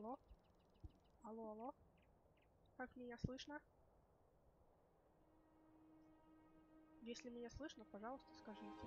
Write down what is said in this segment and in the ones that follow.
Алло? Алло, алло? Как меня слышно? Если меня слышно, пожалуйста, скажите.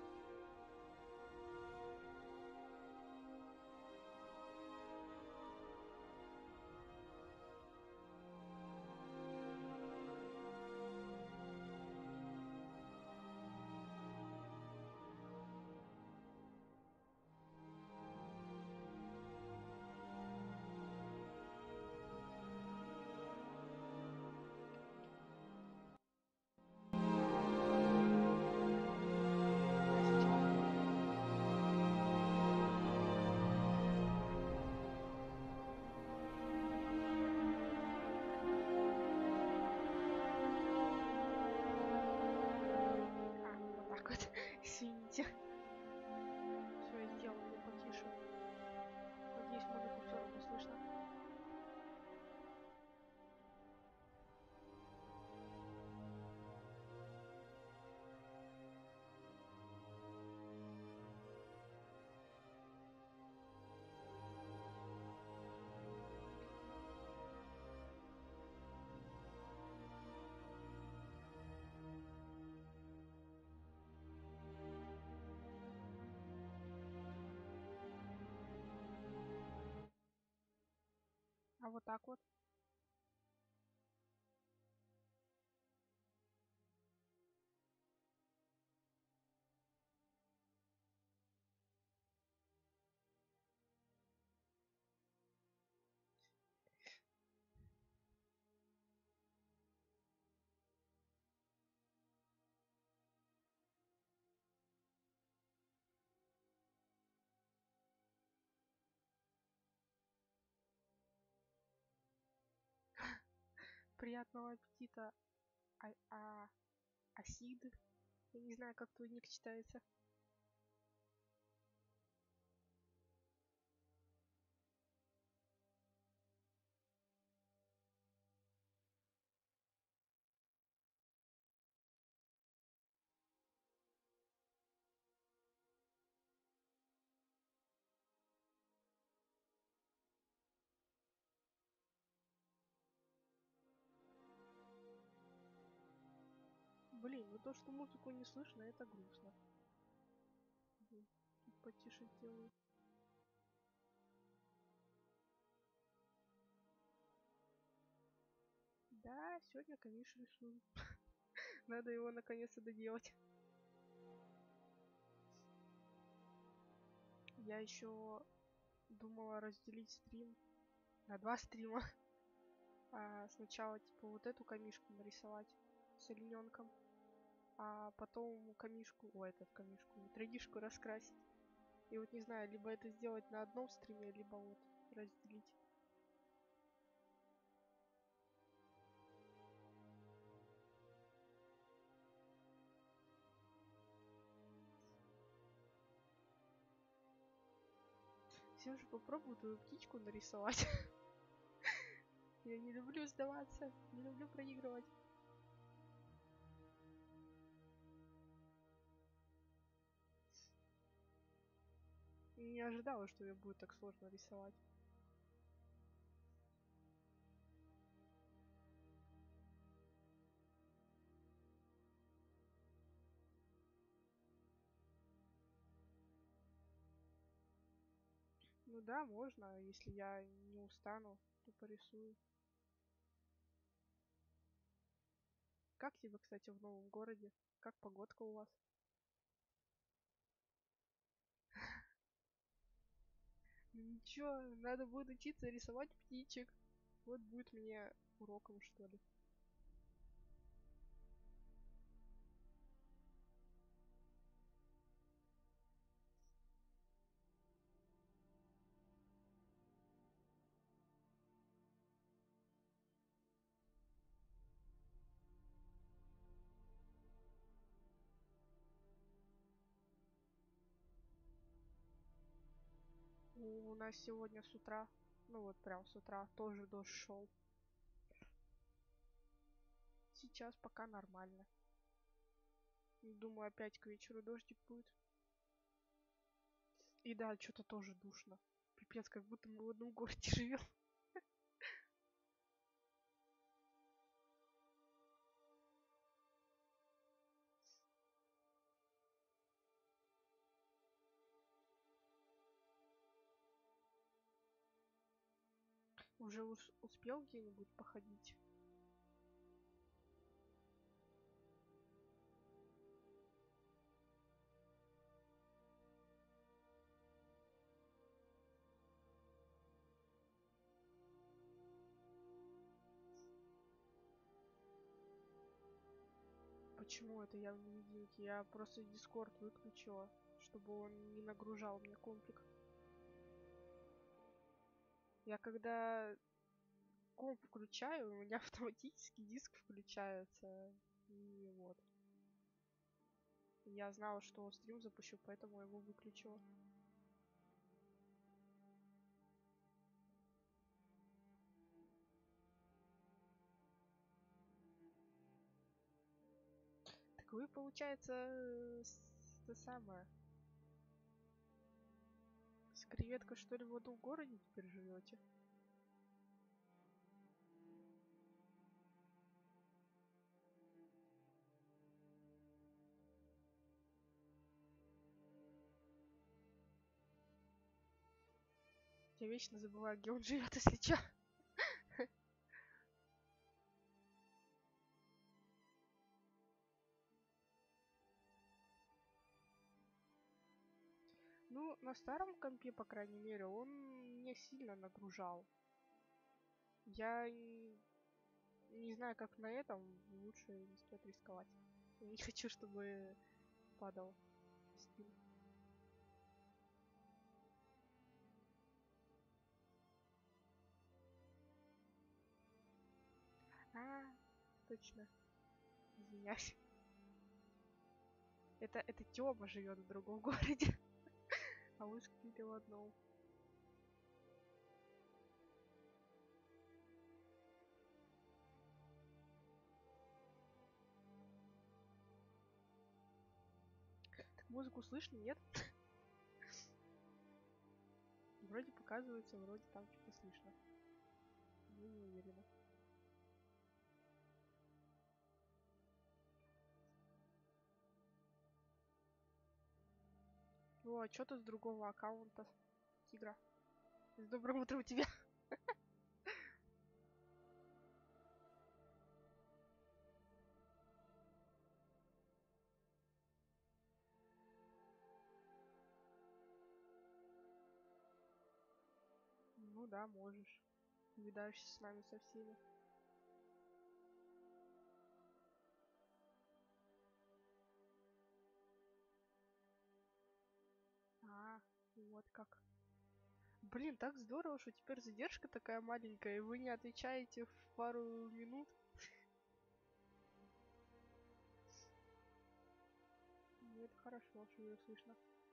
Вот так вот. Извините. Все, я сделала ее потише. Надеюсь, музыку все равно слышно. А вот так вот. Приятного аппетита. Асид. Я не знаю, как твой ник читается. Блин, ну то, что музыку не слышно, это грустно. Чуть потише сделаю. Да, сегодня камиш рисую. Надо его наконец-то доделать. Я еще думала разделить стрим на 2 стрима. Сначала типа вот эту камишку нарисовать с олененком, а потом традишку раскрасить. И вот не знаю, либо это сделать на одном стриме, либо вот разделить. Все же попробую твою птичку нарисовать. Я не люблю сдаваться, не люблю проигрывать. Не ожидала, что ее будет так сложно рисовать. Ну да, можно, если я не устану, то порисую. Как тебе, кстати, в новом городе? Как погодка у вас? Ну ничего, надо будет учиться рисовать птичек. Вот будет мне уроком, что ли. У нас сегодня с утра, ну вот прям с утра, тоже дождь шел. Сейчас пока нормально. Думаю, опять к вечеру дождик будет. И да, что-то тоже душно. Пипец, как будто мы в одном городе живем. Уже успел где-нибудь походить? Почему это я в невидимке? Я просто Discord выключила, чтобы он не нагружал мне комплик. Я когда комп включаю, у меня автоматически диск включается. И вот. Я знала, что стрим запущу, поэтому его выключила. Так вы, получается, то самое. С креветкой, что ли, в одном городе теперь живете? Я вечно забываю, где он живет, если чё. Ну, на старом компе, по крайней мере, он не сильно нагружал. Я не знаю, как на этом, лучше не стоит рисковать. Я не хочу, чтобы падал Steam. Точно. Извиняюсь. Это Тёма живет в другом городе. А вы скрыли в одном. Так музыку слышно, нет? Вроде показывается, вроде там что-то слышно. Но не уверена. Ну, а что-то с другого аккаунта. Тигра. С добрым утром тебя. Ну да, можешь. Увидаешься с нами со всеми. Вот как. Блин, так здорово, что теперь задержка такая маленькая, и вы не отвечаете в пару минут. Ну, это хорошо, что ее слышно.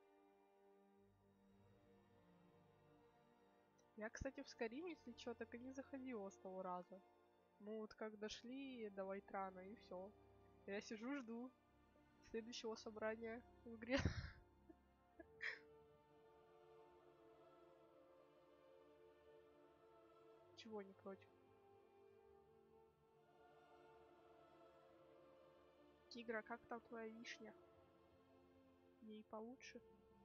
Я, кстати, в Скарим, если чё, так и не заходила с того раза. Мы вот как дошли до Вайтрана, и все. Я сижу, жду следующего собрания в игре. Чего не против? Тигра, как там твоя вишня? Ей получше?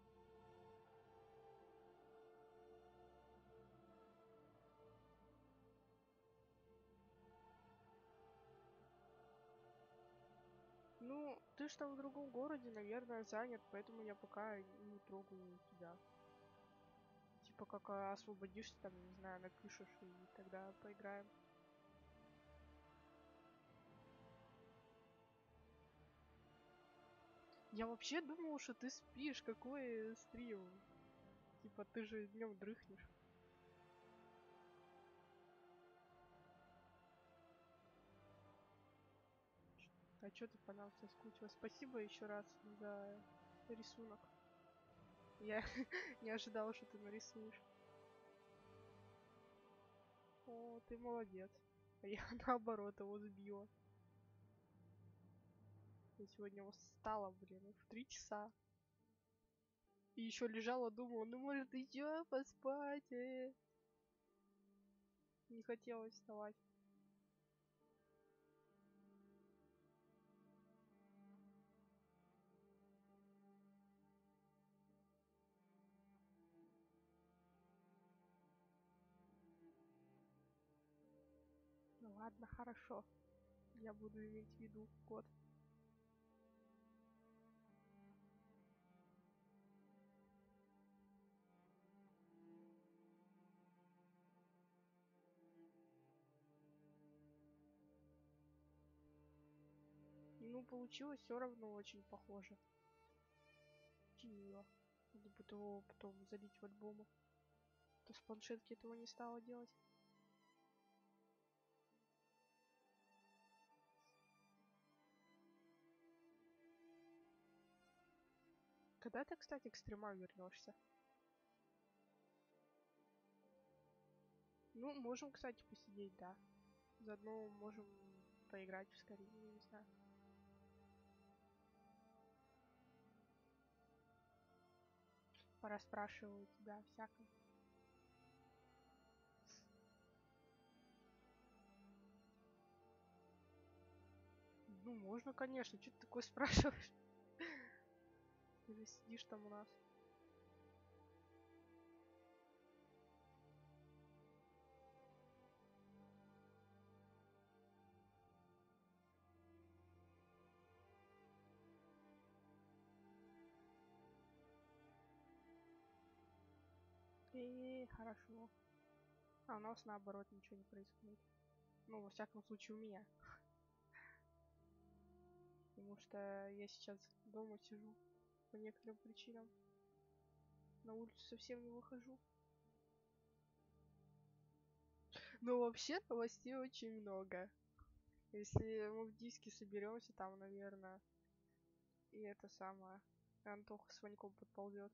Ну, ты ж там в другом городе, наверное, занят, поэтому я пока не трогаю тебя. Типа, как освободишься, там, не знаю, напишешь, и тогда поиграем. Я вообще думал, что ты спишь. Какой стрим? Типа, ты же днем дрыхнешь. А чё ты по нам соскучилась? Спасибо еще раз за рисунок. Я не ожидала, что ты нарисуешь. О, ты молодец. А я наоборот его сбила. Я сегодня устала, блин, в 3 часа. И еще лежала, думала, ну может еще поспать. Не хотелось вставать. Ну ладно, хорошо. Я буду иметь в виду кот. Ну, получилось все равно очень похоже. Очень мило. Надо будет его потом залить в альбомы. То с планшетки этого не стала делать. Когда ты, кстати, к стримам вернешься? Ну, можем, кстати, посидеть, да. Заодно можем поиграть в Скайрим, я не знаю. Порасспрашиваю тебя всяком. Ну, можно, конечно. Что ты такое спрашиваешь? Ты же сидишь там у нас. Хорошо. А у нас наоборот ничего не происходит. Ну, во всяком случае, у меня. Потому что я сейчас дома сижу по некоторым причинам. На улицу совсем не выхожу. Но вообще новостей очень много. Если мы в диске соберемся, там, наверное, и это самое. Антоха с Ваньком подползет.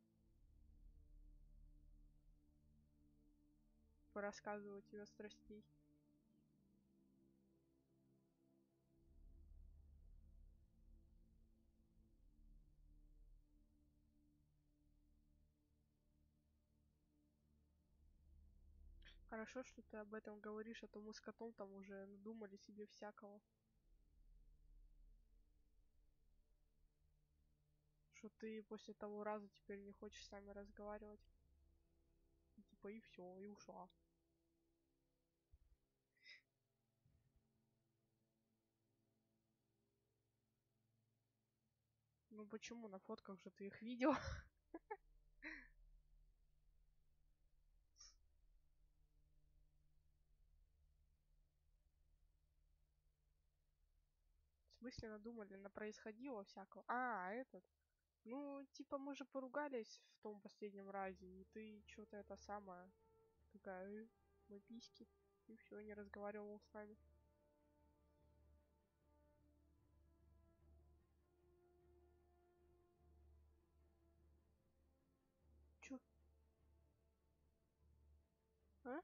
Порассказывать ее страстей. Хорошо, что ты об этом говоришь, а то мы с котом там уже надумали себе всякого. Что ты после того раза теперь не хочешь с нами разговаривать. И типа и все, и ушла. Ну почему? На фотках же ты их видел. В смысле надумали? На происходило всякого. А, этот. Ну, типа мы же поругались в том последнем разе, и ты что-то это самое. Такая, мы письки. И все, не разговаривал с нами. Чё? А?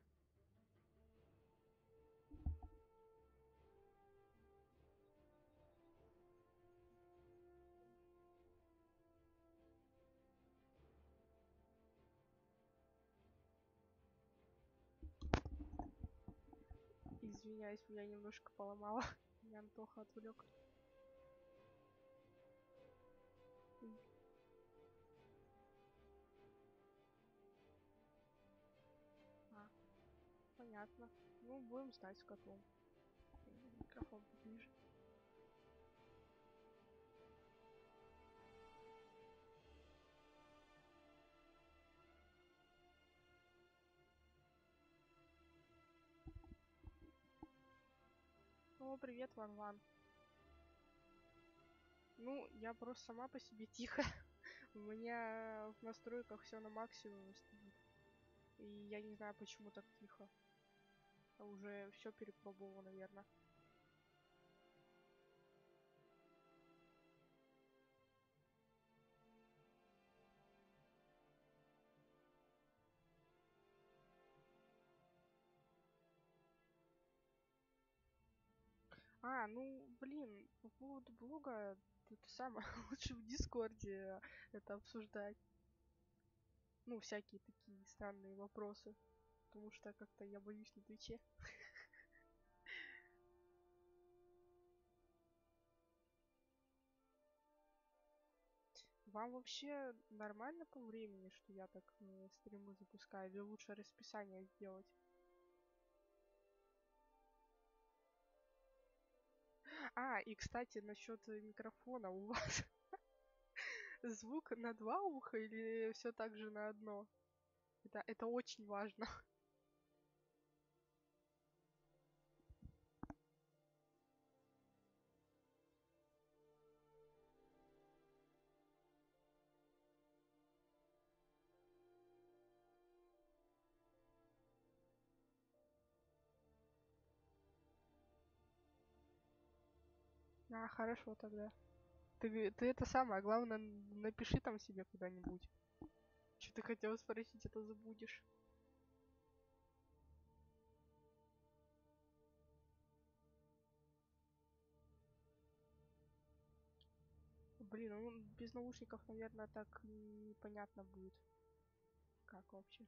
Извиняюсь, меня немножко поломало. Меня Антоха отвлек. А, понятно. Ну, будем стать с котом. Микрофон поближе. О, привет, Ван-Ван. Ну, я просто сама по себе тихо. У меня в настройках все на максимуме стоит. И я не знаю, почему так тихо. Уже все перепробовала, наверное. А, ну, блин, по поводу блога, это самое лучше в Дискорде это обсуждать. Ну, всякие такие странные вопросы. Потому что как-то я боюсь на Твиче. Вам вообще нормально по времени, что я так стримы запускаю? Или лучше расписание сделать? А, и, кстати, насчет микрофона. У вас звук на два уха или все так же на одно? Это очень важно. А, хорошо тогда. Ты это самое, главное, напиши там себе куда-нибудь. Что ты хотела спросить, это забудешь. Блин, ну без наушников, наверное, так непонятно будет. Как вообще?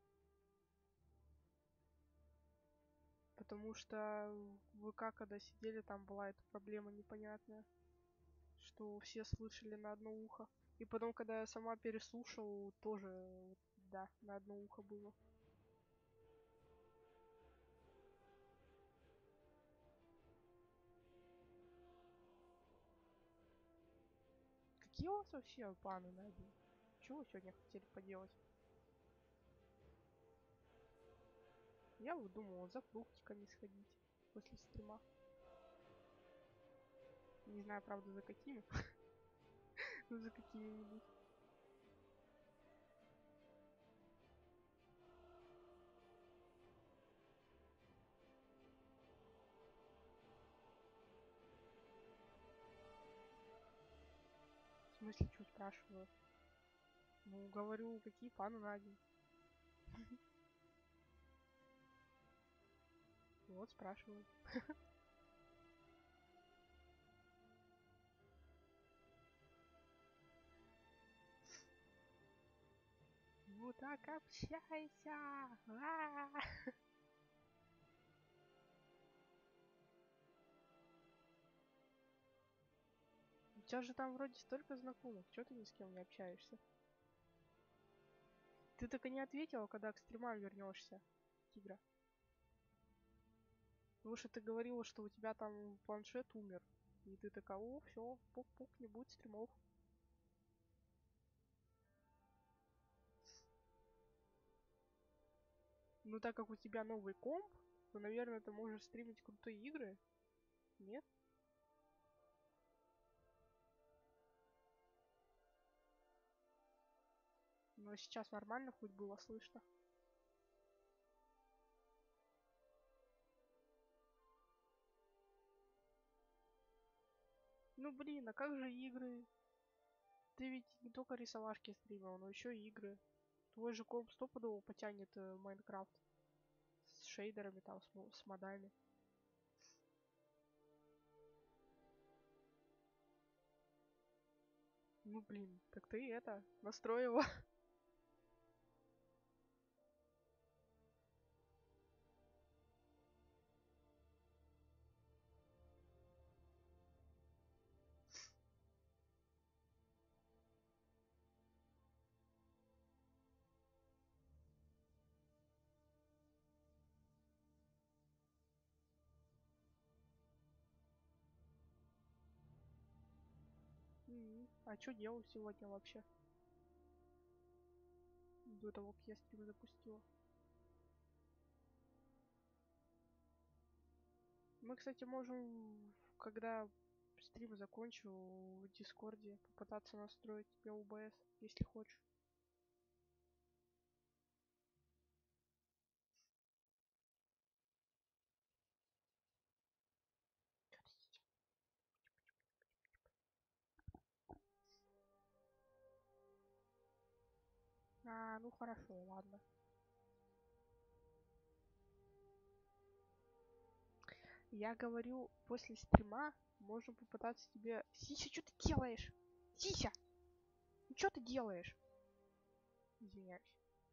Потому что в ВК, когда сидели, там была эта проблема непонятная, что все слышали на одно ухо. И потом, когда я сама переслушал, тоже, да, на одно ухо было. Какие у вас вообще планы на день? Чего вы сегодня хотели поделать? Я вот думала за фруктиками сходить после стрима. Не знаю, правда, за какими. Ну, за какими-нибудь. В смысле, что спрашиваю? Ну, говорю, какие планы на день. Вот, спрашиваю. Вот так общайся! У тебя же там вроде столько знакомых. Чё ты ни с кем не общаешься? Ты так и не ответила, когда к стримам вернешься, Тигра. Потому что ты говорила, что у тебя там планшет умер. И ты такая, о, все, пук-пук, не будет стримов. Ну, так как у тебя новый комп, то, наверное, ты можешь стримить крутые игры. Нет? Но сейчас нормально хоть было слышно. Ну, блин, а как же игры? Ты ведь не только рисовашки стримил, но еще и игры. Твой же комп стопудово потянет Майнкрафт. С шейдерами там, с модами. Ну, блин, так ты это, настрой его. А что делал сегодня вообще? До того, как я стрим запустила. Мы, кстати, можем, когда стрим закончу, в Дискорде попытаться настроить тебе ОБС, если хочешь. А, ну хорошо, ладно. Я говорю, после стрима можем попытаться тебе... Сися, что ты делаешь? Сися! Ну что ты делаешь? Извиняюсь.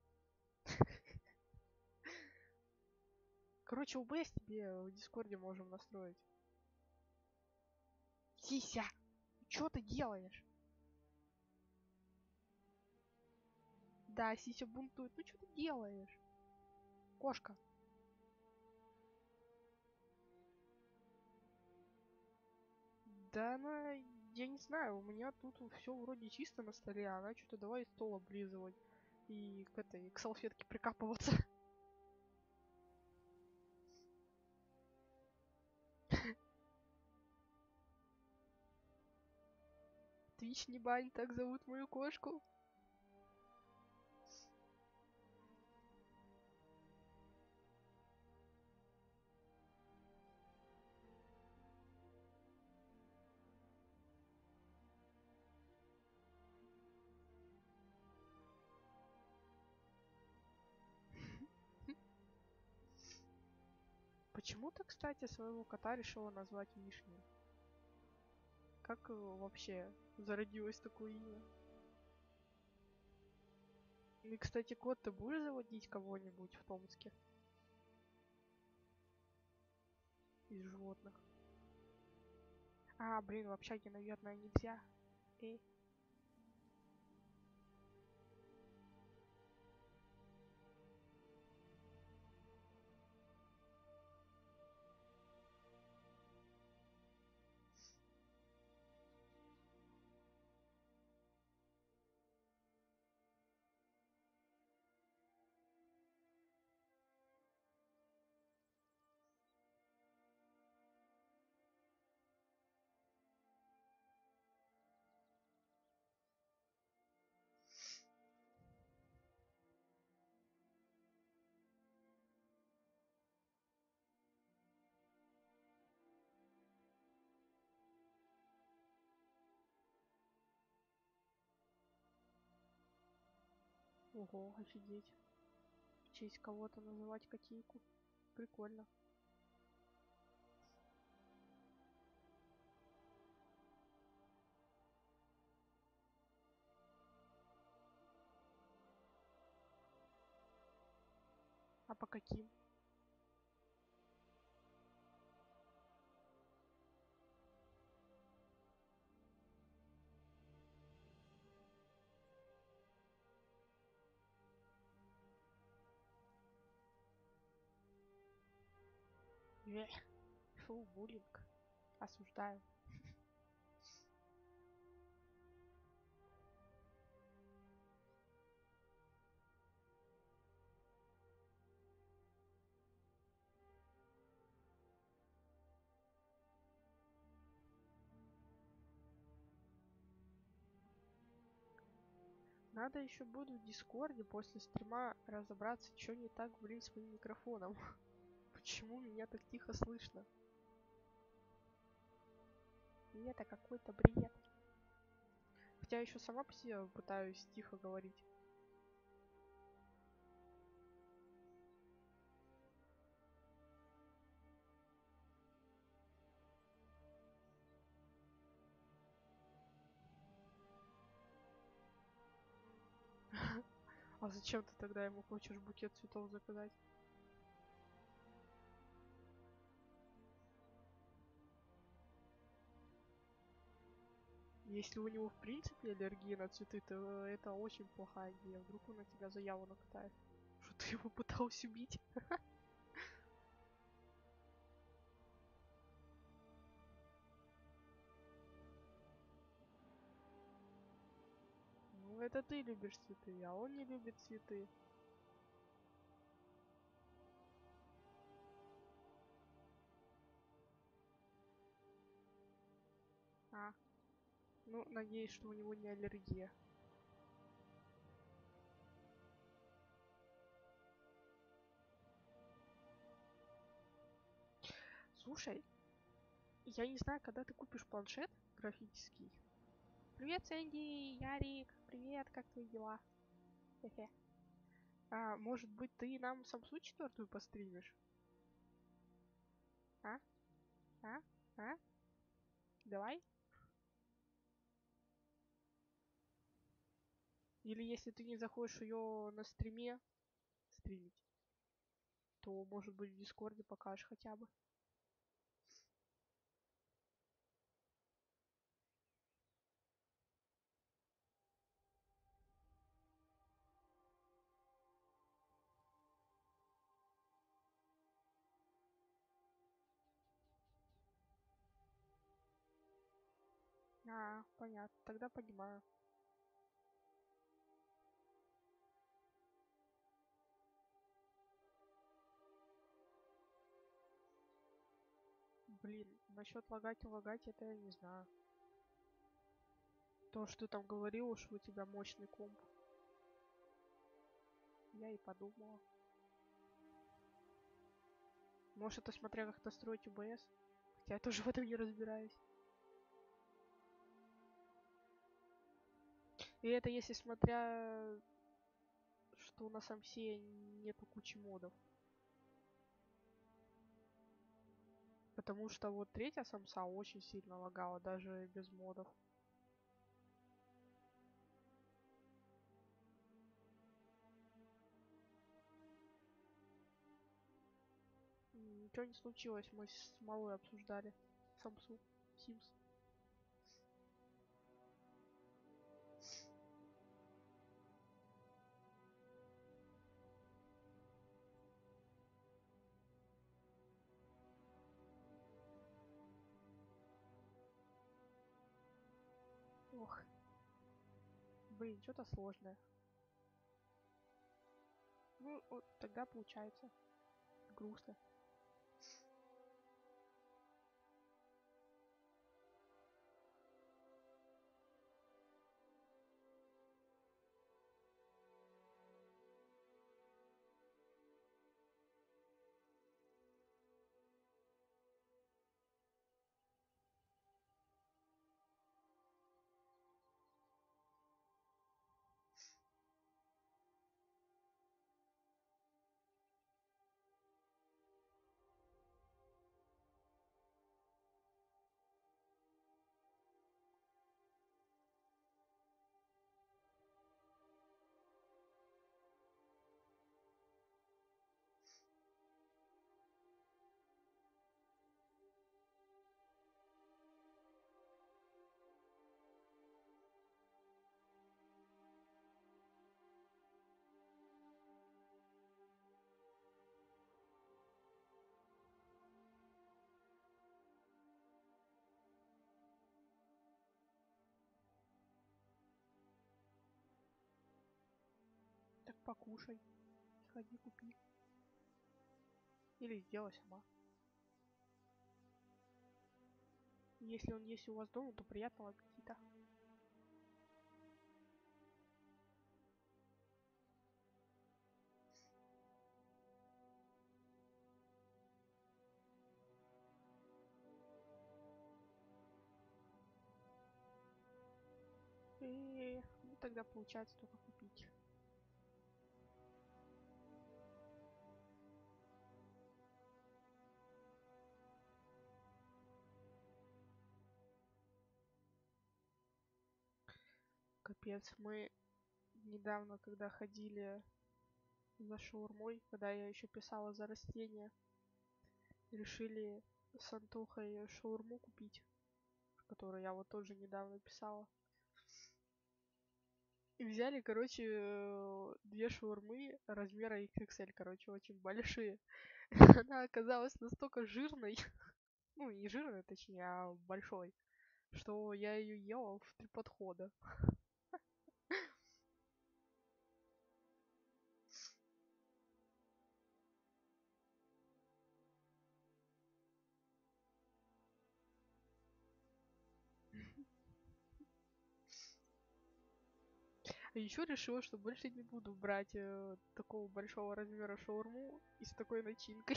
Короче, OBS тебе в Дискорде можем настроить. Сися! Что ты делаешь? Да, Сися бунтует. Ну что ты делаешь? Кошка. Да она, я не знаю, у меня тут все вроде чисто на столе, а она что-то давай стол облизывать и к салфетке прикапываться. Твич не бань, так зовут мою кошку. Почему ты, кстати, своего кота решила назвать Вишней? Как вообще зародилось такое имя? И, кстати, кот, ты будешь заводить кого-нибудь в Томске? Из животных. А, блин, в общаге, наверное, нельзя. Эй. Ого, офигеть. В честь кого-то называть котейку. Прикольно. А по каким? Фу, буллинг. Осуждаю. Надо еще буду в Дискорде после стрима разобраться, что не так, блин, с моим микрофоном. Почему меня так тихо слышно? И это какой-то бред. Хотя еще сама по себе пытаюсь тихо говорить. А зачем ты тогда ему хочешь букет цветов заказать? Если у него в принципе аллергия на цветы, то это очень плохая идея. Вдруг он на тебя заяву накатает. Что ты его пытался убить? Ну, это ты любишь цветы, а он не любит цветы. А, ну, надеюсь, что у него не аллергия. Слушай, я не знаю, когда ты купишь планшет графический. Привет, Сэнди, Ярик, привет, как твои дела? Хе-хе. А, может быть, ты нам Samsung 4 постримишь? А? А? А? Давай? Или если ты не захочешь ее на стриме стримить, то, может быть, в Дискорде покажешь хотя бы. А, понятно, тогда понимаю. Блин, насчет лагать и лагать, это я не знаю. То, что ты там говорил, что у тебя мощный комп. Я и подумала. Может, это смотря как настроить ОБС? Хотя я тоже в этом не разбираюсь. И это если смотря, что на самсе нету кучи модов. Потому что вот третья самса очень сильно лагала, даже без модов. Ничего не случилось, мы с малой обсуждали самсу, Sims. Ох. Блин, что-то сложное. Ну, вот тогда получается грустно. Так покушай. Сходи, купи. Или сделай сама. Если он есть у вас дома, то приятного аппетита. И ну тогда получается только купить. Капец, мы недавно, когда ходили за шаурмой, когда я еще писала за растения, решили с Антохой шаурму купить, которую я вот тоже недавно писала. И взяли, короче, две шаурмы размера XXL, короче, очень большие. Она оказалась настолько жирной, ну не жирной, точнее, а большой, что я ее ела в 3 подхода. А еще решила, что больше не буду брать такого большого размера шаурму и с такой начинкой.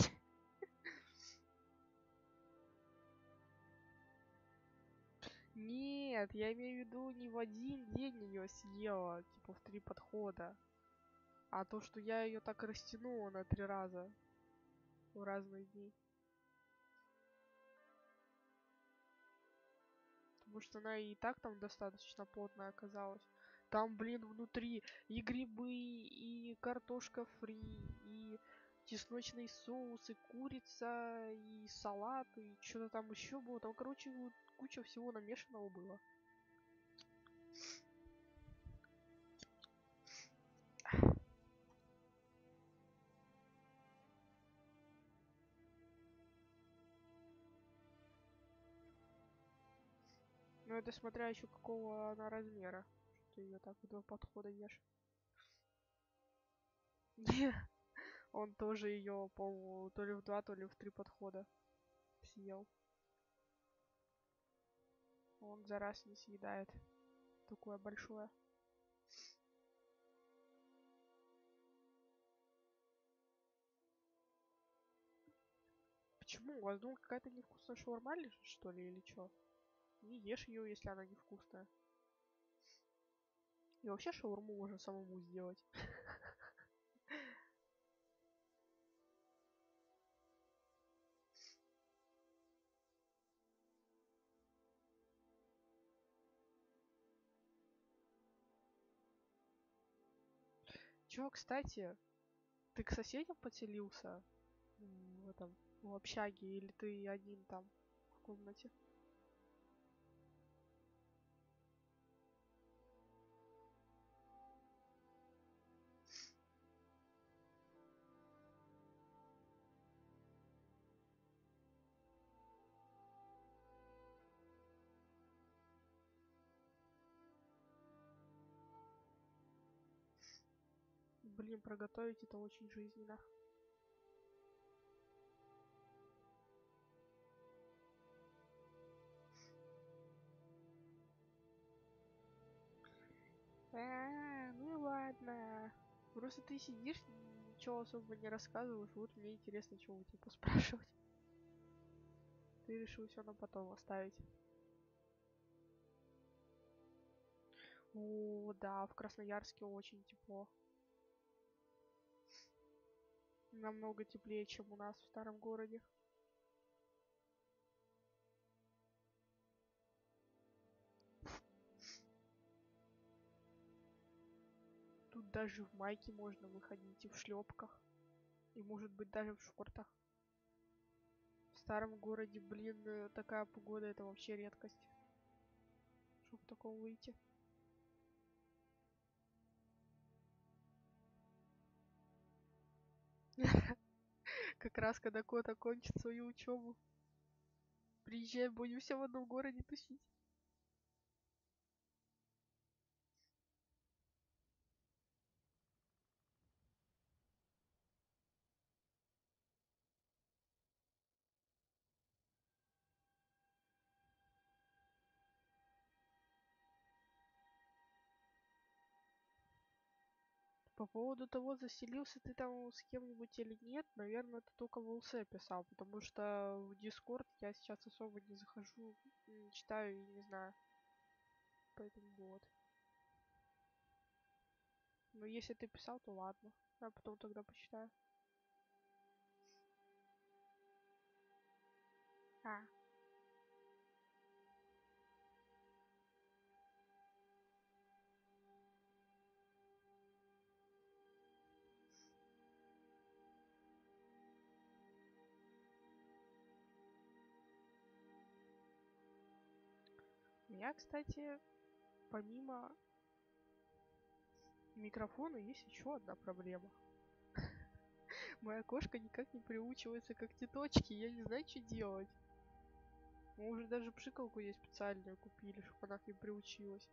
Нет, я имею в виду не в один день ее съела, типа в 3 подхода. А то, что я ее так растянула на 3 раза в разные дни. Потому что она и так там достаточно плотная оказалась. Там, блин, внутри и грибы, и картошка фри, и чесночный соус, и курица, и салат, и что-то там еще было. Там, короче, вот куча всего намешанного было. Ну, это смотря еще какого она размера. Что ты ее так в 2 подхода ешь. Он тоже ее, по-моему, то ли в 2, то ли в 3 подхода съел. Он за раз не съедает. Такое большое. Почему? У вас дома какая-то невкусная шаурма лежит, что ли, или что? Не ешь ее, если она невкусная. И вообще шаурму можно самому сделать. Чё, кстати, ты к соседям поселился? В этом, в общаге, или ты один там в комнате? Блин, проготовить это очень жизненно. Ну ладно. Просто ты сидишь, ничего особо не рассказываешь. Вот мне интересно, что у тебя поспрашивать. Ты решил все на потом оставить. О, да, в Красноярске очень тепло. Намного теплее, чем у нас в старом городе. Тут даже в майке можно выходить и в шлепках. И может быть даже в шортах. В старом городе, блин, такая погода это вообще редкость. Чтоб в таком выйти. Как раз когда кот окончит свою учебу. Приезжай, будем все в одном городе тусить. По поводу того, заселился ты там с кем-нибудь или нет, наверное, ты только в ЛС писал, потому что в Дискорд я сейчас особо не захожу, не читаю и не знаю. Поэтому вот. Но если ты писал, то ладно. А потом тогда почитаю. А, у меня, кстати, помимо микрофона есть еще одна проблема. Моя кошка никак не приучивается к когтеточке, я не знаю, что делать. Мы уже даже пшикалку ей специальную купили, чтобы она к ней приучилась.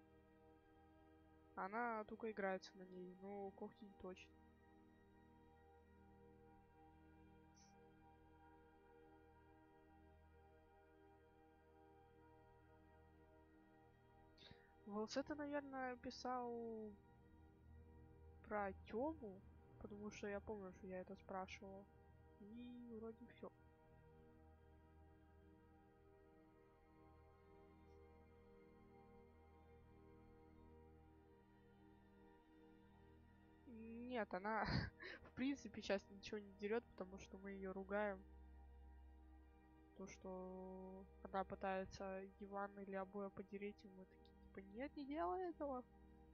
Она только играется на ней, но когти не точно. Вот это, наверное, писал про Тему, потому что я помню, что я это спрашивал. И вроде все. Нет, она в принципе сейчас ничего не дерет, потому что мы ее ругаем. То, что она пытается диван или обои подереть, и мы такие, типа, нет, не делай этого.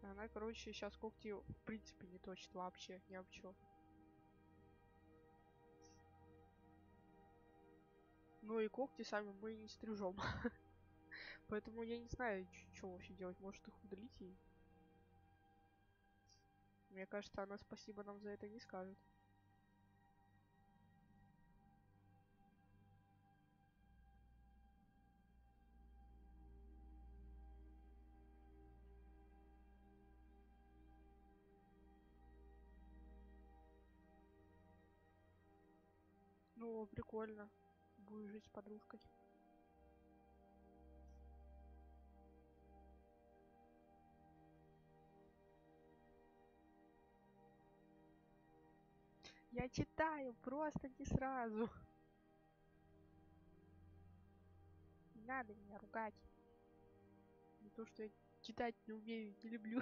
Она, короче, сейчас когти в принципе не точит вообще, ни об чё. Ну и когти сами мы не стрижем. Поэтому я не знаю, что вообще делать. Может их удалить ей? Мне кажется, она спасибо нам за это не скажет. Ну, прикольно. Будешь жить с подружкой. Я читаю, просто не сразу. Не надо меня ругать. Не то, что я читать не умею, не люблю.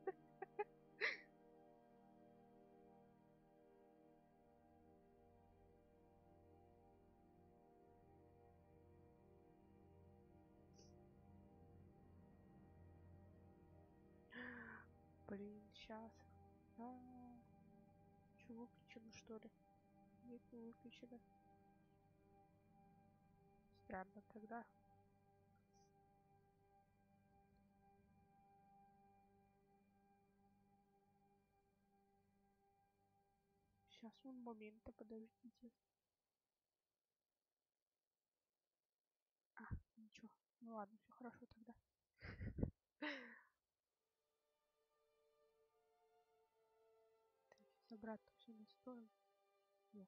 Блин, сейчас. Что, выключено, что ли? Нет, не выключено. Странно тогда. Сейчас, un момент, подождите. А, ничего. Ну ладно, все хорошо тогда. Обратно все настроим. Во.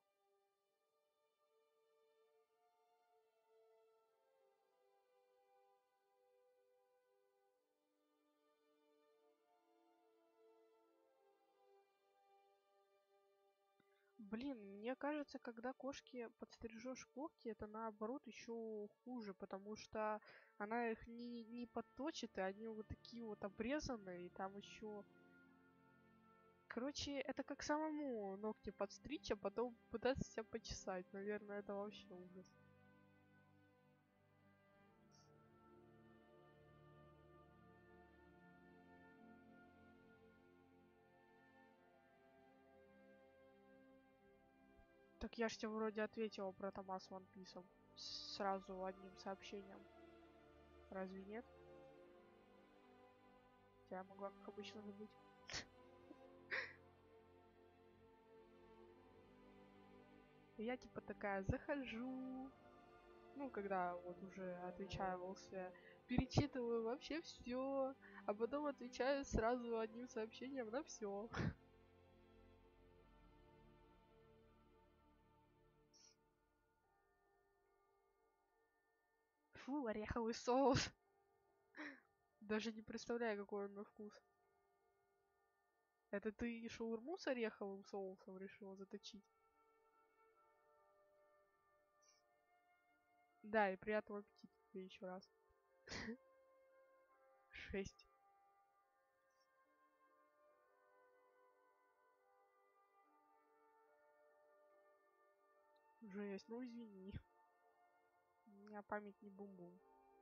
Блин, мне кажется, когда кошки подстрижешь когти, это наоборот еще хуже, потому что она их не подточит, и они вот такие вот обрезанные, и там еще. Короче, это как самому ногти подстричь, а потом пытаться себя почесать. Наверное, это вообще ужас. Так я ж тебе вроде ответила про Тома с One Piece сразу одним сообщением. Разве нет? Я могла, как обычно, забыть. И я типа такая захожу. Ну, когда вот уже отвечаю волсе, перечитываю вообще все, а потом отвечаю сразу одним сообщением на все. Фу, ореховый соус. Даже не представляю, какой он на вкус. Это ты шаурму с ореховым соусом решила заточить? Да, и приятного аппетита тебе еще раз. 6. Жесть, ну извини. У меня память не бум-бум.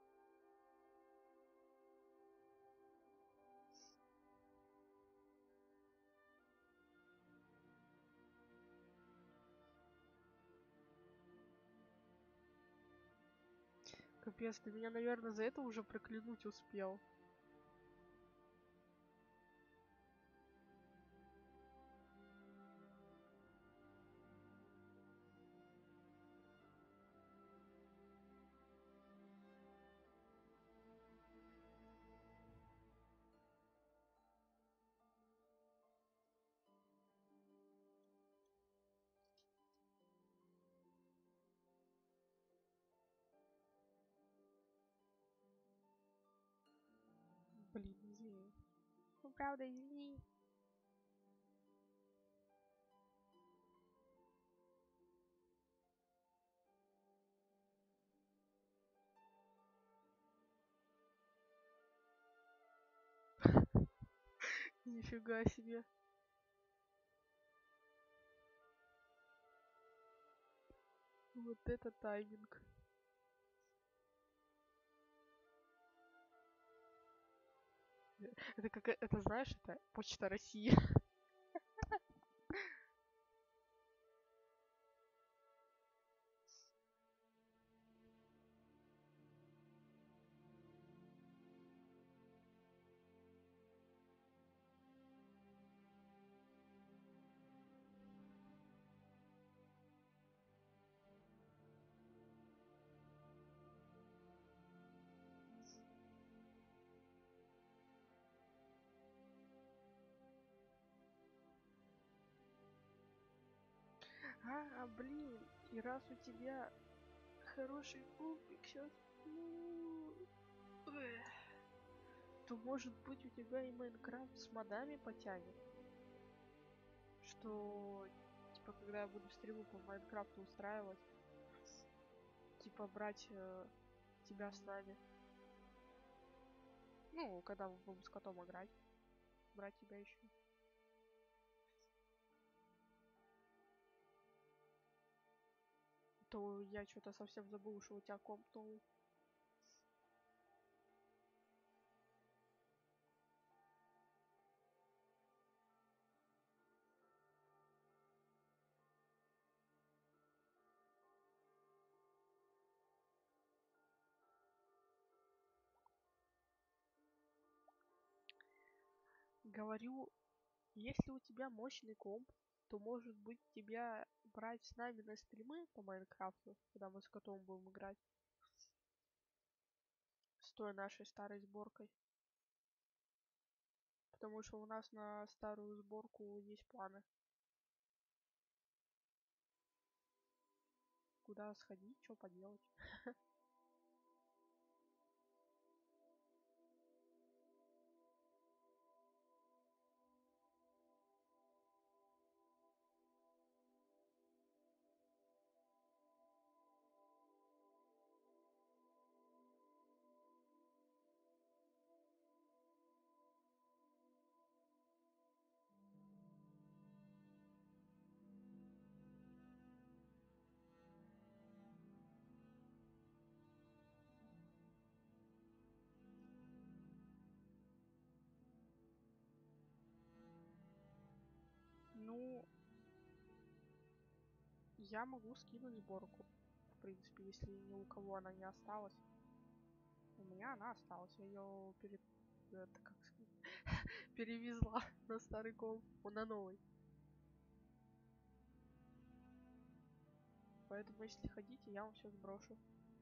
Капец, ты меня, наверное, за это уже проклянуть успел. Блин, извини. Ну, правда, извини. Нифига себе. Вот это тайминг. Это как, это знаешь, это Почта России. Блин, и раз у тебя хороший пупик сейчас, ну, то может быть у тебя и Майнкрафт с модами потянет. Что, типа, когда я буду стримы по Майнкрафту устраивать, типа, брать тебя с нами. Ну, когда мы будем с котом играть. Брать тебя еще. То я что-то совсем забыл, что у тебя комп новый. Говорю, если у тебя мощный комп, то может быть тебя брать с нами на стримы по Майнкрафту, когда мы с котом будем играть. С той нашей старой сборкой. Потому что у нас на старую сборку есть планы. Куда сходить, что поделать. Ну, я могу скинуть сборку. В принципе, если ни у кого она не осталась. У меня она осталась. Я ее как сказать, перевезла на старый комп, на новый. Поэтому, если хотите, я вам все сброшу.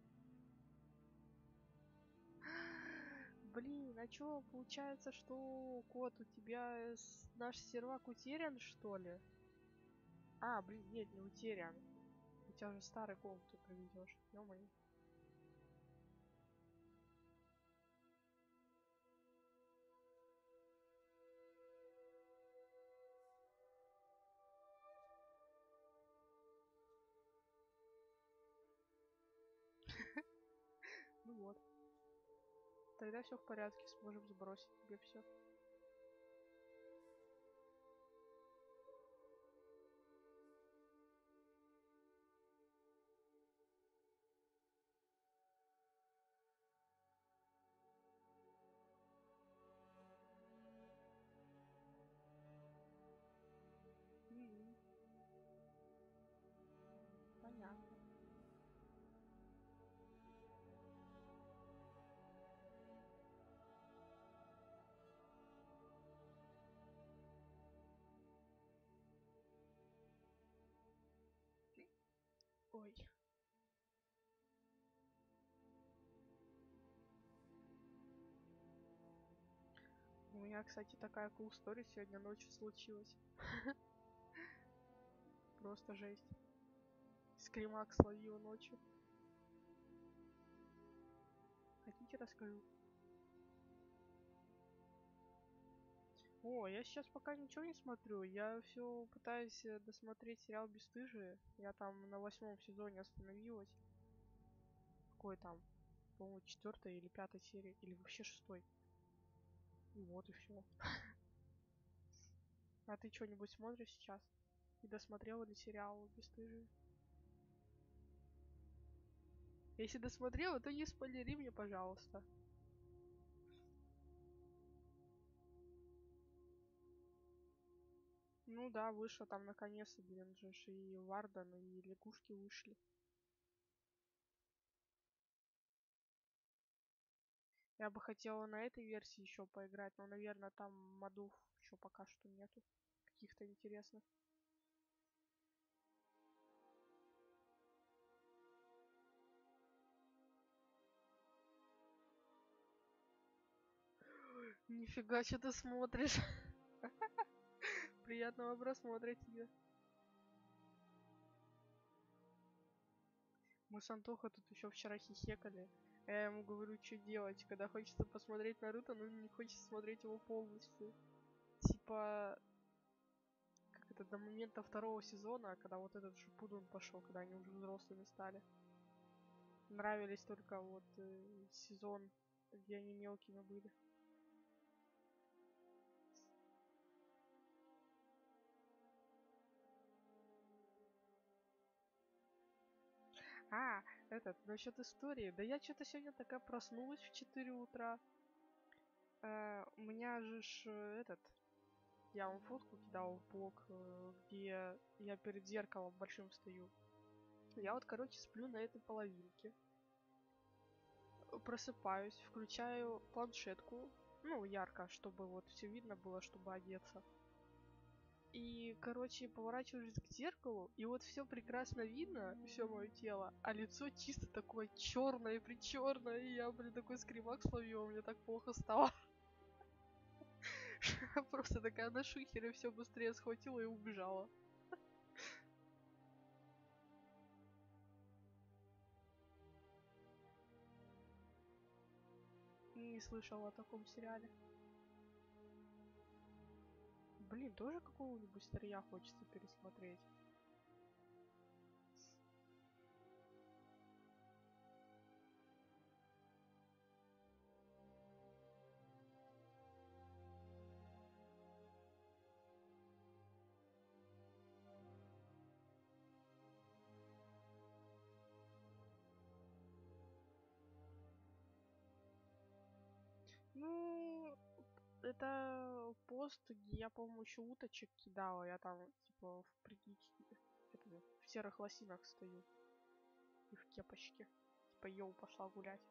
Блин, а чё, получается, что, кот, у тебя наш сервак утерян, что ли? Блин, нет, не утерян. У тебя же старый комп ты привезешь. Ё-моё. Ну вот. Тогда все в порядке, сможем сбросить тебе все. Понятно. Ой. У меня, кстати, такая cool story сегодня ночью случилась. Просто жесть. Скримак словила ночью. Хотите, расскажу? О, я сейчас пока ничего не смотрю. Я все пытаюсь досмотреть сериал «Бесстыжие». Я там на 8 сезоне остановилась. Какой там? По-моему, 4 или 5 серии. Или вообще 6. И вот и все. А ты что-нибудь смотришь сейчас? И досмотрела ли сериал «Бесстыжие»? Если досмотрела, то не спойлери мне, пожалуйста. Ну да, вышло там наконец-то, блин, же ж и Вардан, и лягушки вышли. Я бы хотела на этой версии еще поиграть, но, наверное, там модов еще пока что нету. Каких-то интересных. Нифига, что ты смотришь? Приятного просмотра тебе. Мы с Антохой тут еще вчера хихекали. Я ему говорю, что делать, когда хочется посмотреть Наруто, но не хочется смотреть его полностью. Типа, как это, до момента второго сезона, когда вот этот Шипудун пошел, когда они уже взрослыми стали. Нравились только вот сезон, где они мелкими были. А, насчет истории. Да я что-то сегодня такая проснулась в 4 утра. У меня же я вам фотку кидал в блог, где я перед зеркалом большим стою. Я вот, короче, сплю на этой половинке. Просыпаюсь, включаю планшетку. Ну, ярко, чтобы вот все видно было, чтобы одеться. И, короче, поворачиваюсь к зеркалу, и вот все прекрасно видно, все мое тело, а лицо чисто такое черное, причерное, и я, блин, такой скримак словила, мне так плохо стало. Просто такая на шухере все быстрее схватила и убежала. Не слышала о таком сериале. Блин, тоже какого-нибудь старья хочется пересмотреть. Ну, это пост, где я, по-моему, еще уточек кидала. Я там, типа, в серых лосинах стою. И в кепочке. Типа, йоу, пошла гулять.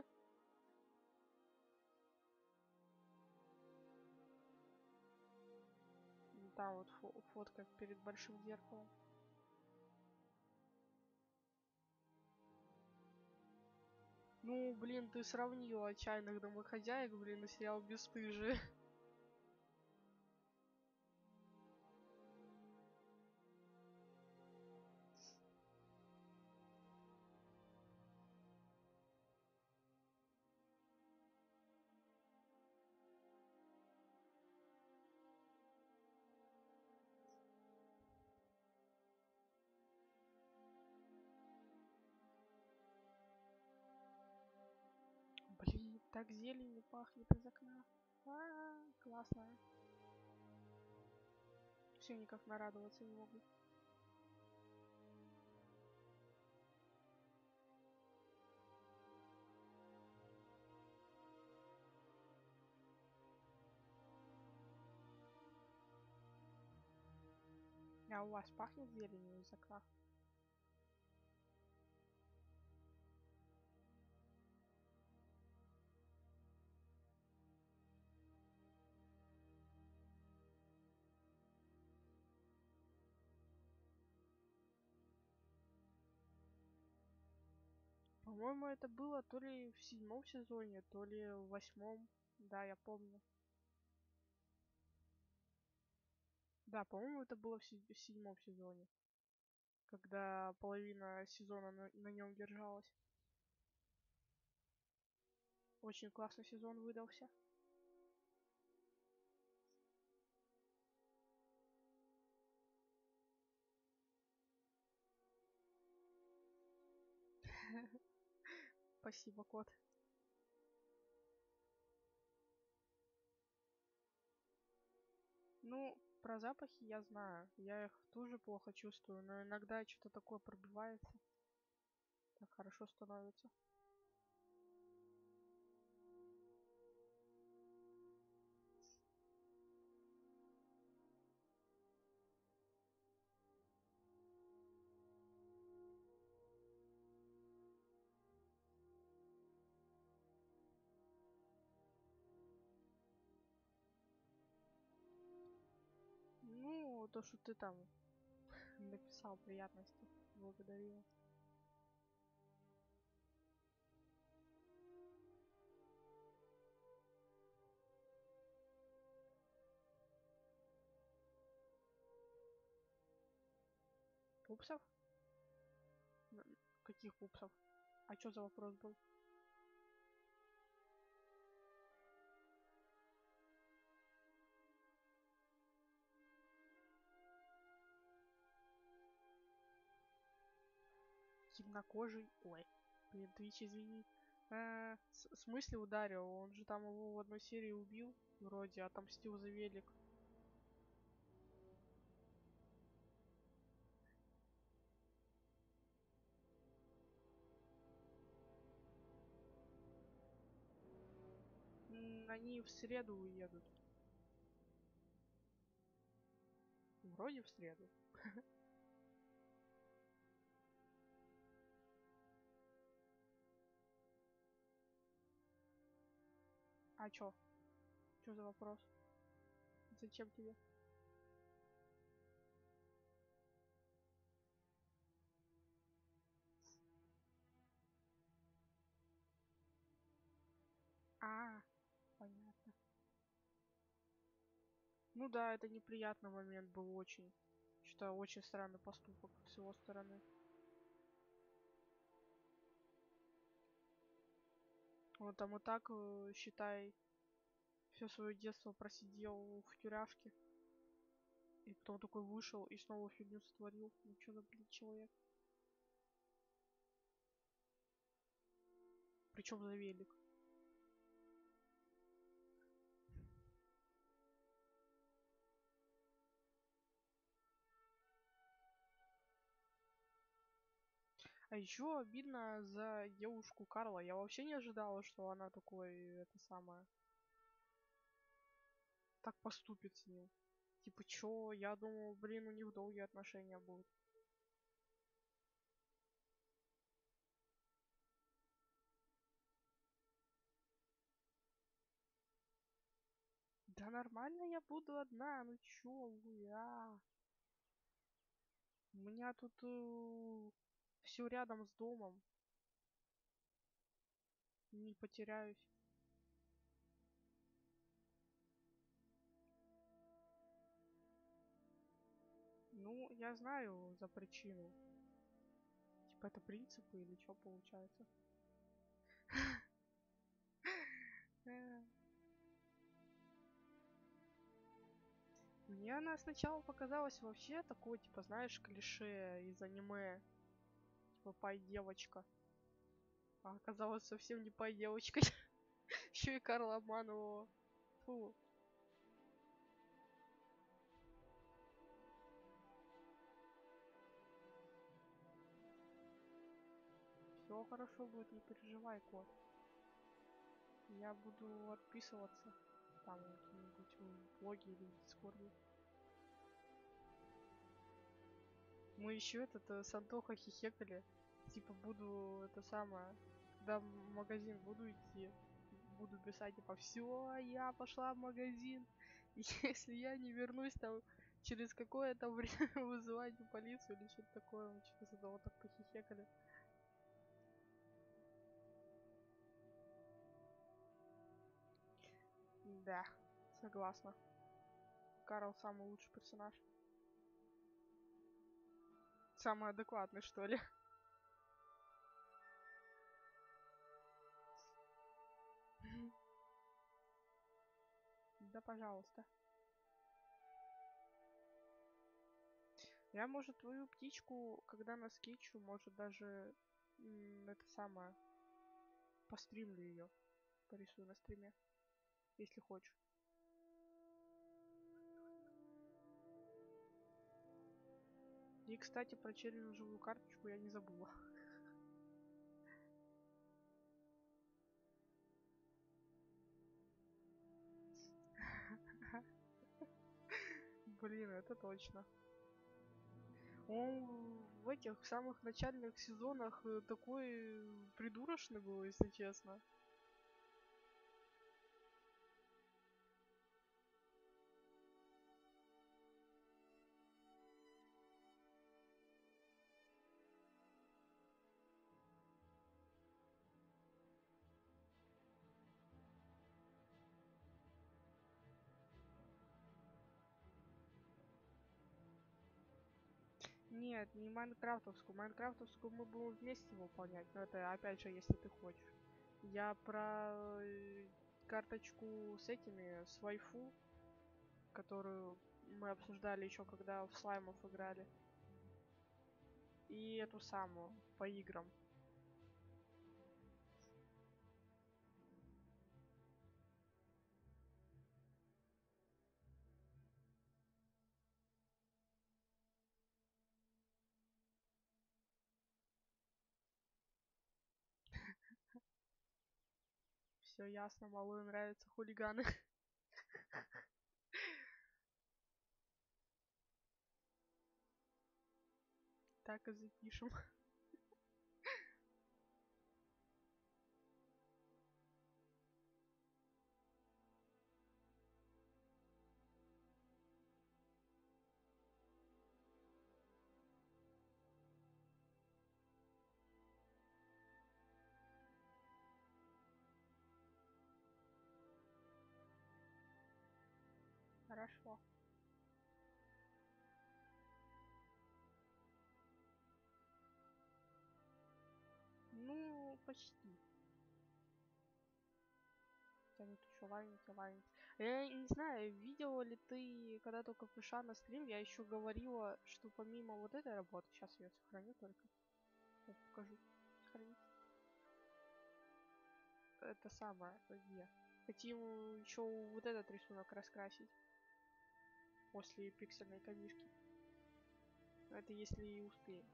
И там вот фотка перед большим зеркалом. Ну, блин, ты сравнила «Отчаянных домохозяек», блин, и сериал «Бесстыжие». Блин, так зеленью пахнет из окна. Классно. Все никак нарадоваться не могу. А у вас пахнет зеленью из окна? По-моему, это было то ли в 7-м сезоне, то ли в 8-м. Да, я помню. Да, по-моему, это было в 7-м сезоне. Когда половина сезона на нем держалась. Очень классный сезон выдался. Спасибо, кот. Ну, про запахи я знаю. Я их тоже плохо чувствую, но иногда что-то такое пробивается. Так хорошо становится. то, что ты там написал приятности. Благодарю. Пупсов? Каких пупсов? А что за вопрос был? Темнокожий? Ой. Блин, Твич, извини. В смысле ударил? Он же там его в одной серии убил. Вроде отомстил за велик. Они в среду уедут. Вроде в среду. А чё? Чё за вопрос? Зачем тебе? Понятно. Ну да, это неприятный момент был очень. Считаю, очень странный поступок с его стороны. Он там и так, считай, все свое детство просидел в тюряшке. И потом такой вышел и снова фигню сотворил. Ну что за, блин, человек? Причем за велик. А еще обидно за девушку Карла. Я вообще не ожидала, что она такой, это самое, так поступит с ним. Типа, чё? Я думал, блин, у них долгие отношения будут. Да нормально я буду одна, ну чё вы, У меня тут все рядом с домом. Не потеряюсь. Ну, я знаю за причину. Типа это принципы или что получается? Э. Мне она сначала показалась вообще такой, типа, знаешь, клише из аниме. Типа пай-девочка. А оказалось совсем не пай-девочка. Еще и Карла обманывала. Фу. Все хорошо будет, не переживай, кот. Я буду отписываться. Там где-нибудь в блоге или в дискорде. Мы еще этот с Антохой хихекали. Типа буду это самое, когда в магазин буду идти, буду писать типа все, я пошла в магазин. И если я не вернусь там через какое-то время вызывать полицию или что-то такое, мы что-то с этого так похихекали. Да, согласна. Карл самый лучший персонаж. Самый адекватный, что ли. Да, пожалуйста. Я, может, твою птичку, когда на скетчу, может, даже это самое, постримлю ее. Порисую на стриме, если хочешь. И, кстати, про челленджевую карточку я не забыла. Блин, это точно. Он в этих самых начальных сезонах такой придурочный был, если честно. Нет, не майнкрафтовскую. Майнкрафтовскую мы будем вместе выполнять, но это опять же, если ты хочешь. Я про карточку с этими, с вайфу, которую мы обсуждали еще когда в слаймов играли. И эту самую, по играм. Все ясно, малую нравятся хулиганы. Так и запишем. Хорошо. Ну, почти. Хотя тут еще лавинки. Я не знаю, видела ли ты, когда только пришла на стрим, я еще говорила, что помимо вот этой работы, сейчас я сохраню только. Вот покажу. Сохранить. Это самое, где? Хотим еще вот этот рисунок раскрасить. После пиксельной камишки. Это если и успеем.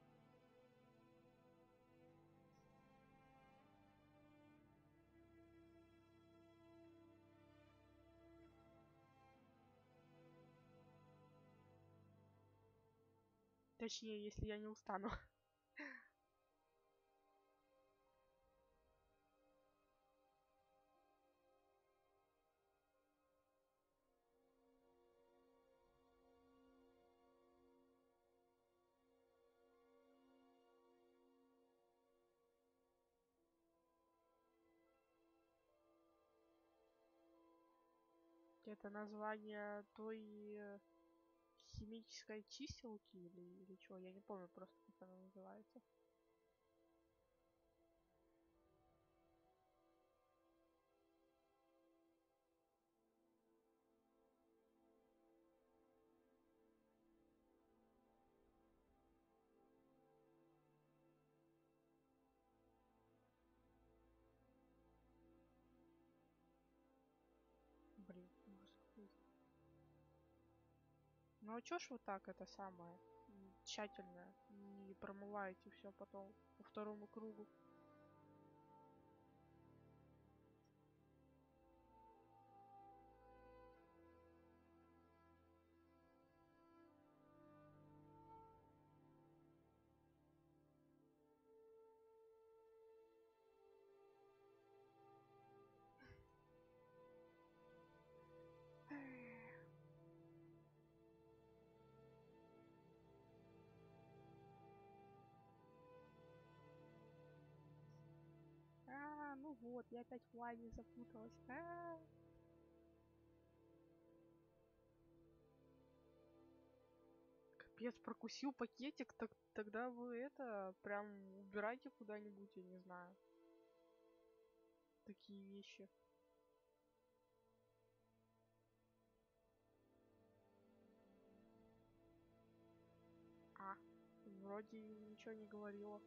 Точнее, если я не устану. Это название той химической чиселки или чего? Я не помню просто, как она называется. Блин, ужас какой-то. Ну а чё ж вы так это самое тщательно не промываете все потом по второму кругу? Ну вот, я опять в лаве запуталась. Капец, прокусил пакетик, так тогда вы это прям убирайте куда-нибудь, я не знаю. Такие вещи. А, вроде ничего не говорила.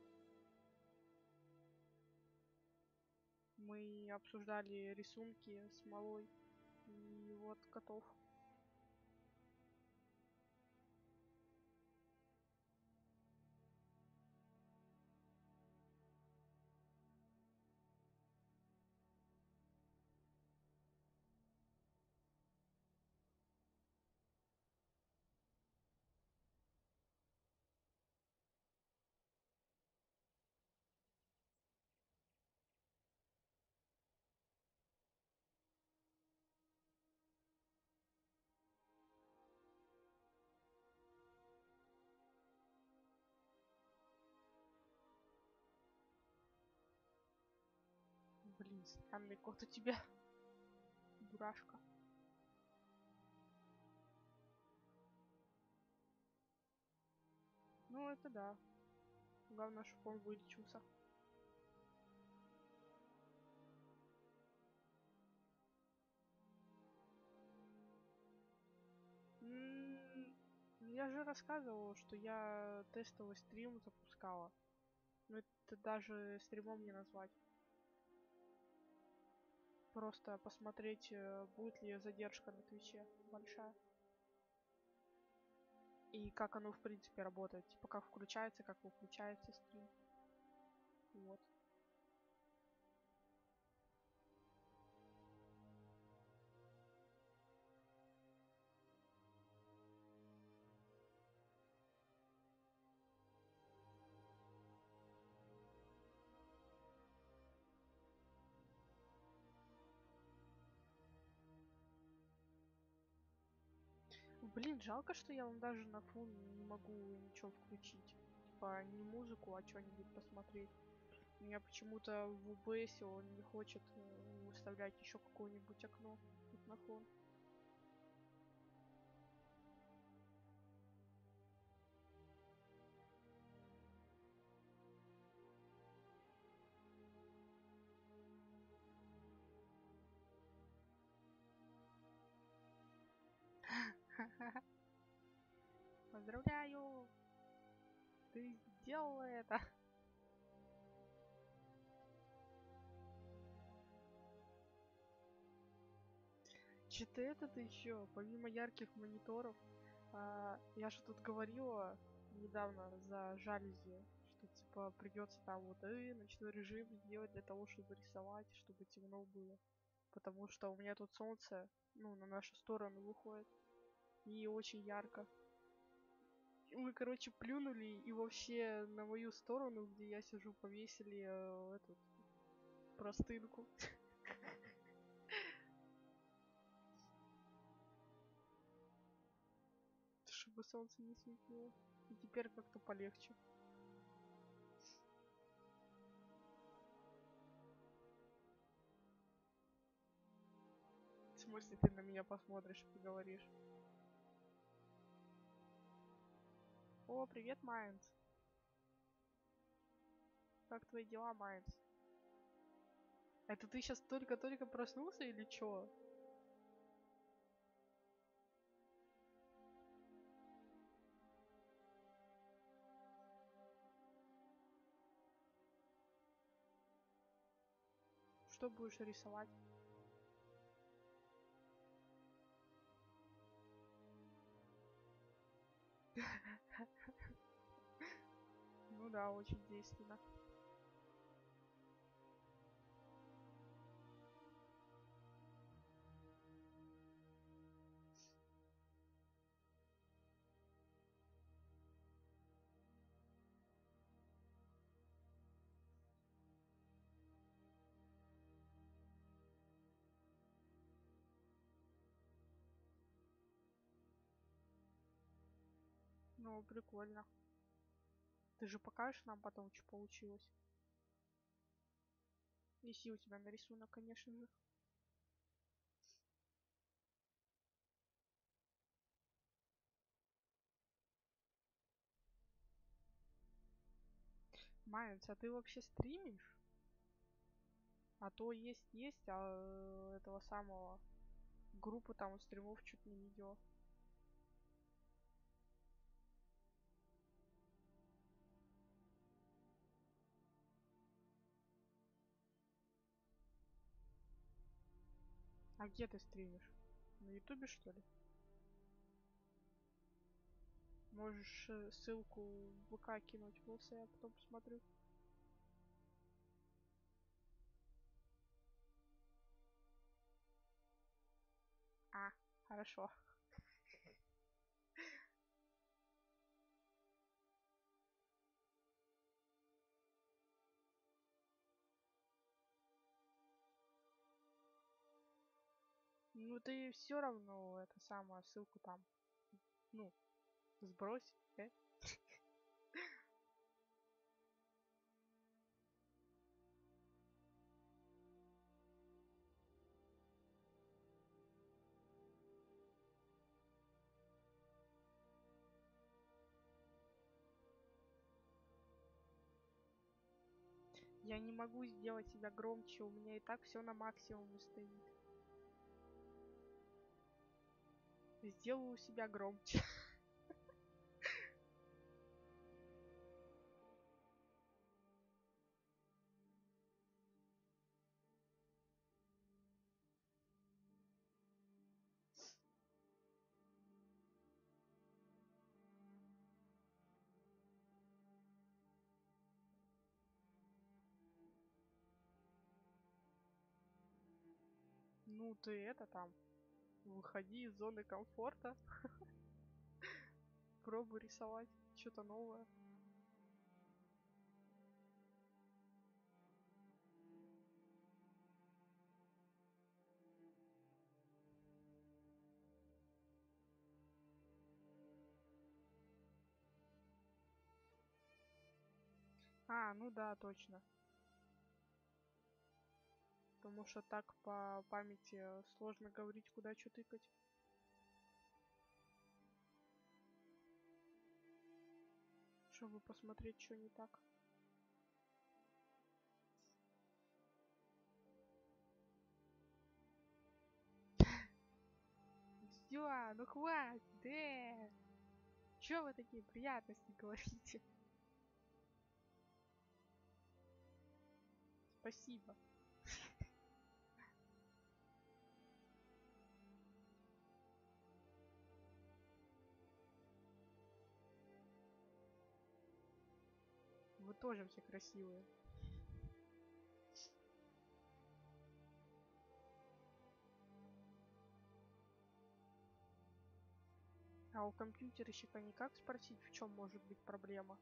Мы обсуждали рисунки с малой. И вот готов. Блин, странный кот у тебя. Дурашка. Ну, Ну, это да. Главное, чтобы он вылечился. Я же рассказывала, что я тестовый стрим запускала. Но это даже стримом не назвать. Просто посмотреть, будет ли задержка на Твиче большая. И как оно, в принципе, работает. Типа, как включается, как выключается стрим. Вот. Блин, жалко, что я вам даже на фон не могу ничего включить. Типа, не музыку, а что-нибудь посмотреть. У меня почему-то в OBS он не хочет выставлять еще какое-нибудь окно тут на фон. Поздравляю! Ты сделала это! Что-то это еще, помимо ярких мониторов, я же тут говорила недавно за жалюзи, что типа придется там вот ночной режим сделать для того, чтобы рисовать, чтобы темно было. Потому что у меня тут солнце, ну, на нашу сторону выходит. И очень ярко. Мы, короче, плюнули и вообще на мою сторону, где я сижу, повесили эту простынку. Чтобы солнце не светило. И теперь как-то полегче. В смысле, ты на меня посмотришь и поговоришь? О, привет, Майнс. Как твои дела, Майнс? Это ты сейчас только-только проснулся или чё? Что будешь рисовать? Ну да, очень действенно. Ну, прикольно. Ты же покажешь нам потом, что получилось? Если у тебя на рисунок, конечно же. Майнс, а ты вообще стримишь? А то есть, а этого самого группы там у стримов чуть не видео. А где ты стримишь? На ютубе, что ли? Можешь ссылку в ВК кинуть в ВС, я потом посмотрю. А, хорошо. Ну ты все равно это самое ссылку там, ну, сбрось, э? Я не могу сделать себя громче, у меня и так все на максимуме стоит. Сделаю себя громче. Ну ты это там, выходи из зоны комфорта, пробуй рисовать что-то новое. А, ну да, точно. Потому что так по памяти сложно говорить, куда что тыкать. Чтобы посмотреть, что не так. Всё, ну хватит, чё вы такие приятности говорите? Спасибо. Вы тоже все красивые. А у компьютерщика никак спросить, в чем может быть проблема?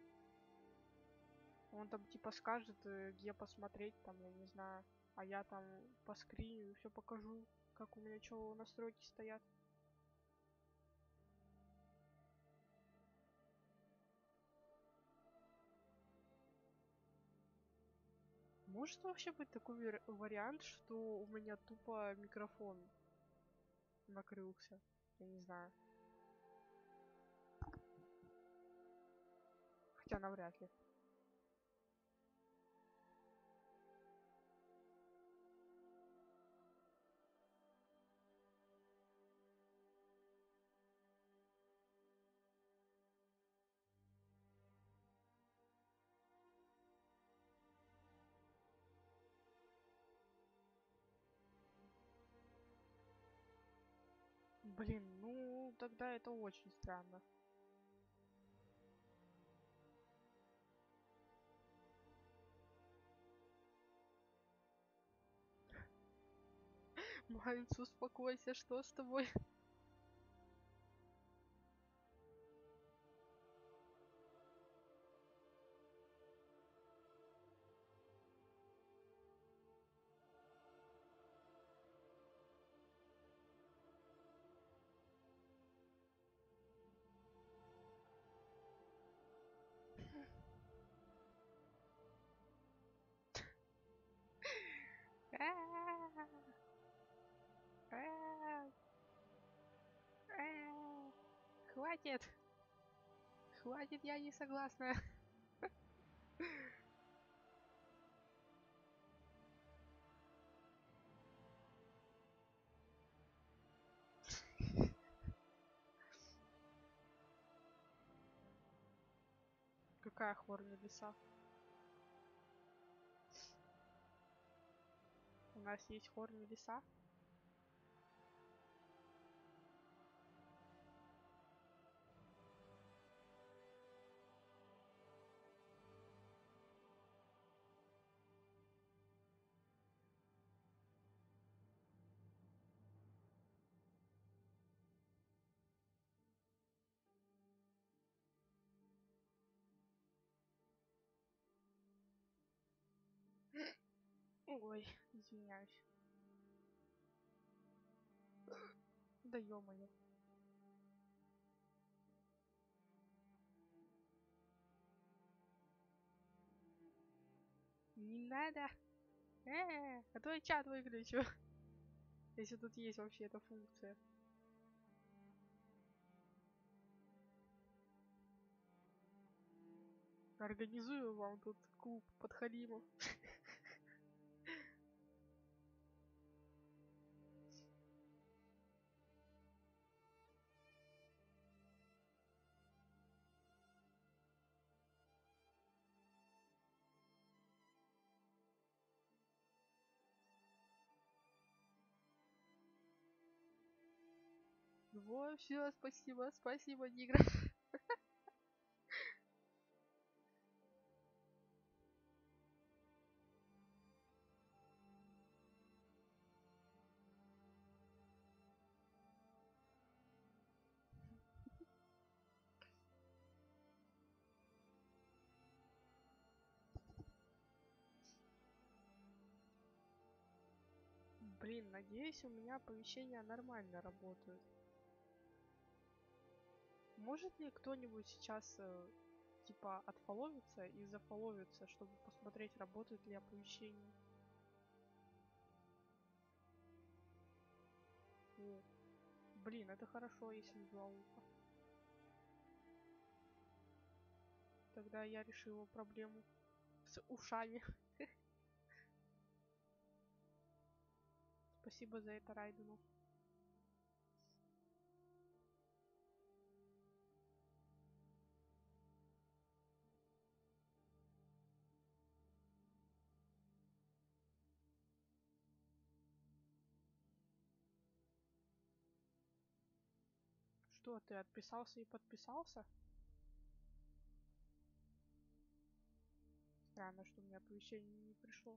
Он там типа скажет, где посмотреть, там, я не знаю. А я там по скриню все покажу, как у меня что настройки стоят. Может вообще быть такой вариант, что у меня тупо микрофон накрылся? Я не знаю. Хотя навряд ли. Блин, ну тогда это очень странно. Майнц, успокойся, что с тобой? Хватит! Хватит, я не согласна. Какая хорни лиса? У нас есть хорни лиса? Ой, извиняюсь. Да ё-моё. Не надо. А то я чат выключу. Если тут есть вообще эта функция. Организую вам тут клуб подхалимов. Вот, все, спасибо, спасибо, Нигра. Блин, надеюсь, у меня оповещения нормально работают. Может ли кто-нибудь сейчас типа отфоловиться и зафоловиться, чтобы посмотреть, работают ли оповещения? О, блин, это хорошо, если в два уха. Тогда я решила проблему с ушами. Спасибо за это, Райдену. Что, ты отписался и подписался? Странно, что у меня оповещение не пришло.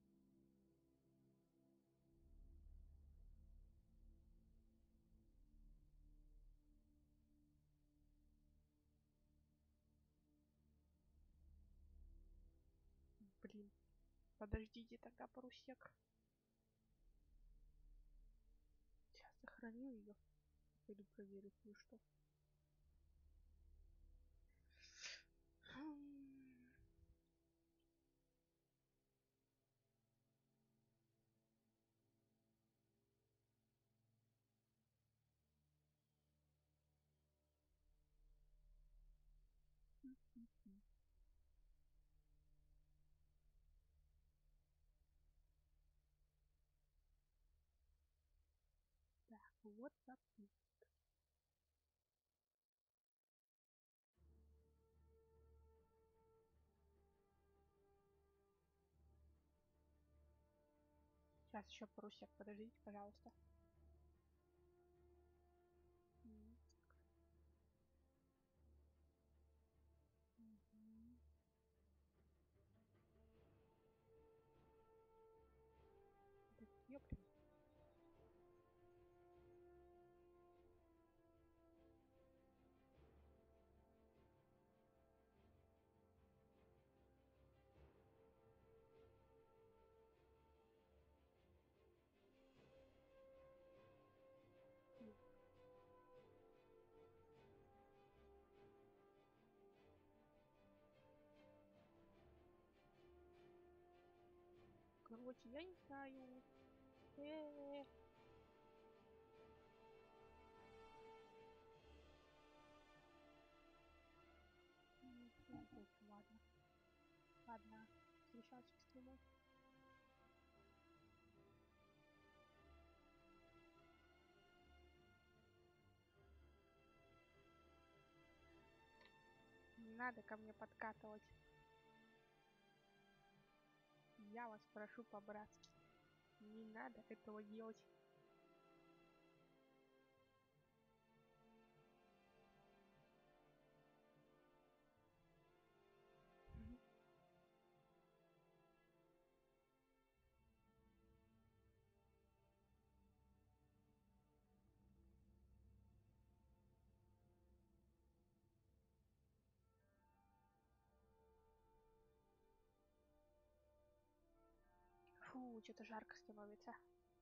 Блин. Подождите тогда, парусек. Сейчас сохраню ее. Пойду проверю кое-что. Так, вот так. Сейчас еще парусек, подождите, пожалуйста. Да ёптель. Короче, я не знаю. Ладно. Ладно. Встречаться с стримом. Не надо ко мне подкатывать. Я вас прошу по-братски. Не надо этого делать. Фу, что-то жарко становится.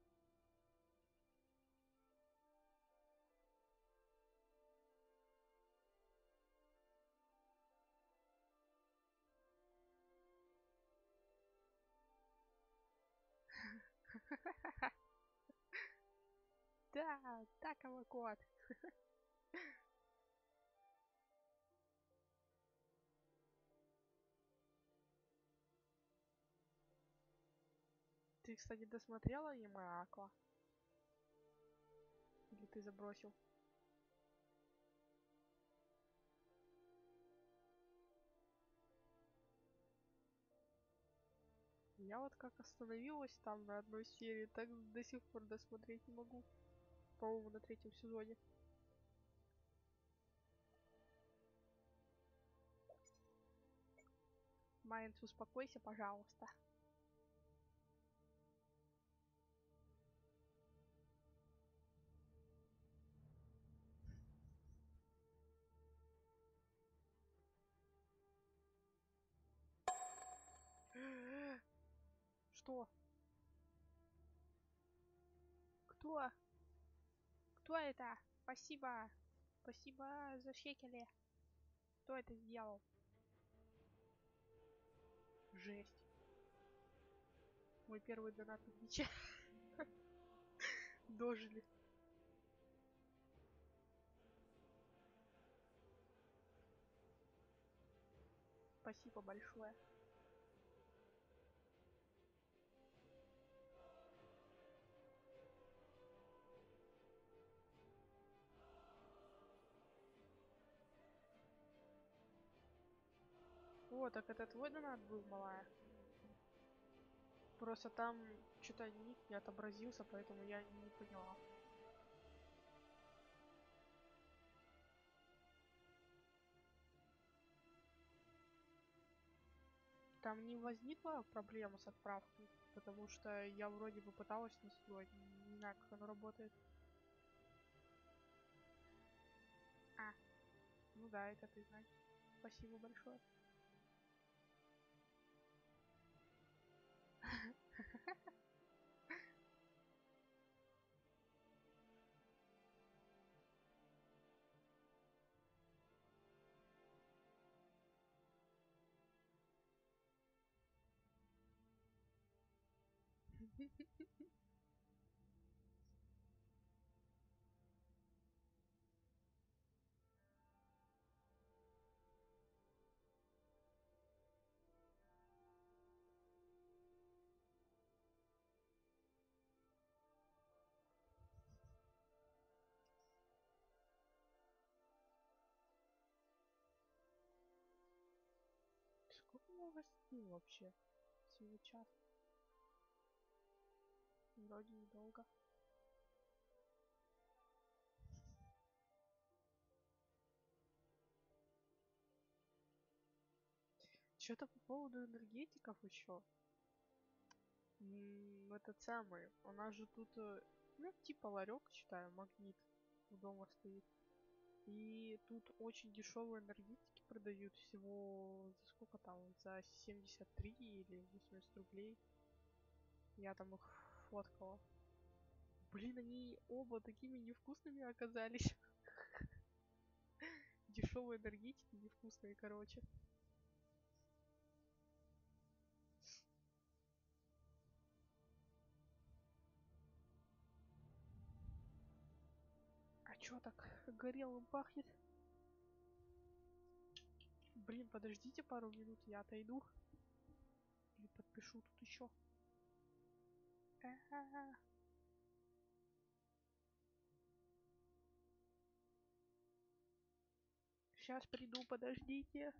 Да, так, авокот. кстати, досмотрела Ямааква? Или ты забросил? Я вот как остановилась там на одной серии, так до сих пор досмотреть не могу. По-моему, на 3-м сезоне. Майнц, успокойся, пожалуйста. Что? Кто? Кто это? Спасибо. Спасибо за шекели. Кто это сделал? Жесть. Мой первый донат на Твиче. Дожили. Спасибо большое. О, так это твой донат был, малая? Просто там что-то ник не отобразился, поэтому я не поняла. Там не возникла проблема с отправкой, потому что я вроде бы пыталась настроить, не знаю, как оно работает. А, ну да, это ты знаешь. Спасибо большое. Сколько у вас сил вообще? Всего час. Вроде недолго. Что-то по поводу энергетиков еще. Этот самый, у нас же тут, ну, типа ларек, считаю, магнит у дома стоит. И тут очень дешевые энергетики продают всего за сколько там, за 73 или 80 рублей. Я там их фоткала. Блин, они оба такими невкусными оказались. Дешевые энергетики невкусные, короче. А чё так горелым пахнет? Блин, подождите пару минут, я отойду. Или подпишу тут еще. Сейчас приду, подождите.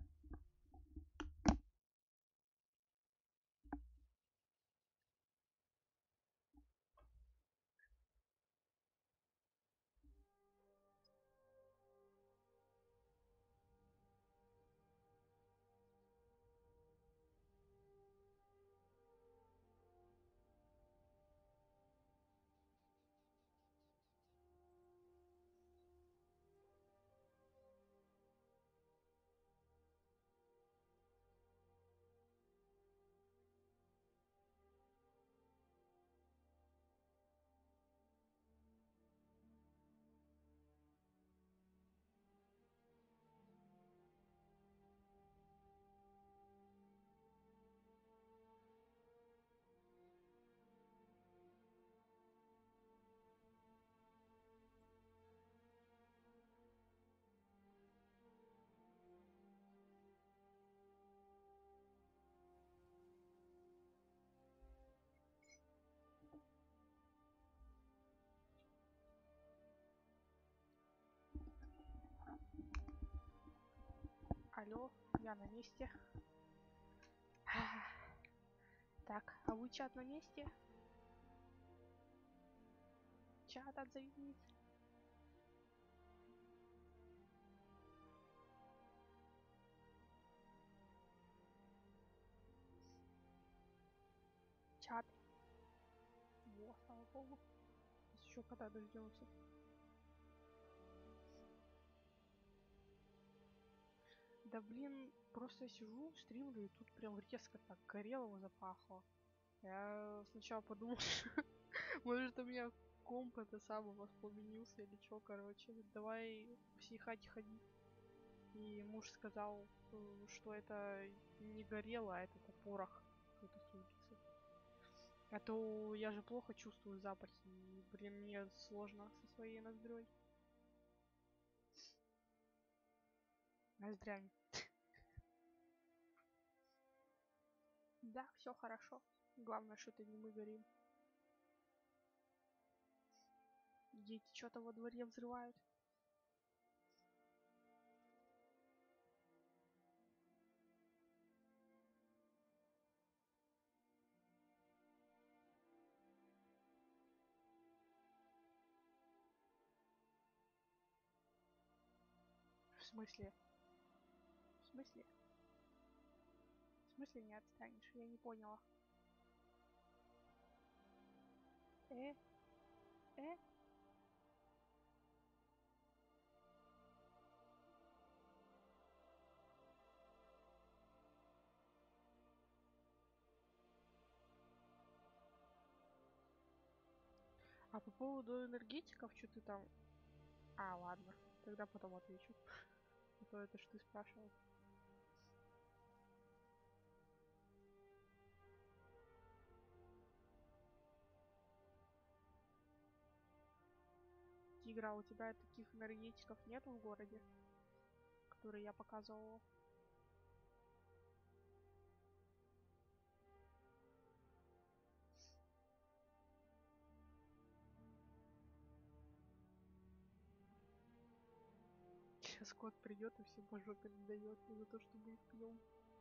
Я на месте. Так, а вы чат на месте? Чат отзовись. Чат. Во, слава богу. Еще когда дождемся. Да блин, просто сижу, стримлю, и тут прям резко так горелого запахло. Я сначала подумал, может у меня комп это самое воспламенился или чё, короче. Давай в психате ходить. И муж сказал, что это не горело, а это порох какой-то с улицы. А то я же плохо чувствую запахи, и, блин, мне сложно со своей ноздрёй. Ноздрями. Да, все хорошо. Главное, что это не мы горим. Дети что-то во дворе взрывают. В смысле? В смысле? В смысле не отстанешь? Я не поняла. Э? Э? А по поводу энергетиков, что ты там... А, ладно. Тогда потом отвечу. А то это ж ты спрашивал. Тигра, у тебя таких энергетиков нет в городе, которые я показывала? Сейчас кот придет и все по жопе надает за то, что мы их пьем.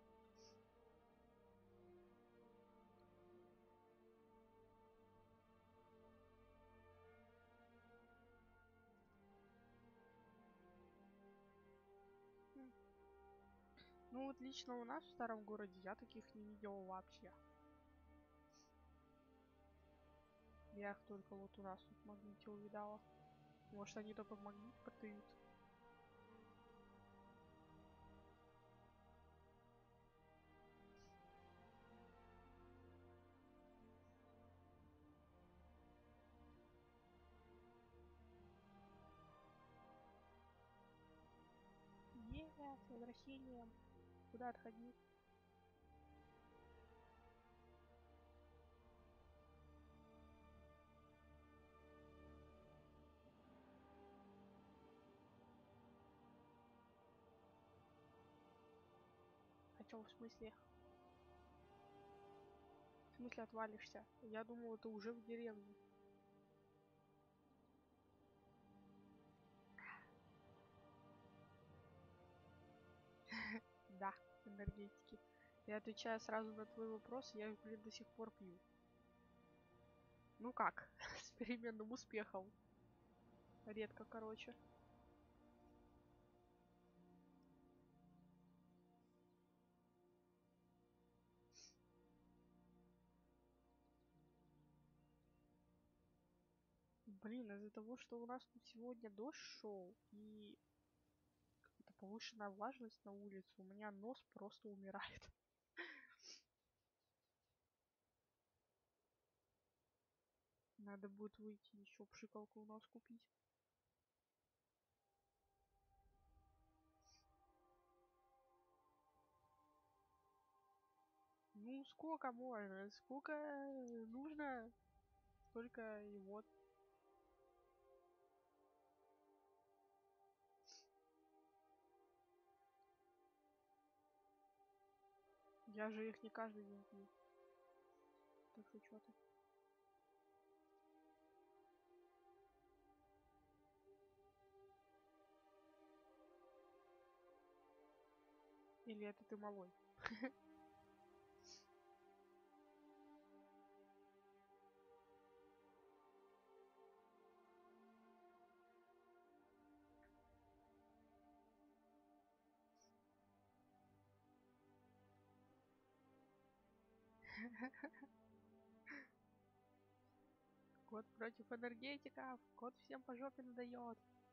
Ну вот лично у нас в старом городе я таких не видела вообще. Я их только вот у нас тут в Магните увидала. Может они только в Магните продают? С возвращением. Куда отходил? А чё, в смысле? В смысле отвалишься? Я думал, это уже в деревне. Да, энергетики. Я отвечаю сразу на твой вопрос, я их, блин, до сих пор пью. Ну как? С переменным успехом. Редко, короче. Блин, из-за того, что у нас тут сегодня дождь шел и какая-то повышенная влажность на улице, у меня нос просто умирает. Надо будет выйти еще пшикалку у нас купить. Ну, сколько можно? Сколько нужно? Столько и вот. Я же их не каждый день пью. Так что ты? Или это ты малой? Кот против энергетиков! Кот всем по жопе надает!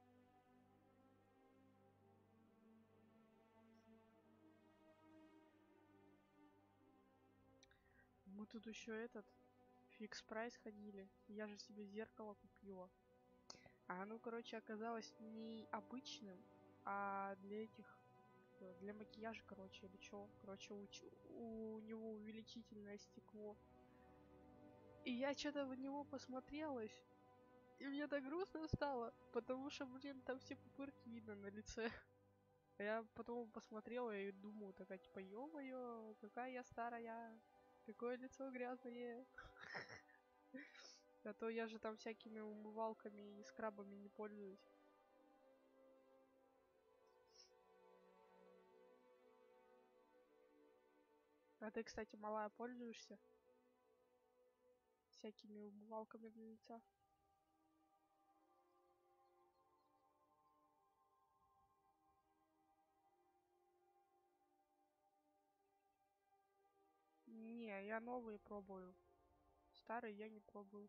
Мы тут еще фикс прайс ходили. Я же себе зеркало купила. А оно, короче, оказалось не обычным, а для макияжа, короче, или чё. Короче, у него увеличительное стекло. И я что-то в него посмотрелась, и мне так грустно стало, потому что, блин, там все пупырки видно на лице. А я потом посмотрела и думаю, такая, типа, ё-моё, какая я старая, какое лицо грязное. А то я же там всякими умывалками и скрабами не пользуюсь. А ты, кстати, малая, пользуешься всякими умывалками для лица? Не, я новые пробую. Старые я не пробую.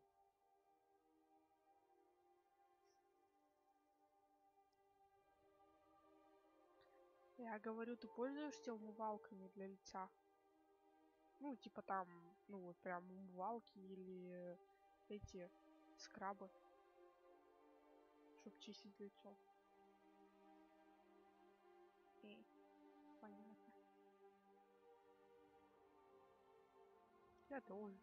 Я говорю, ты пользуешься умывалками для лица? Ну, типа там, ну вот прям умывалки или эти скрабы, чтобы чистить лицо. Понятно. Я тоже.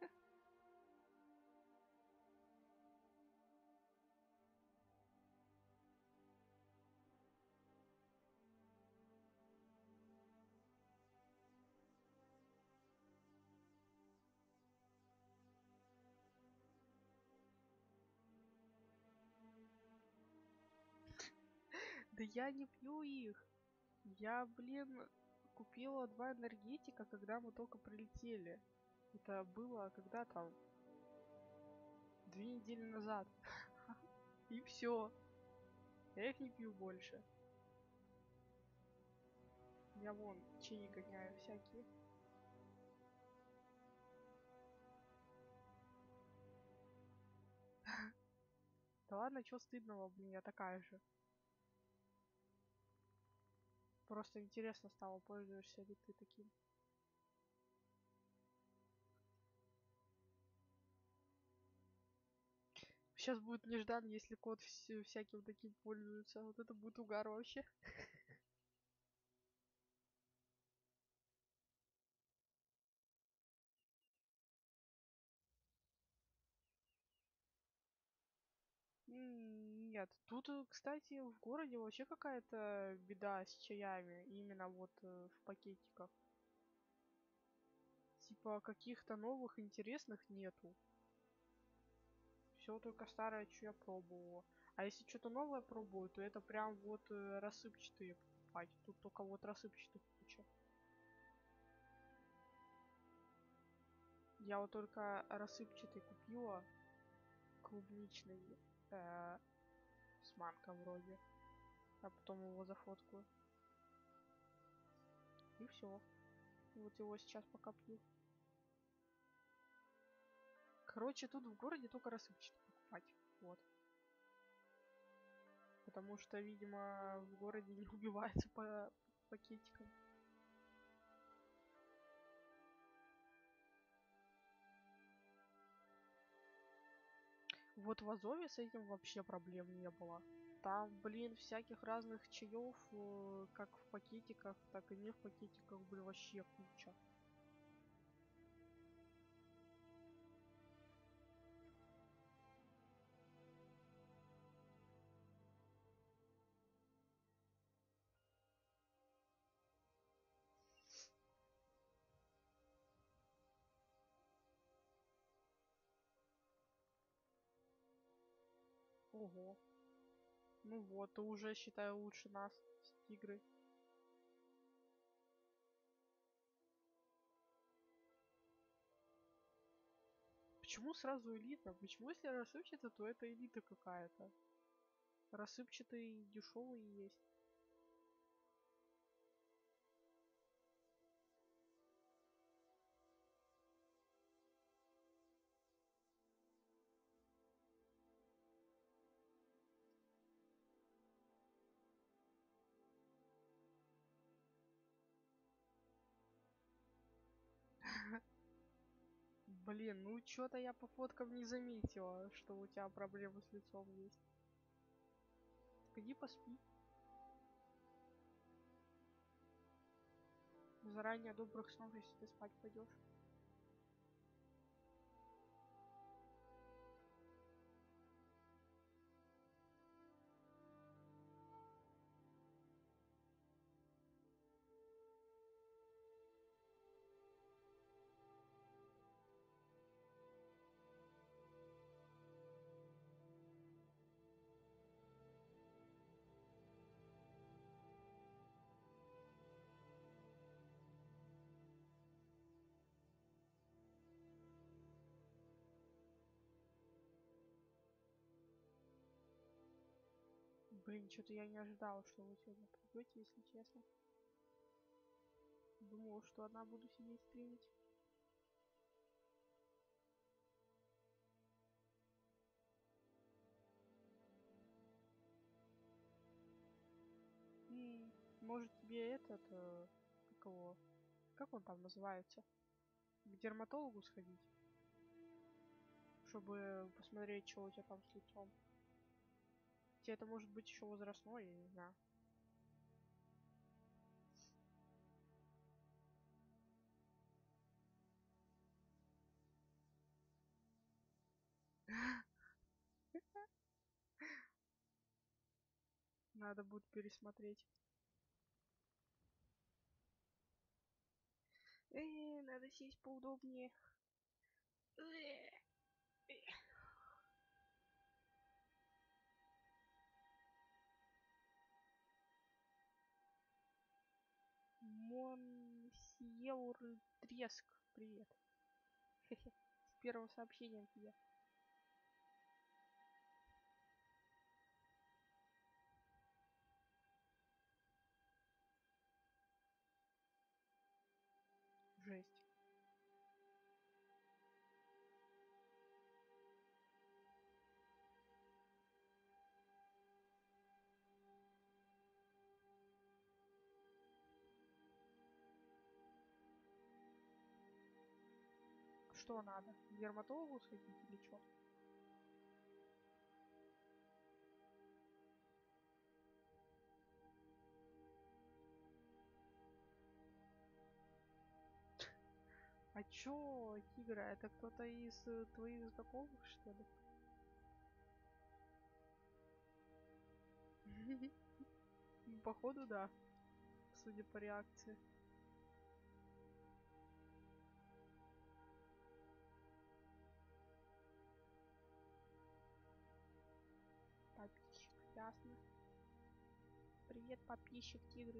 Да я не пью их. Я, блин, купила 2 энергетика, когда мы только прилетели. Это было когда там 2 недели назад. И все. Я их не пью больше. Я вон чаи гоняю всякие. Да ладно, чё стыдного, блин, я такая же. Просто интересно стало, пользуешься ли ты таким. Сейчас будет неждан, если кот всяким таким пользуется. Вот это будет угар вообще. Нет, тут, кстати, в городе вообще какая-то беда с чаями, именно вот в пакетиках. Типа каких-то новых интересных нету. Все только старое, что я пробовала. А если что-то новое пробую, то это прям вот рассыпчатые покупать. Тут только вот рассыпчатых куча. Я вот только рассыпчатый купила, клубничный, с манго вроде. А потом его зафоткаю. И все. Вот его сейчас пока пью. Короче, тут в городе только рассыпчатый покупать. Вот. Потому что, видимо, в городе не убивается по пакетикам. Вот в Азове с этим вообще проблем не было. Там, блин, всяких разных чаев, как в пакетиках, так и не в пакетиках, блин, вообще куча. Ого. Ну вот, ты уже, считаю, лучше нас с тигрой. Почему сразу элита? Почему если рассыпчатый, то это элита какая-то? Рассыпчатый дешевый есть. Блин, ну чё-то я по фоткам не заметила, что у тебя проблемы с лицом есть. Сходи поспи. Заранее добрых снов, если ты спать пойдешь. Блин, что-то я не ожидала, что вы сегодня придете, если честно. Думала, что одна буду сидеть стримить. Может тебе этот, как его, как он там называется? К дерматологу сходить? Чтобы посмотреть, что у тебя там с лицом. Тебе это может быть еще возрастное, я не знаю. Надо будет пересмотреть. Надо сесть поудобнее. Монсьеур Треск, привет. С первым сообщением тебе. Жесть. Что надо? К дерматологу сходить или что? А чё, тигра, это кто-то из твоих знакомых, что ли? Походу, да. Судя по реакции. Подписчик, ясно. Привет, подписчик тигры.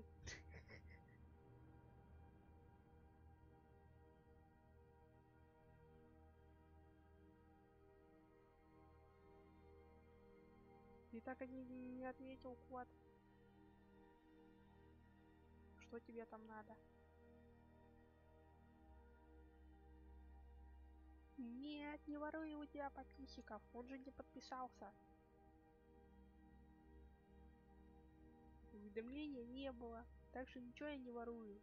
Ты так и не ответил, кот. Что тебе там надо? Нет, не воруй у тебя подписчиков. Он же не подписался. Уведомления не было. Так что ничего я не ворую.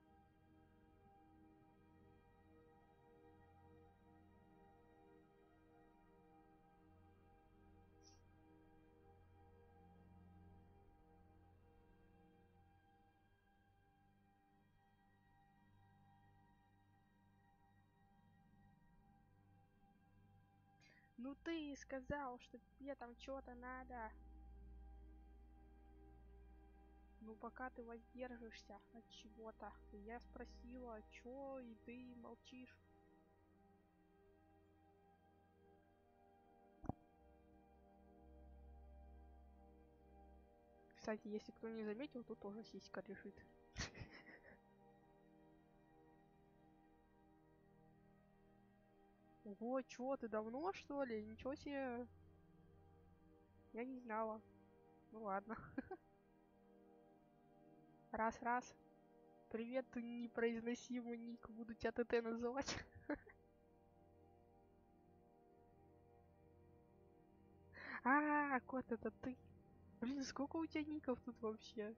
Ну ты сказал, что тебе там что-то надо. Ну пока ты воздержишься от чего-то. Я спросила, чё, и ты молчишь. Кстати, если кто не заметил, тут тоже сиська лежит. Ого, чё, ты давно, что ли? Ничего себе. Я не знала. Ну ладно. Раз. Привет, ты непроизносимый ник. Буду тебя ТТ называть. Кот, это ты. Блин, сколько у тебя ников тут вообще?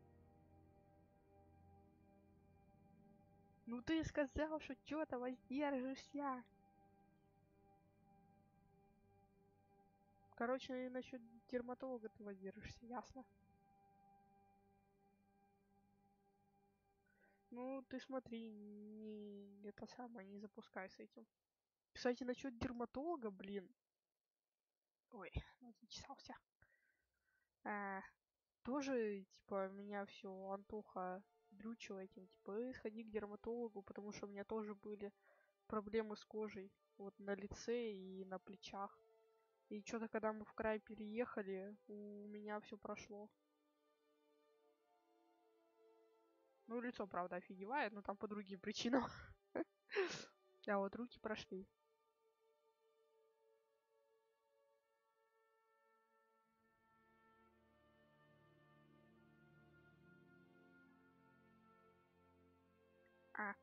Ну ты сказал, что чё-то воздержишься. Короче, насчет дерматолога ты воздержишься, ясно? Ну, ты смотри, не это самое, не запускай с этим. Кстати, насчет дерматолога, блин. Ой, зачесался. А, тоже, типа, меня все Антоха дрючил этим, типа, сходи к дерматологу, потому что у меня тоже были проблемы с кожей. Вот на лице и на плечах. И что-то, когда мы в край переехали, у меня все прошло. Ну, лицо, правда, офигевает, но там по другим причинам. А вот руки прошли. А,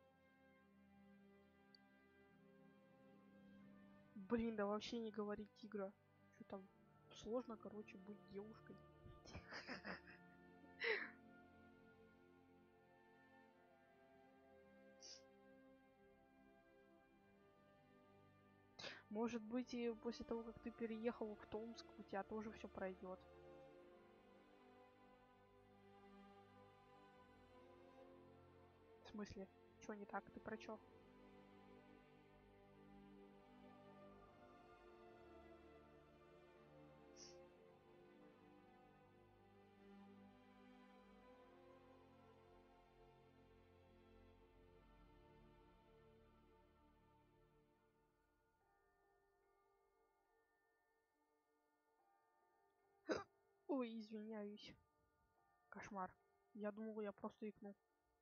блин, да вообще не говори тигра. Что там сложно, короче, быть девушкой. Может быть, и после того, как ты переехал в Томск, у тебя тоже все пройдет. В смысле? Чё не так? Ты про чё? Ой, извиняюсь. Кошмар. Я думал, я просто икнул.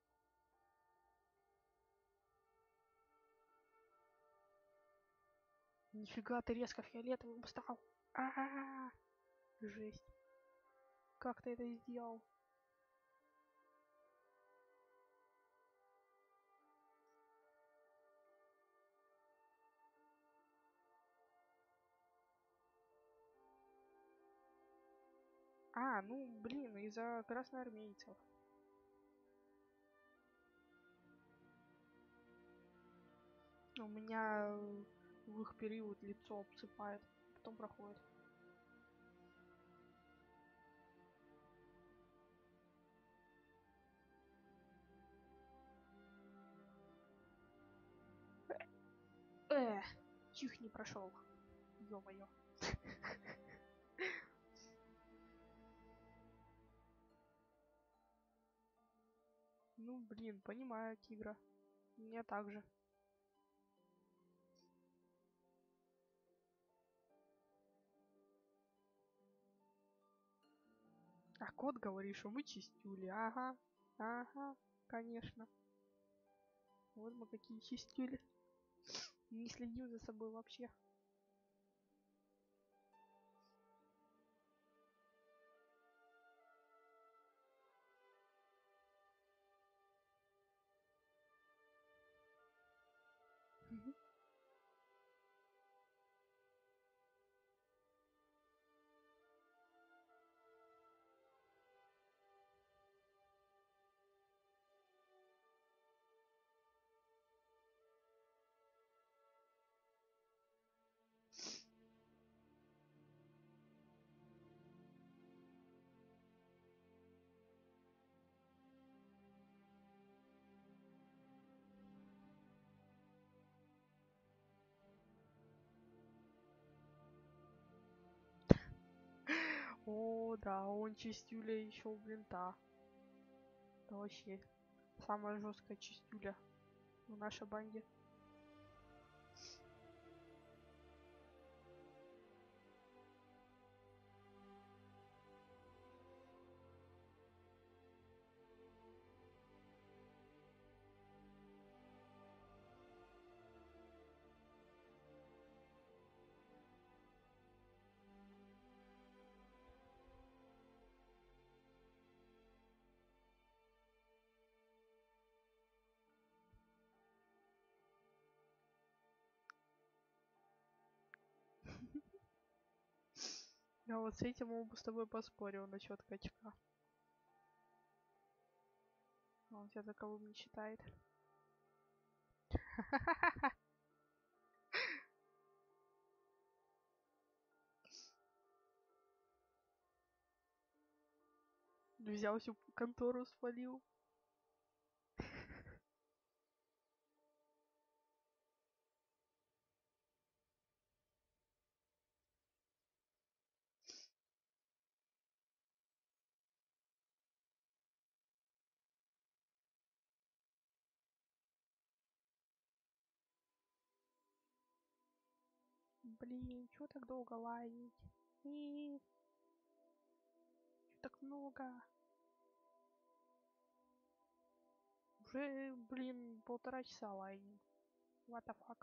Нифига ты резко фиолетовым стал. А-а-а. Жесть. Как ты это сделал? Ну, блин, из-за красноармейцев. У меня в их период лицо обсыпает, потом проходит. Чих не прошел. Ё-моё. Ну, блин, понимаю, тигра. У меня так же. А кот говоришь, что мы чистюли. Ага, конечно. Вот мы какие чистюли. Не следим за собой вообще. О, да, он чистюля еще, блин, та. Это вообще самая жесткая чистюля в нашей банде. Я вот с этим могу с тобой поспорил насчет качка. Он тебя таковым не считает. Взял всю контору, спалил. Блин, чё так долго лаять? И чё так много? Уже, блин, 1,5 часа лайним. What the fuck?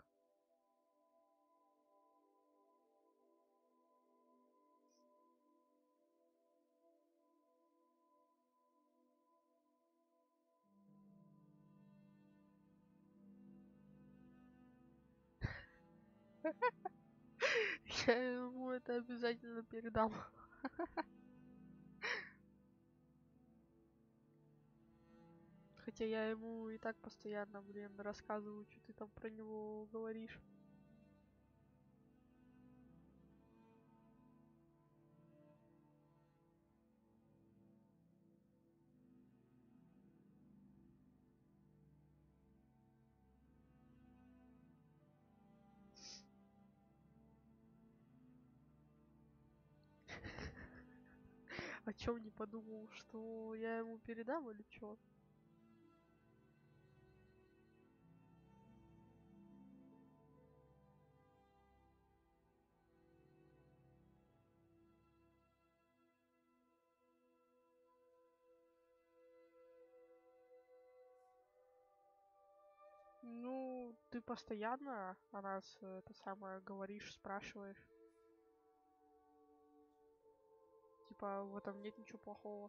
Я ему это обязательно передам. Хотя я ему и так постоянно, блин, рассказываю, что ты там про него говоришь. О чем не подумал, что я ему передам или чё? Ну, ты постоянно о нас это самое говоришь, спрашиваешь. Типа, в этом нет ничего плохого.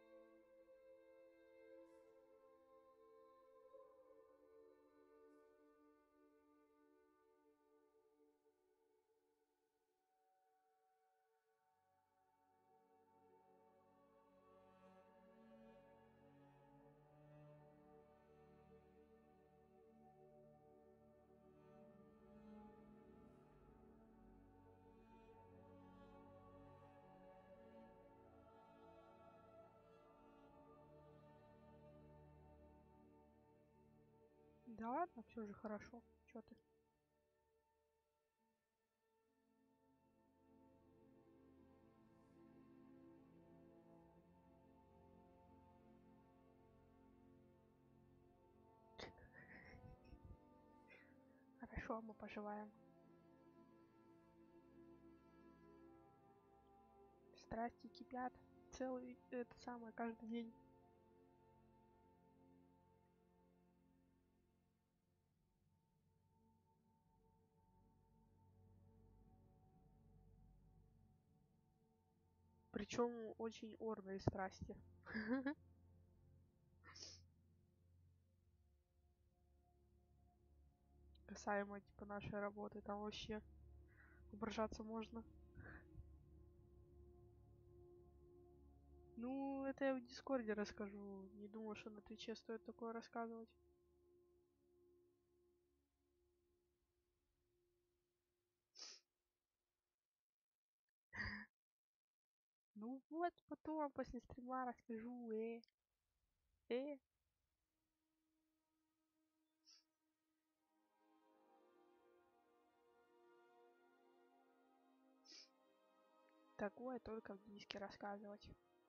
Да ладно, все же хорошо. Чё ты? Хорошо, мы поживаем. Страсти кипят. Целый, это самое, каждый день. Причем очень орные страсти. Касаемо, типа, нашей работы. Там вообще ображаться можно. Ну, это я в Дискорде расскажу. Не думаю, что на Твиче стоит такое рассказывать. Ну вот, потом, после стрима расскажу, э. Такое только в диске рассказывать.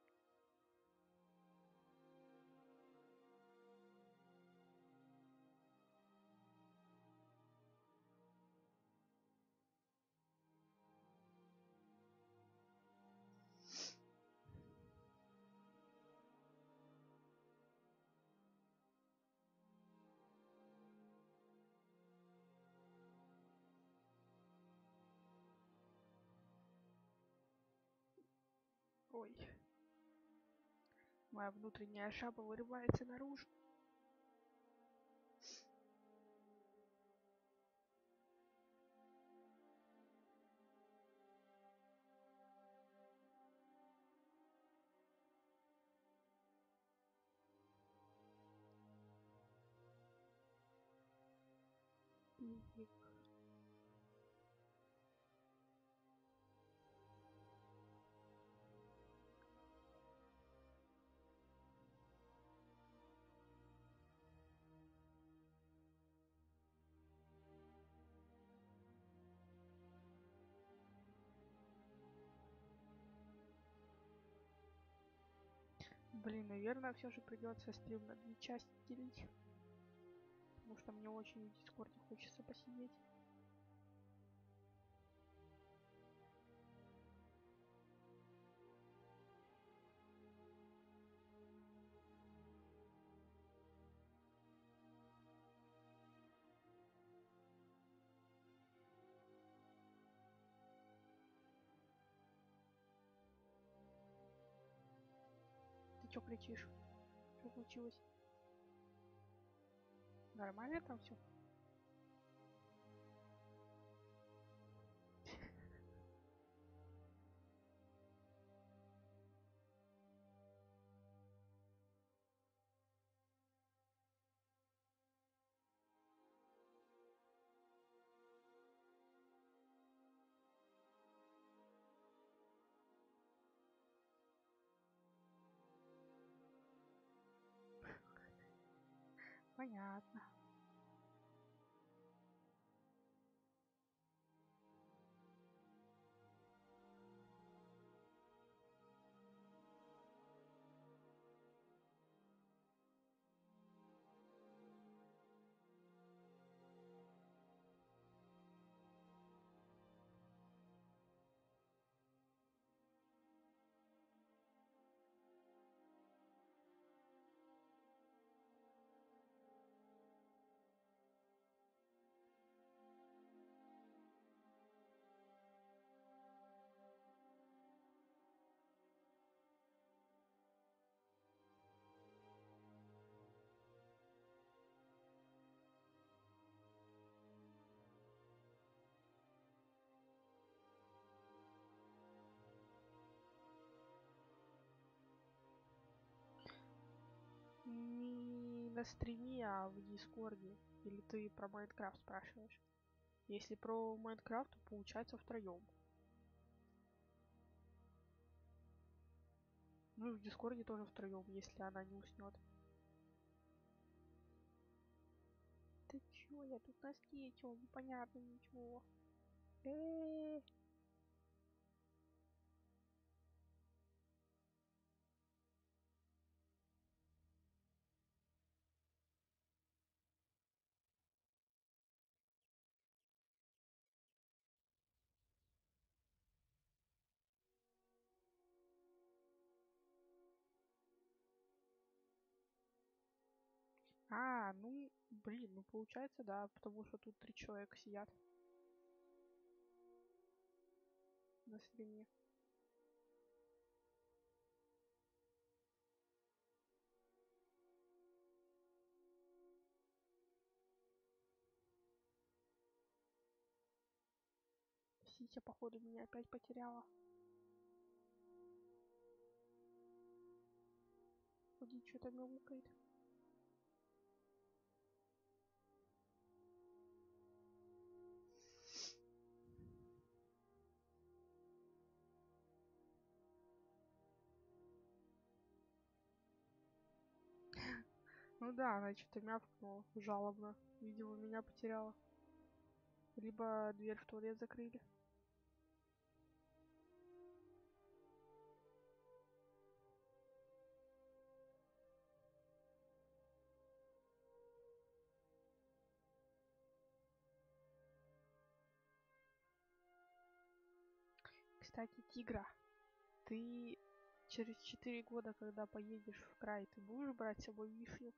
Ой. Моя внутренняя жаба вырывается наружу. Противник. Блин, наверное, все же придется стрим на 2 части делить. Потому что мне очень в Дискорде хочется посидеть. Ты чё кричишь? Что случилось? Нормально там все? Понятно. Не на стриме, а в Дискорде. Или ты про Майнкрафт спрашиваешь? Если про Майнкрафт, то получается втроем. Ну и в Дискорде тоже втроем, если она не уснет. Ты чё, я тут на скейте, непонятно ничего. Ну, блин, ну получается, да, потому что тут 3 человека сидят на стриме. Сися, походу, меня опять потеряла. Ходи, что-то мяукает. Ну да, она что-то мявкнула жалобно. Видимо, меня потеряла. Либо дверь в туалет закрыли. Кстати, Тигра, ты через 4 года, когда поедешь в край, ты будешь брать с собой вишню?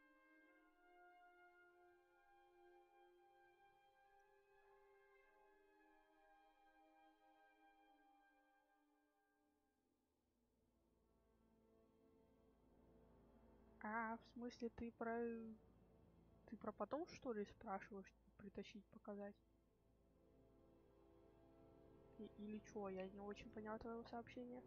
В смысле, Ты про потом, что ли, спрашиваешь? Притащить, показать? Или чё? Я не очень поняла твоего сообщения.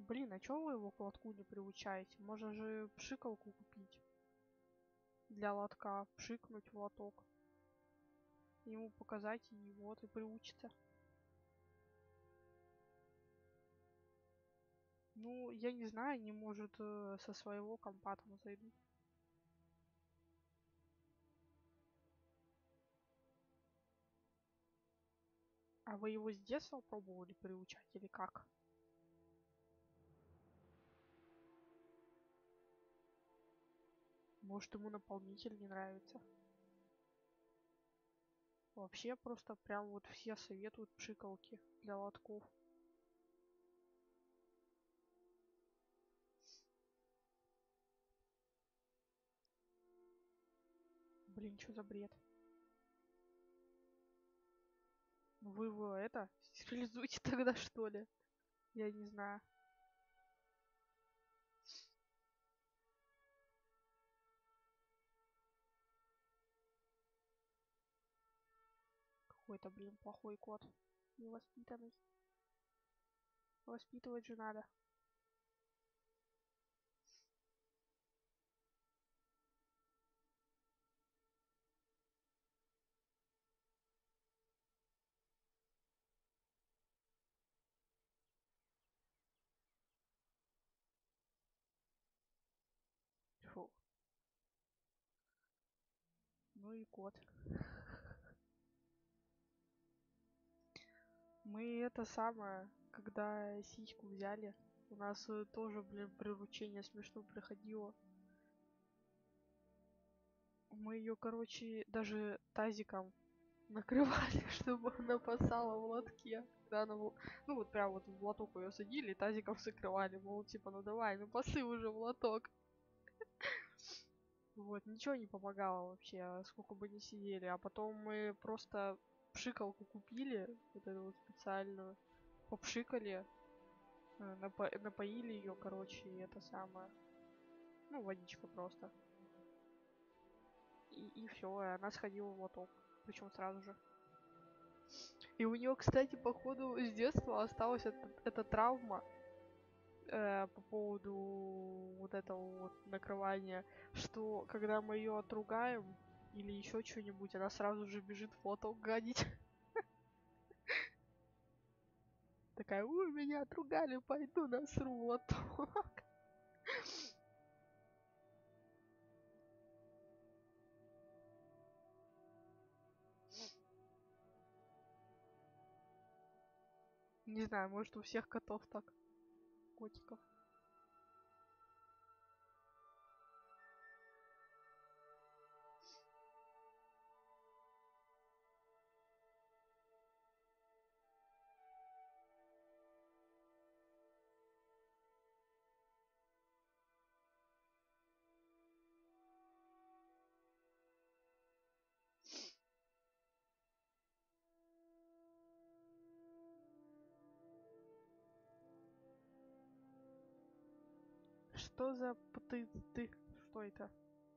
Блин, а чё вы его к лотку не приучаете? Можно же пшикалку купить. Для лотка. Пшикнуть в лоток. Ему показать, и вот, и приучится. Ну, я не знаю, не может со своего компа там зайду. А вы его с детства пробовали приучать или как? Может, ему наполнитель не нравится? Вообще просто прям вот все советуют пшикалки для лотков. Блин, что за бред? Ну вы его это, стерилизуйте тогда, что ли? Я не знаю. Какой-то, блин, плохой кот. Невоспитанный. Воспитывать же надо. Фу. Ну и кот. Мы это самое, когда сиську взяли, у нас тоже, блин, приручение смешно проходило. Мы ее, короче, даже тазиком накрывали, чтобы она поссала в лотке. Когда она, ну вот прям вот в лоток ее садили и тазиком закрывали. Мол, типа, ну давай, ну поссы уже в лоток. Вот, ничего не помогало вообще, сколько бы ни сидели. А потом мы просто пшикалку купили, вот эту вот специальную, попшикали, напоили ее, короче, и это самое. Ну, водичка просто. И все, и она сходила в лоток. Причем сразу же. И у нее, кстати, походу, с детства осталась эта травма по поводу вот этого вот накрывания, что когда мы ее отругаем или еще что-нибудь, она сразу же бежит в лоток гадить. Такая, ой, меня отругали, пойду насру в лоток. Не знаю, может у всех котов так. Котиков. Что за ты? Что это?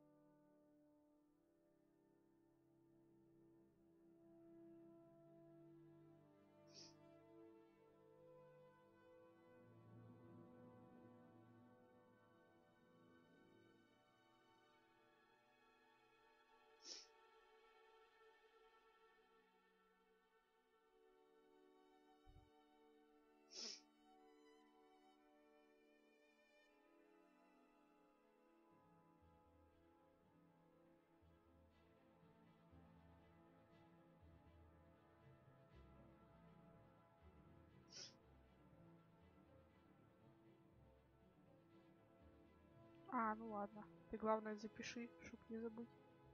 А, ну ладно. Ты главное запиши, чтоб не забыть.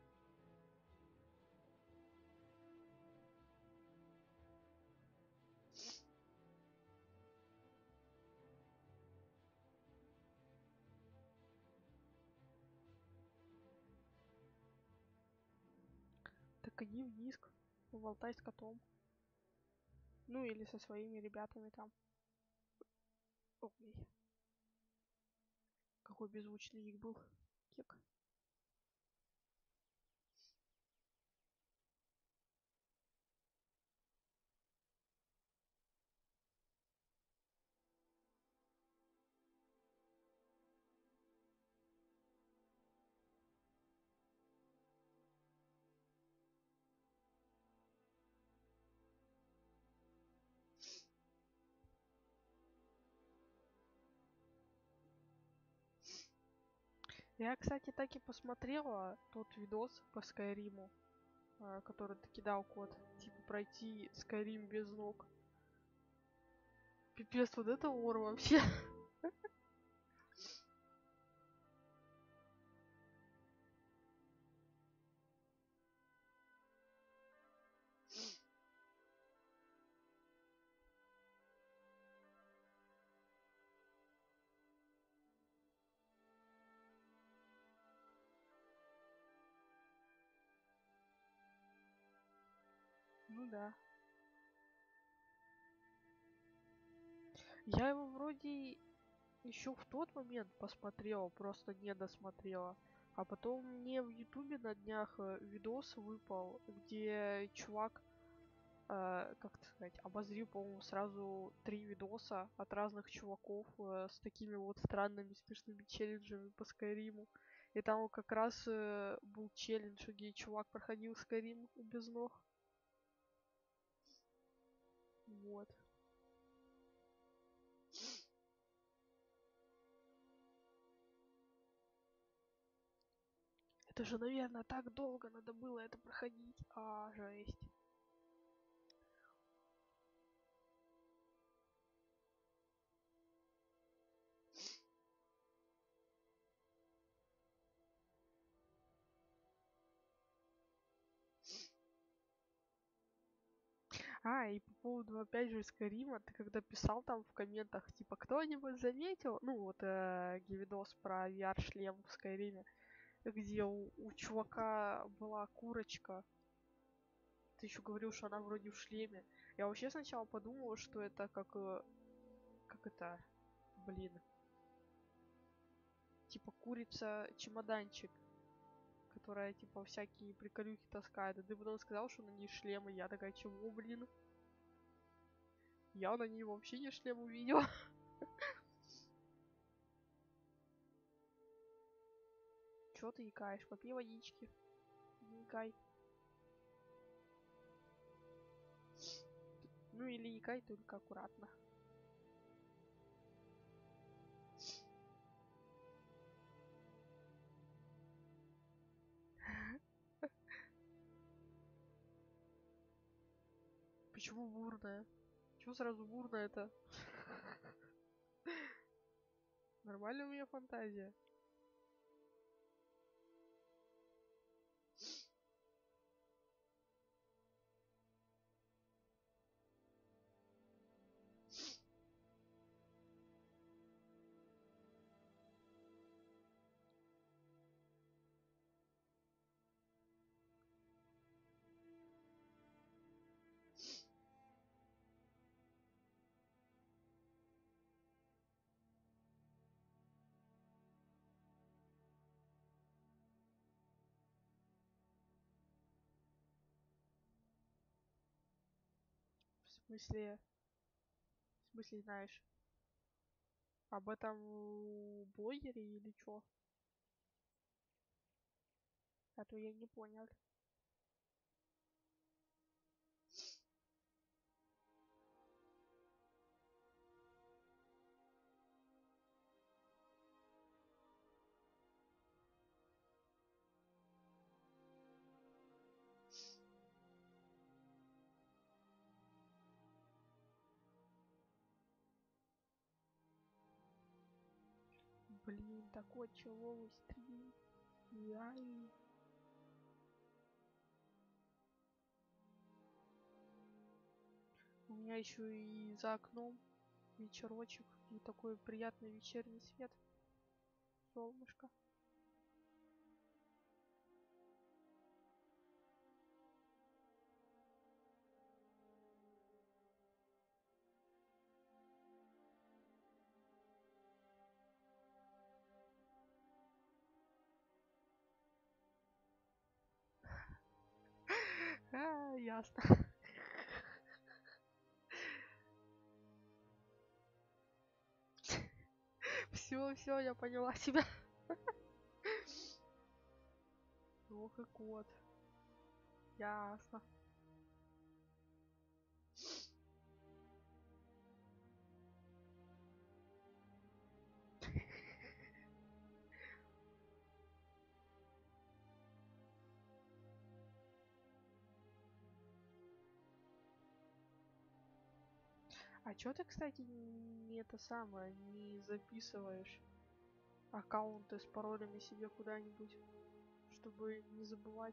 Так иди в диск, поболтай с котом. Ну или со своими ребятами там. Ой, какой беззвучный ник был. Кек. Я, кстати, так и посмотрела тот видос по Скайриму, который ты кидал код. Типа пройти Скайрим без ног. Пипец, вот это ор вообще. Ну да. Я его вроде еще в тот момент посмотрела, просто не досмотрела. А потом мне в Ютубе на днях видос выпал, где чувак, как это сказать, обозрил, по-моему, сразу 3 видоса от разных чуваков с такими вот странными смешными челленджами по Скайриму. И там вот как раз был челлендж, где чувак проходил Скайрим без ног. Вот. Это же, наверное, так долго надо было это проходить. А, жесть. И по поводу, опять же, Скайрима, ты когда писал там в комментах, типа, кто-нибудь заметил, ну, вот, видос про VR-шлем в Скайриме, где у чувака была курочка, ты еще говорил, что она вроде в шлеме. Я вообще сначала подумала, что это как это, блин, типа курица-чемоданчик, которая, типа, всякие приколюхи таскает. И ты потом сказал, что на ней шлем, и я такая, чего, блин? Я на ней вообще не шлем увидела. Чё ты икаешь? Попей водички. Не икай. Ну или икай, только аккуратно. Почему бурная? Чего сразу бурная-то? Нормальная у меня фантазия. В смысле? В смысле знаешь? Об этом блогере или чё? А то я не понял. Блин, такой человый стрим. Яй. У меня еще и за окном вечерочек и такой приятный вечерний свет. Солнышко. Ясно. Все, я поняла тебя. Ох и кот. Ясно. А чё ты, кстати, не это самое, не записываешь аккаунты с паролями себе куда-нибудь, чтобы не забывать?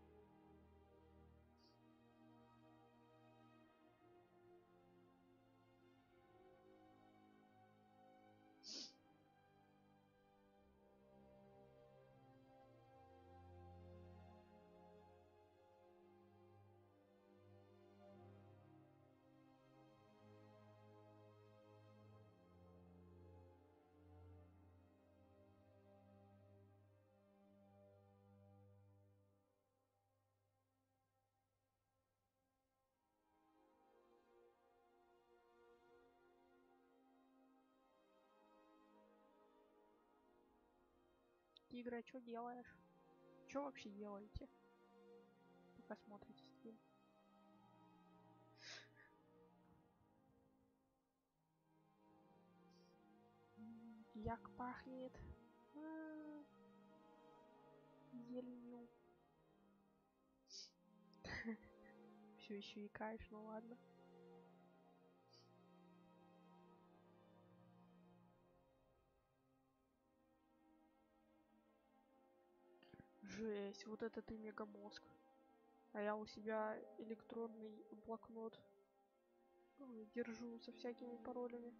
Игра, что делаешь? Что вообще делаете, пока смотрите стрим? Як пахнет зеленью. Все еще икаешь, ну ладно. Жесть, вот это ты мегамозг. А я у себя электронный блокнот держу со всякими паролями.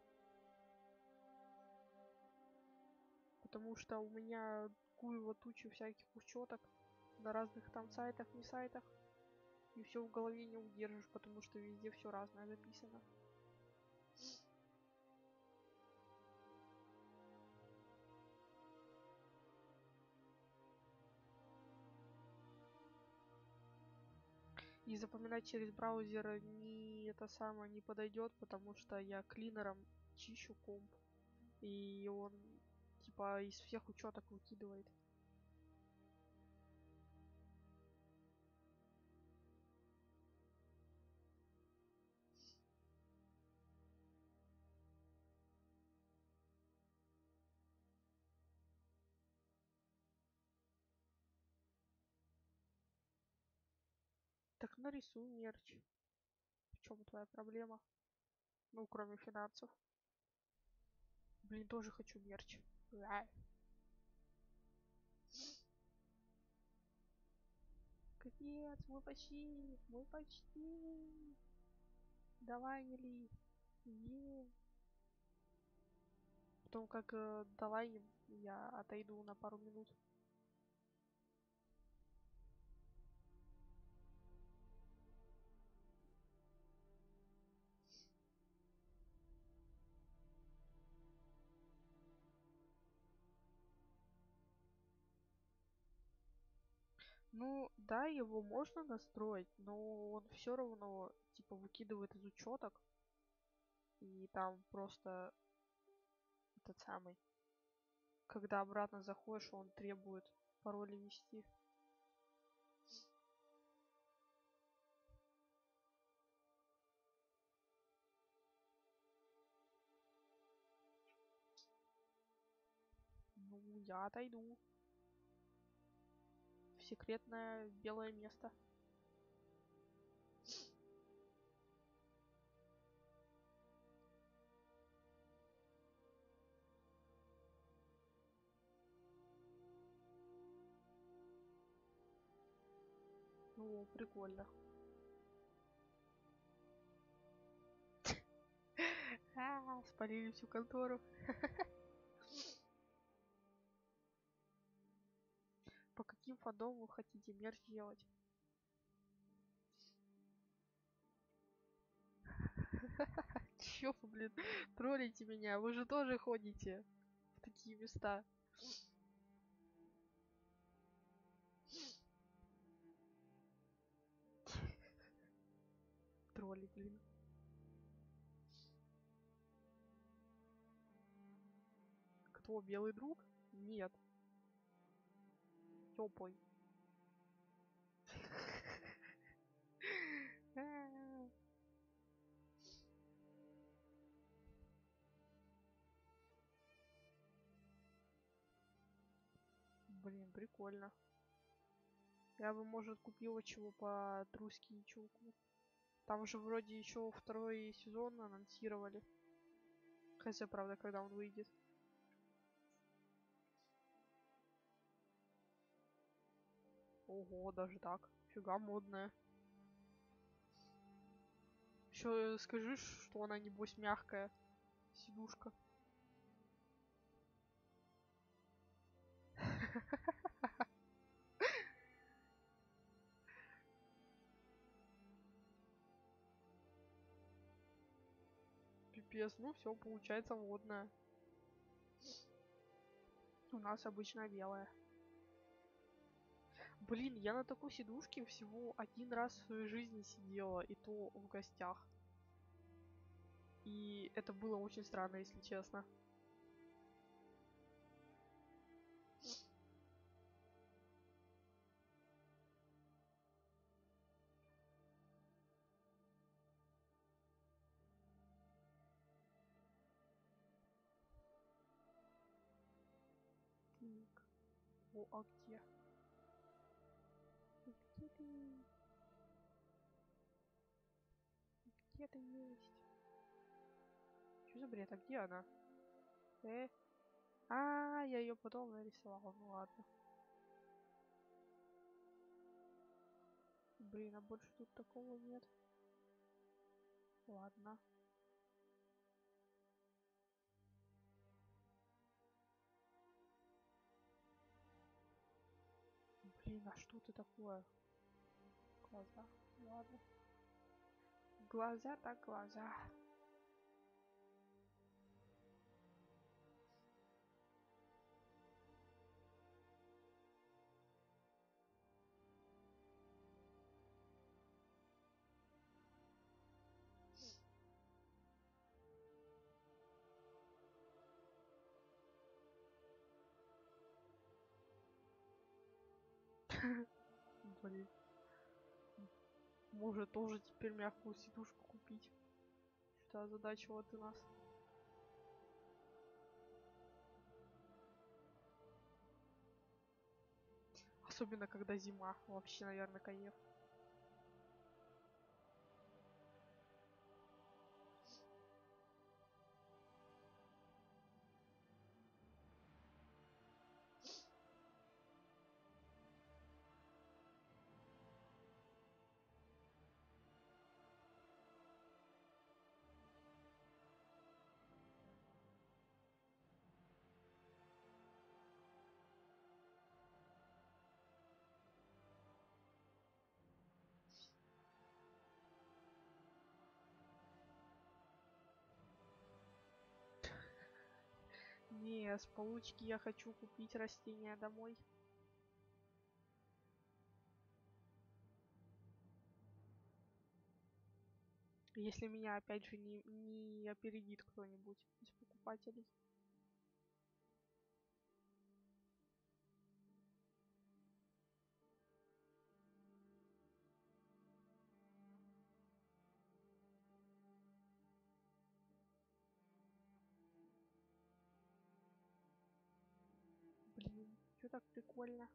Потому что у меня куева тучу всяких учеток на разных там сайтах, не сайтах. И все в голове не удержишь, потому что везде все разное записано. И запоминать через браузер не это самое не подойдет, потому что я клинером чищу комп. И он типа из всех учеток выкидывает. Так нарисуй мерч. В чем твоя проблема? Ну, кроме финансов. Блин, тоже хочу мерч. Капец, мы почти, мы почти. Давай, Нели. Потом как давай, я отойду на пару минут. Ну, да, его можно настроить, но он все равно типа выкидывает из учеток. И там просто этот самый. Когда обратно заходишь, он требует пароли ввести. Ну, я отойду. В секретное белое место. Ну, прикольно. Спалили всю контору. По каким фандомам вы хотите мерч делать? Чё вы, блин, троллите меня? Вы же тоже ходите в такие места. Тролли, блин. Кто, белый друг? Нет. Теплый. Блин, прикольно. Я бы, может, купила чего по Трусски и Чулку. Там же вроде еще второй сезон анонсировали. Хз, правда, когда он выйдет. Ого, даже так. Фига модная. Еще скажи, что она небось мягкая. Сидушка. Пипец, ну все, получается модная. У нас обычно белая. Блин, я на такой сидушке всего один раз в своей жизни сидела, и то в гостях. И это было очень странно, если честно. Так. О, а где? Где ты? Где ты есть? Что за бред? А где она? Я ее потом нарисовала. Ну ладно. Блин, а больше тут такого нет. Ладно. Блин, а что ты такое? Глаза. Ладно. Глаза так глаза. Блин. Может тоже теперь мягкую сидушку купить. Что озадачила ты нас. Особенно когда зима. Вообще, наверное, кайф. Не, с получки я хочу купить растения домой. Если меня опять же не опередит кто-нибудь из покупателей. Блин, что так прикольно.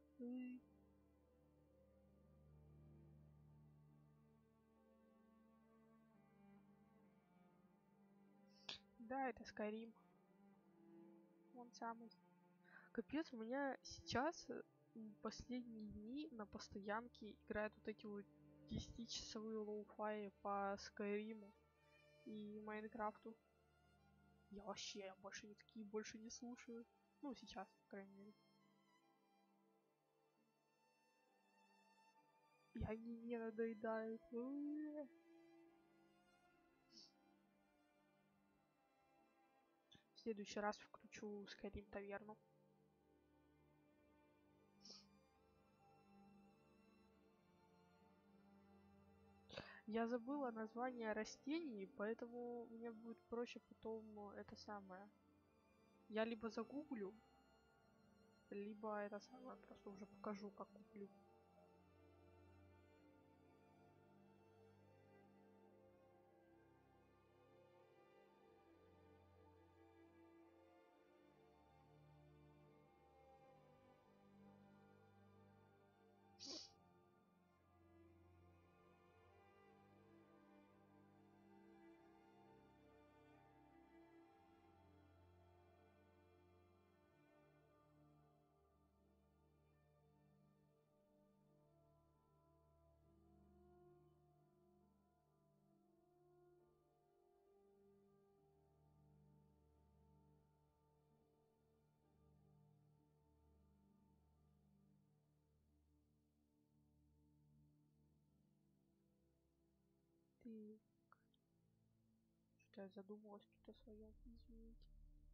Да, это Skyrim. Он самый. Капец, у меня сейчас последние дни на постоянке играют вот эти вот 10-часовые лоу-фаи по Скайриму и Майнкрафту. Я больше не такие больше не слушаю. Ну, сейчас, по крайней мере. И они не надоедают. В следующий раз включу Skyrim таверну. Я забыла название растений, поэтому мне будет проще потом это самое. Я либо загуглю, либо это самое просто уже покажу, как куплю. Блин. Что-то я задумалась тут о своем. Извините.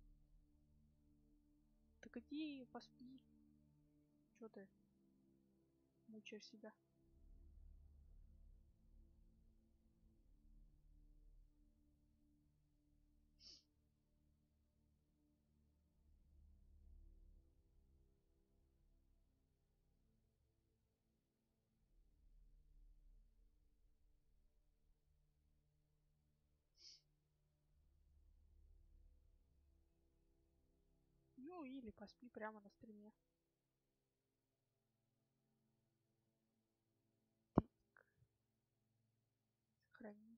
Так иди, поспи. Чё ты мучаешь себя? Ну или поспи прямо на стриме. Так. Сохрани.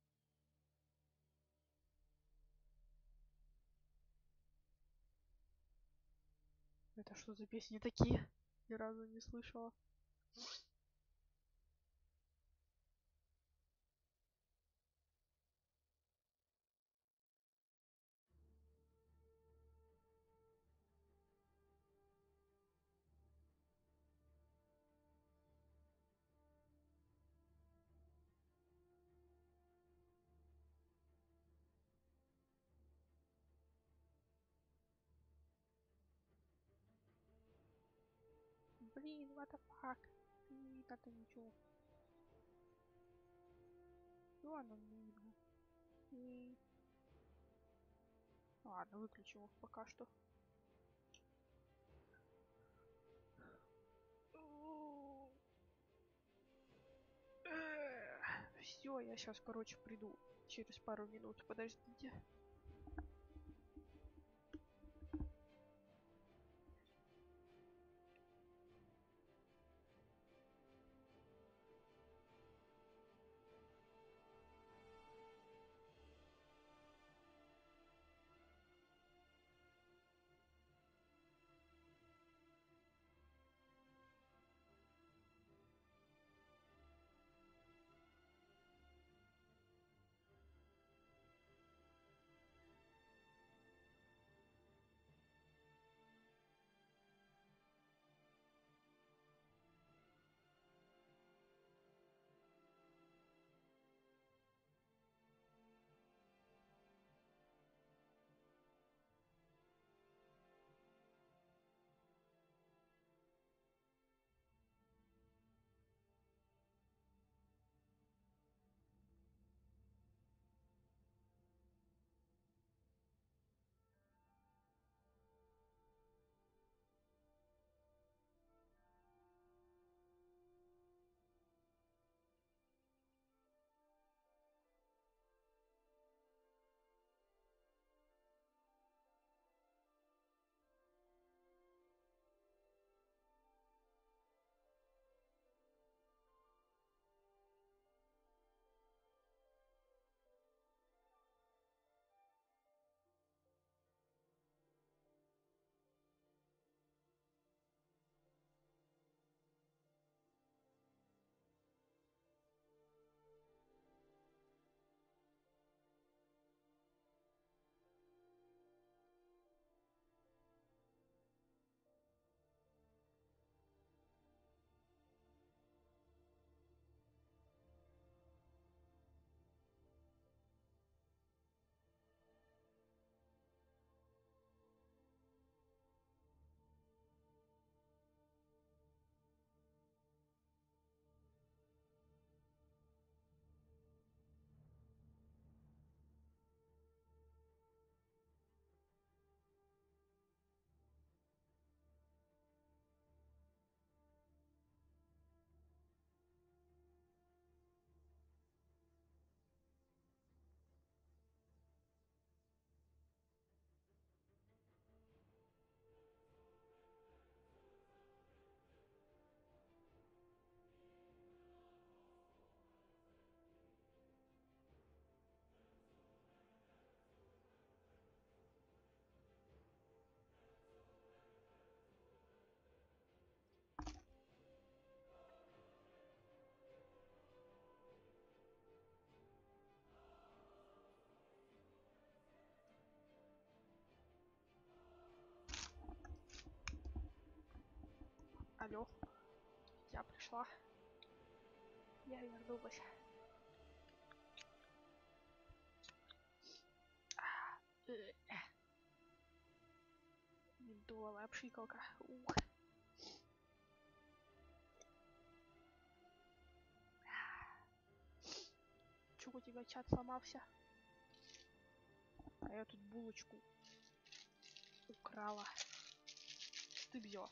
Это что за песни такие? Ни разу не слышала. Блин, what the fuck? Не видно-то ничего. Ну, оно не видно. И... Ладно, выключим их пока что. Все, я сейчас, короче, приду через пару минут. Подождите. Алло. Я пришла. Я вернулась. Дуловая пшикалка. Ух. Чё у тебя чат сломался? А я тут булочку украла. Стыбзё.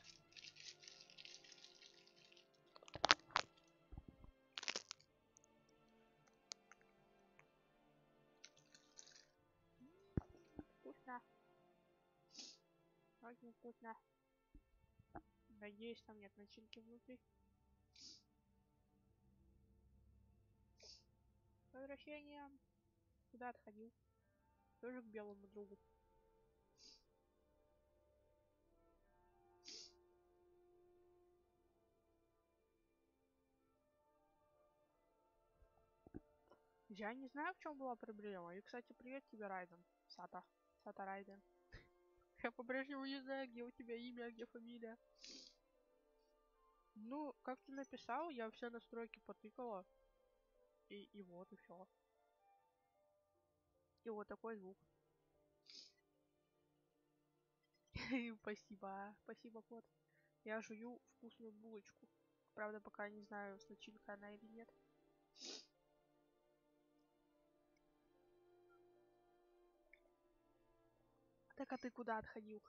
Вкусно. Очень вкусно. Надеюсь, там нет начинки внутри. Возвращение. Куда отходил? Тоже к белому другу. Я не знаю, в чем была проблема. И, кстати, привет тебе, Райден. Сата. Сата Райден. Я по-прежнему не знаю, где у тебя имя, где фамилия. Ну, как ты написал, я все настройки потыкала. И вот, и все. И вот такой звук. Спасибо. Спасибо, кот. Я жую вкусную булочку. Правда, пока не знаю, с начинкой она или нет. Так, а ты куда отходил?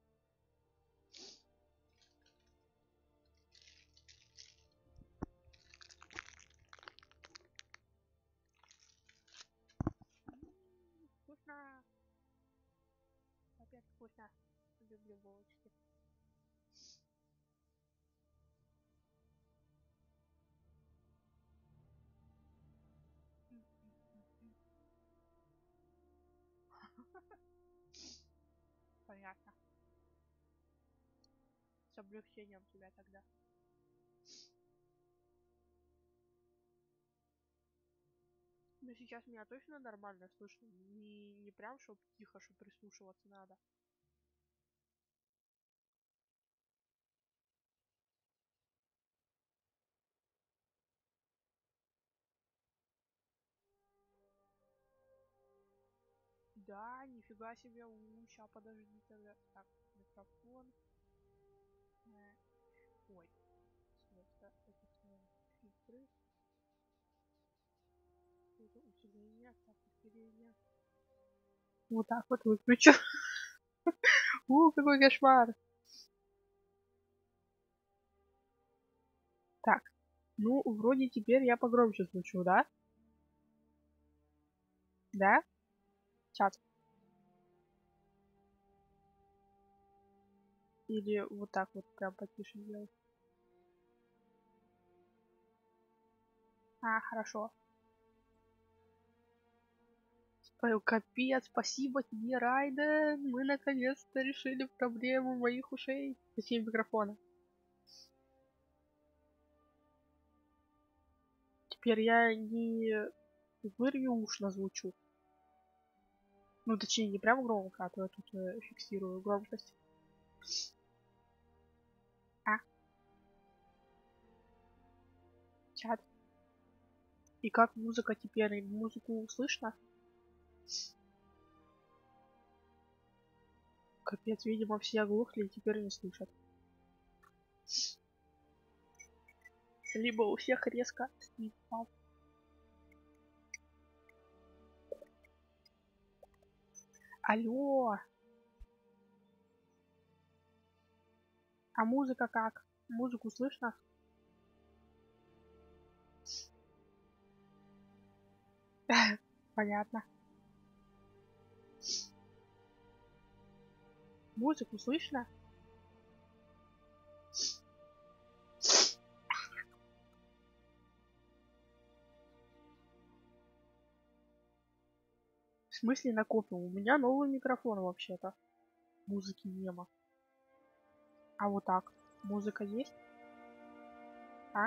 Вкусно. Опять вкусно. Люблю булочки. Понятно. С облегчением тебя тогда. Но сейчас меня точно нормально слышно. Не прям, чтоб тихо, чтоб прислушиваться надо. Да, нифига себе. Ща, подожди тогда. Так, микрофон. Ой. Цвета. Фильтры. Это усиление. Так, усиление. Вот так вот выключу. Какой кошмар. Так. Ну, вроде теперь я погромче звучу, да? Да? Чат. Или вот так вот прям потише сделать. А, хорошо. Ой, капец, спасибо тебе, Райден. Мы наконец-то решили проблему моих ушей. Точнее, микрофона. Теперь я не вырвушно звучу. Ну, точнее, не прям громко, а то я тут фиксирую громкость. А? Чат. И как музыка теперь? Музыку слышно? Капец, видимо, все оглохли и теперь не слышат. Либо у всех резко упал. Алло! А музыка как? Музыку слышно? Понятно. Музыку слышно? В смысле на копию? У меня новый микрофон вообще-то. Музыки нема. А вот так. Музыка есть? А?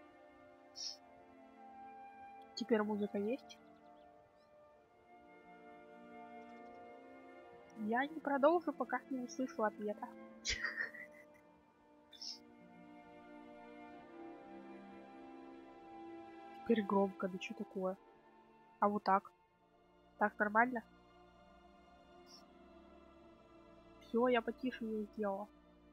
Теперь музыка есть? Я не продолжу, пока не услышу ответа. Теперь громко, да что такое? А вот так? Так нормально? Все, я потише ее сделала.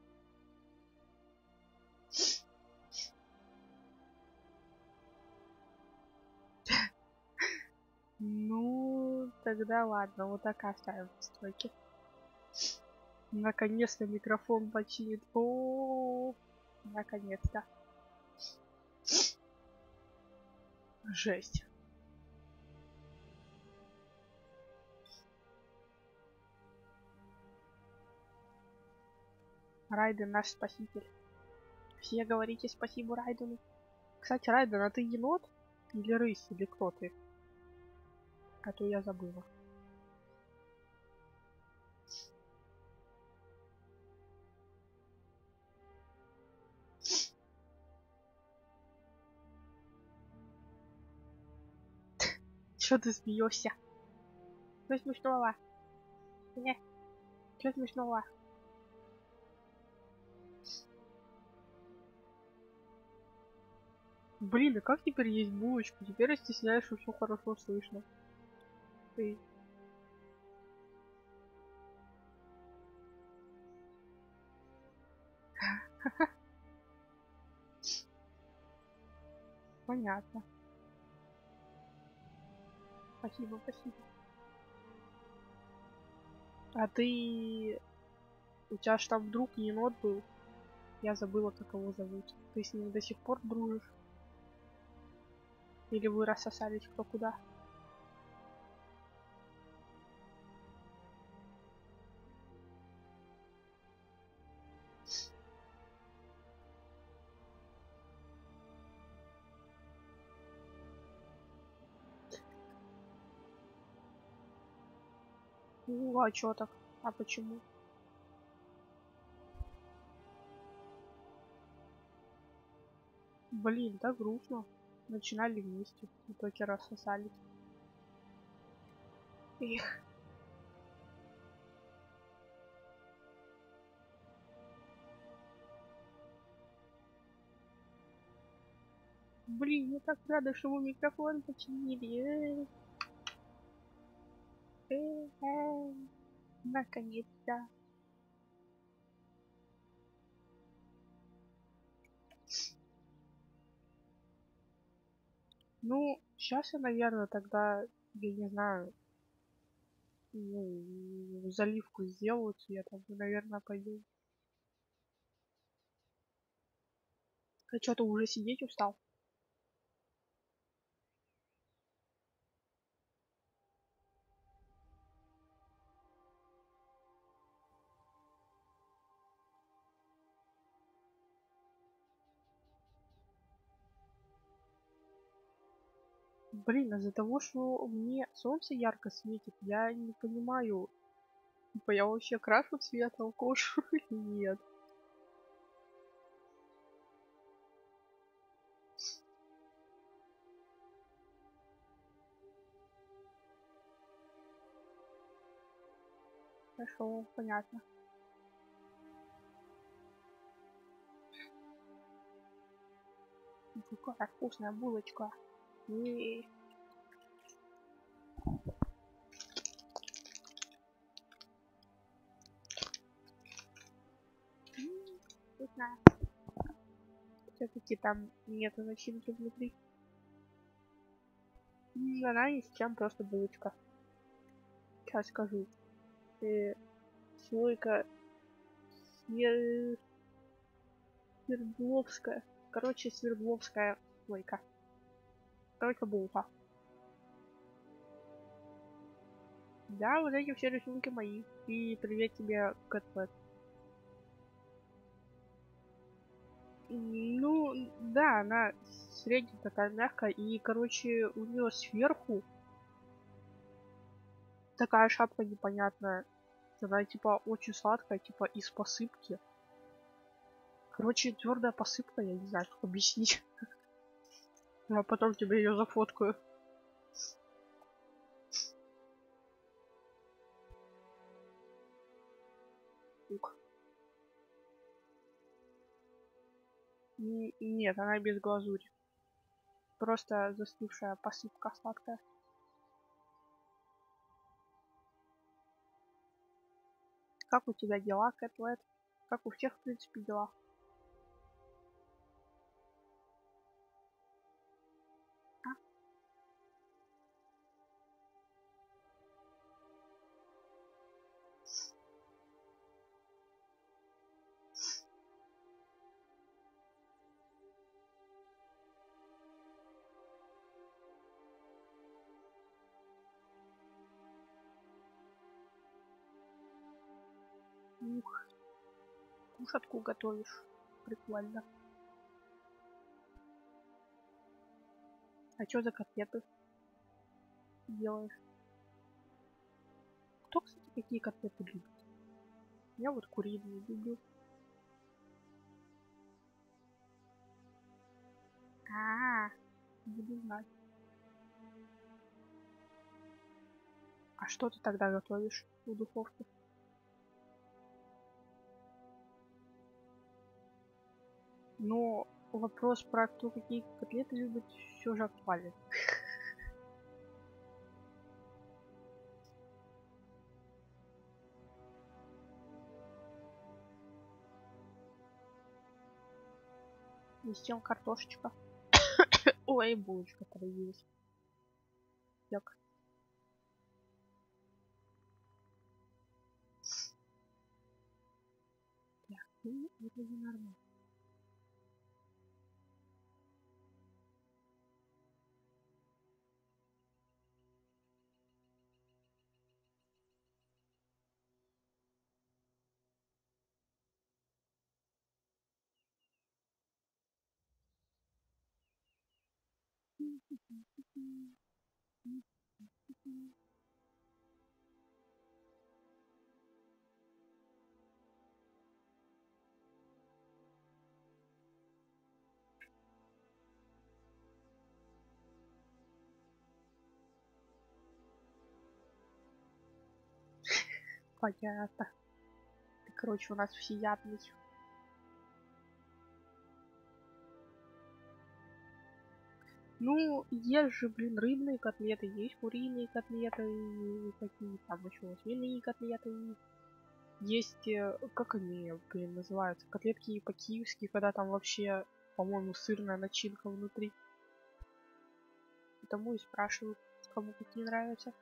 Ну, тогда ладно, вот так оставим стойки. Наконец-то микрофон починит. О, наконец-то. Жесть. Райден наш спаситель. Все говорите спасибо Райдену. Кстати, Райден, а ты енот? Или рысь? Или кто ты? А то я забыла. Чё ты смеешься? Что смешного? Не, что смешного? Блин, а как теперь есть булочку? Теперь я стесняюсь, что все хорошо слышно. Ты. Понятно. Спасибо, спасибо. А ты... У тебя ж там друг енот был. Я забыла, как его зовут. Ты с ним до сих пор дружишь? Или вы рассосались кто куда? А чё так? А почему? Блин, так грустно. Начинали вместе, в итоге рассосались. Эх. Блин, я так рада, что вы микрофон починили. Наконец-то. Ну, сейчас я, наверное, тогда, я не знаю, ну, заливку сделаю цветом, и, наверное, пойду. А что, ты уже сидеть устал? Блин, из-за того, что мне солнце ярко светит, я не понимаю, типа я вообще крашу цвет алкош или нет. Хорошо, понятно. Какая вкусная булочка. И... Вкусная. Все-таки там нету начинки внутри. Она ни с чем, просто булочка. Сейчас скажу. Слойка Свердловская. Короче, Свердловская слойка. Только булка. Да, вот эти все рисунки мои. И привет тебе, Кэтпэт. Ну, да, она средняя такая мягкая. И, короче, у нее сверху такая шапка непонятная. Она типа очень сладкая, типа из посыпки. Короче, твердая посыпка, я не знаю, как объяснить. Я потом тебе ее зафоткаю. Ух. Нет, она без глазури. Просто застывшая посыпка сладкая. Как у тебя дела, Кэтлет? Как у всех, в принципе, дела? А? Ух, кушатку готовишь. Прикольно. А что за котлеты делаешь? Кто, кстати, какие котлеты любит? Я вот куриные люблю. Буду знать. А что ты тогда готовишь в духовке? Но вопрос про кто какие котлеты любит все же актуален. И с чем картошечка? Ой, булочка появилась. Так. Ну, это не нормально. Понятно. Ты, короче, у нас всеядный. Ну, есть же, блин, рыбные котлеты, есть куриные котлеты, и какие там еще свиные котлеты. Есть, как они, блин, называются, котлетки по-киевски, когда там вообще, по-моему, сырная начинка внутри. Потому и спрашиваю, кому какие нравятся.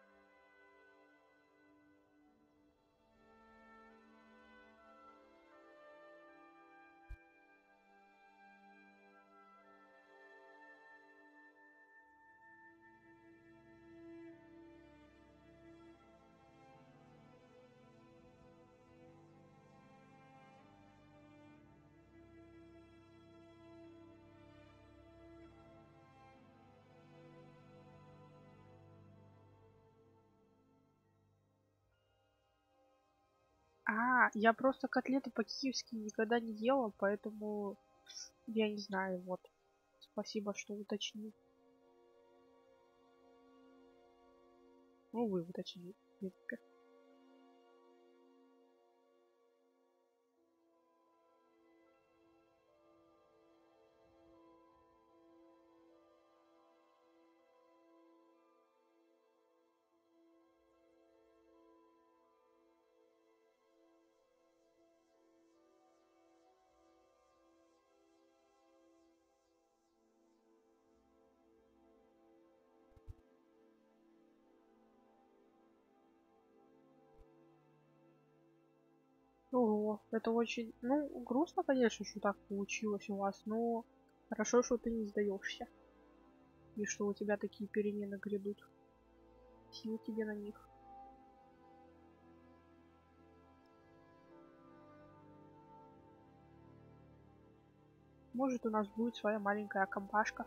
Я просто котлеты по-киевски никогда не ела, поэтому я не знаю, вот. Спасибо, что уточнил. Ну, вы уточнили. Ого, это очень, ну, грустно, конечно, что так получилось у вас, но хорошо, что ты не сдаешься. И что у тебя такие перемены грядут. Сил тебе на них. Может, у нас будет своя маленькая компашка.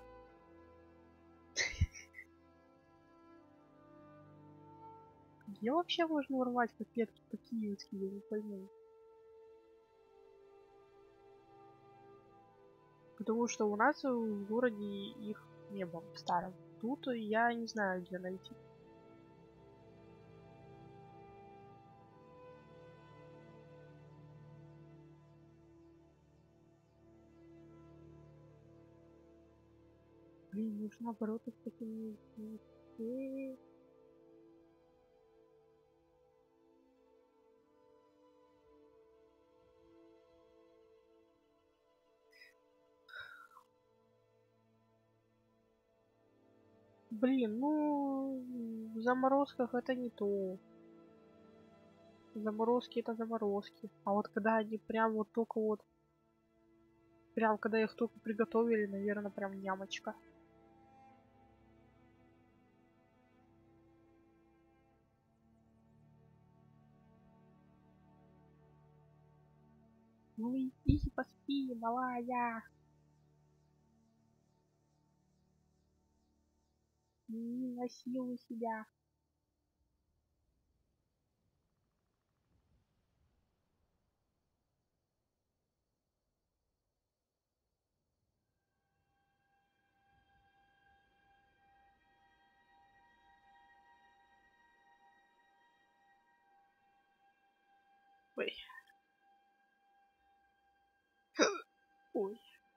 Где вообще можно урвать котлетки по-киевски, я не пойму. Потому что у нас в городе их не было в старом. Тут я не знаю, где найти. Блин, нужно наоборот их такими... Блин, ну в заморозках это не то. Заморозки это заморозки. А вот когда они прям вот только вот, прям когда их только приготовили, наверное, прям нямочка. Ну иди поспи, малая. Не насилуй себя. Ой. Ой.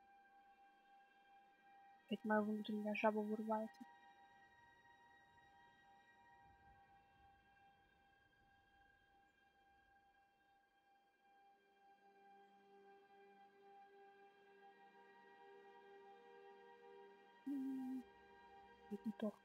Опять моя внутренняя жаба вырывается. Это не то.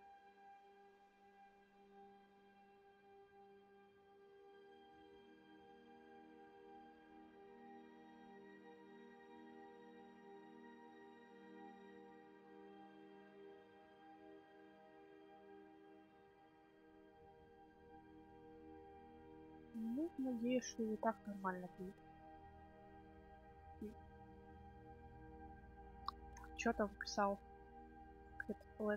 Ну, надеюсь, что и так нормально будет. Что там писал? Кто-то Флэт.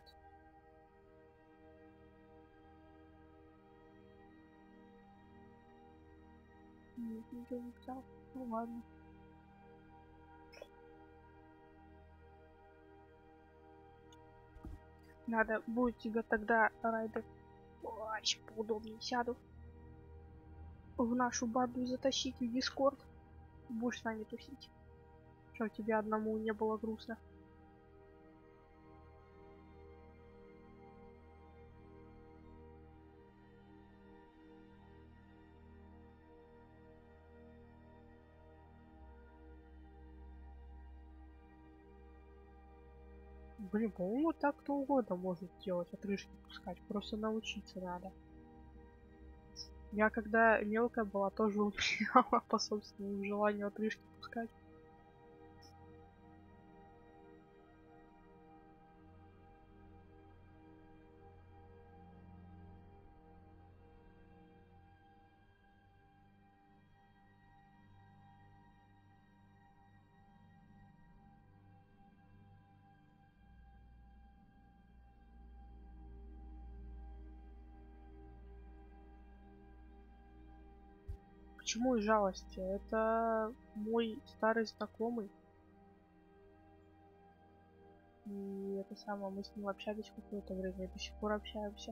Нет, ничего не писал. Ну ладно. Надо будет тебя тогда, Райдер. Ой, сейчас поудобнее сяду. В нашу банду затащить в Дискорд. Будешь с нами тусить. Что, тебе одному не было грустно? Блин, по-моему, так кто угодно может делать, отрыжки пускать. Просто научиться надо. Я когда мелкая была, тоже умела по собственному желанию отрыжки пускать. Почему из жалости? Это мой старый знакомый. И это самое, мы с ним общались какое-то время и до сих пор общаемся.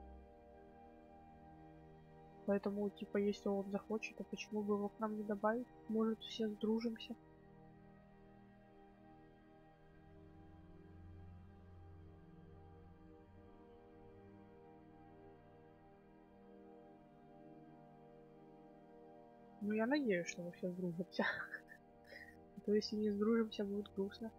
Поэтому, типа, если он захочет, то почему бы его к нам не добавить? Может, все сдружимся? Ну, я надеюсь, что мы все сдружимся. А то если не сдружимся, будет грустно.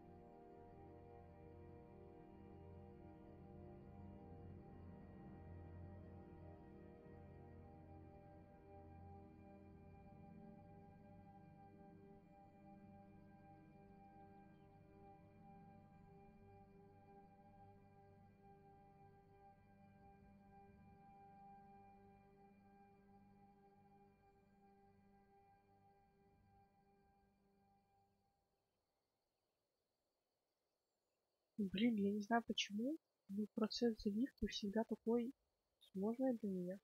Блин, я не знаю почему, но процесс заливки всегда такой сложный для меня.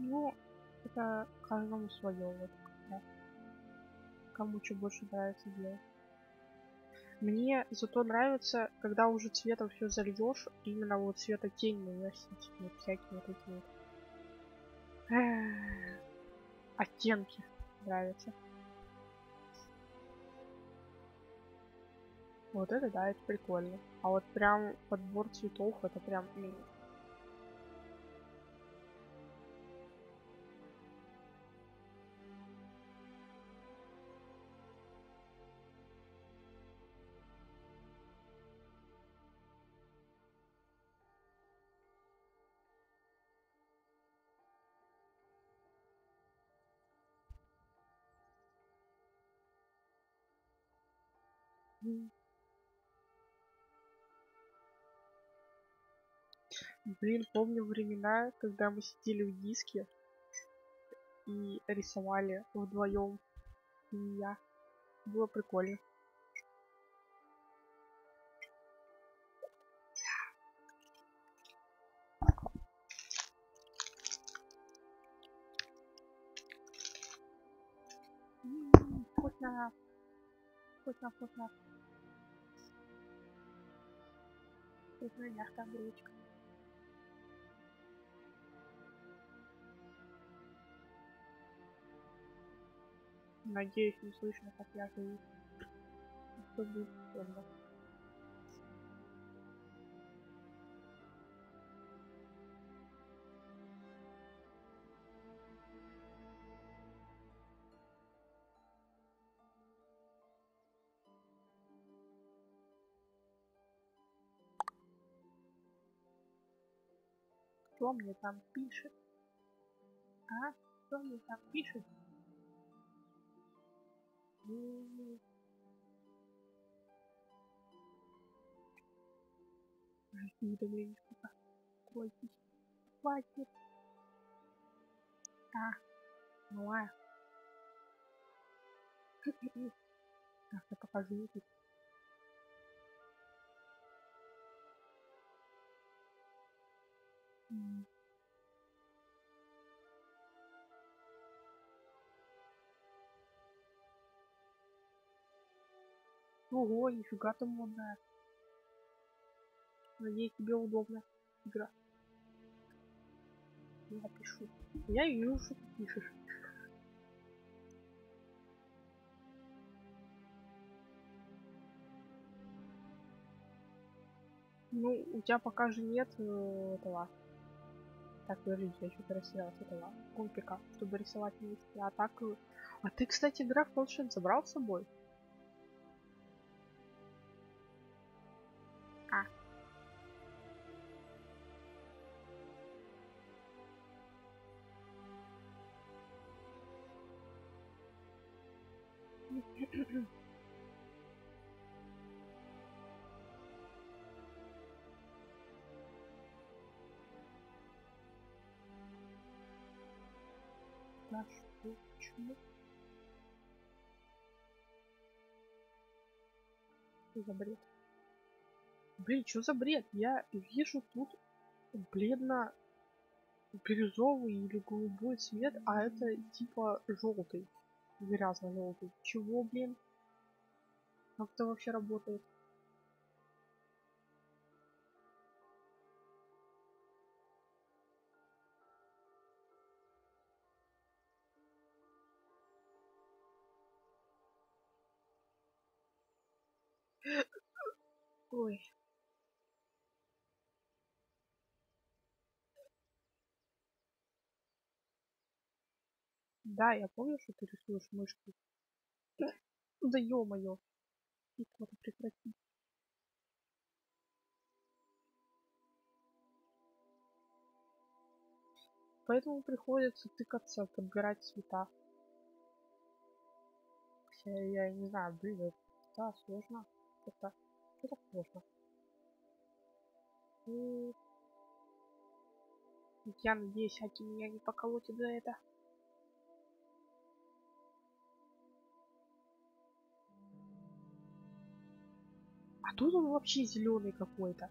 Ну, это каждому свое. Вот, да. Кому что больше нравится делать. Мне зато нравится, когда уже цветом все зальешь, именно вот цветотень наносить. Вот всякие вот эти вот оттенки нравятся. Вот это да, это прикольно. А вот прям подбор цветов, это прям... Блин, помню времена, когда мы сидели в диске и рисовали вдвоем. И я. Было прикольно. Вкусно. Вкусно, вкусно. Вкусная мягкая булочка. Надеюсь, не слышно, как я живу. Что будет прикольно. Кто мне там пишет? А? Кто мне там пишет? Уведомление пока. Койтесь. Хватит. А, малая. Так, я покажу тут. Ого, нифига ты модная. Надеюсь, тебе удобно игра. Я пишу. Я вижу, что ты пишешь. Ну, у тебя пока же нет этого. Так, подождите, я что-то растерялась этого компика, чтобы рисовать вместе. А так... А ты, кстати, граф планшет забрал с собой? А. Да что? Почему? Что за бред? Блин, что за бред? Я вижу тут бледно-бирюзовый или голубой цвет, а это типа желтый. Грязно-желтый. Чего, блин? Как это вообще работает? Ой. Да, я помню, что ты рисуешь мышку. Да ё-моё. Икота, прекрати. Поэтому приходится тыкаться, подбирать цвета. Я не знаю, блин, да, сложно. Это сложно. И я надеюсь, Аки меня не поколотит за это. А тут он вообще зеленый какой-то.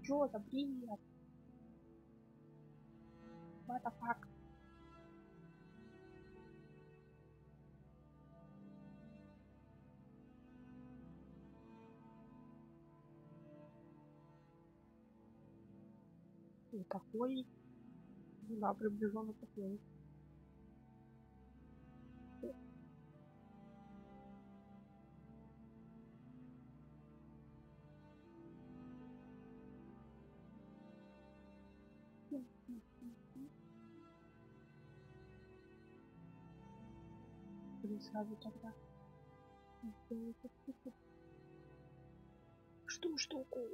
Чё за привет? What the fuck? Вот такой. Да, приближенно такой. Блин, сразу тогда. Что такое?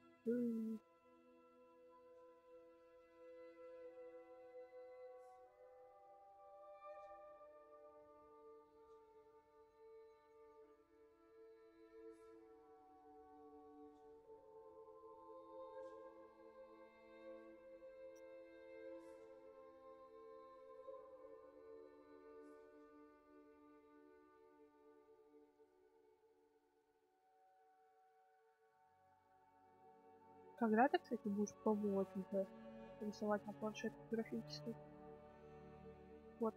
Когда ты, кстати, будешь пробовать уже рисовать на планшете графический? Вот.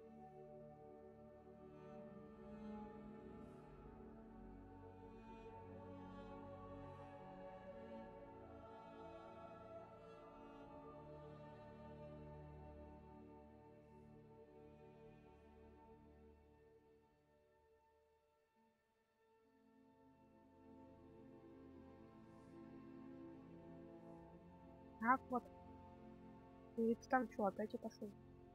Так вот. И ты там что, опять отошел?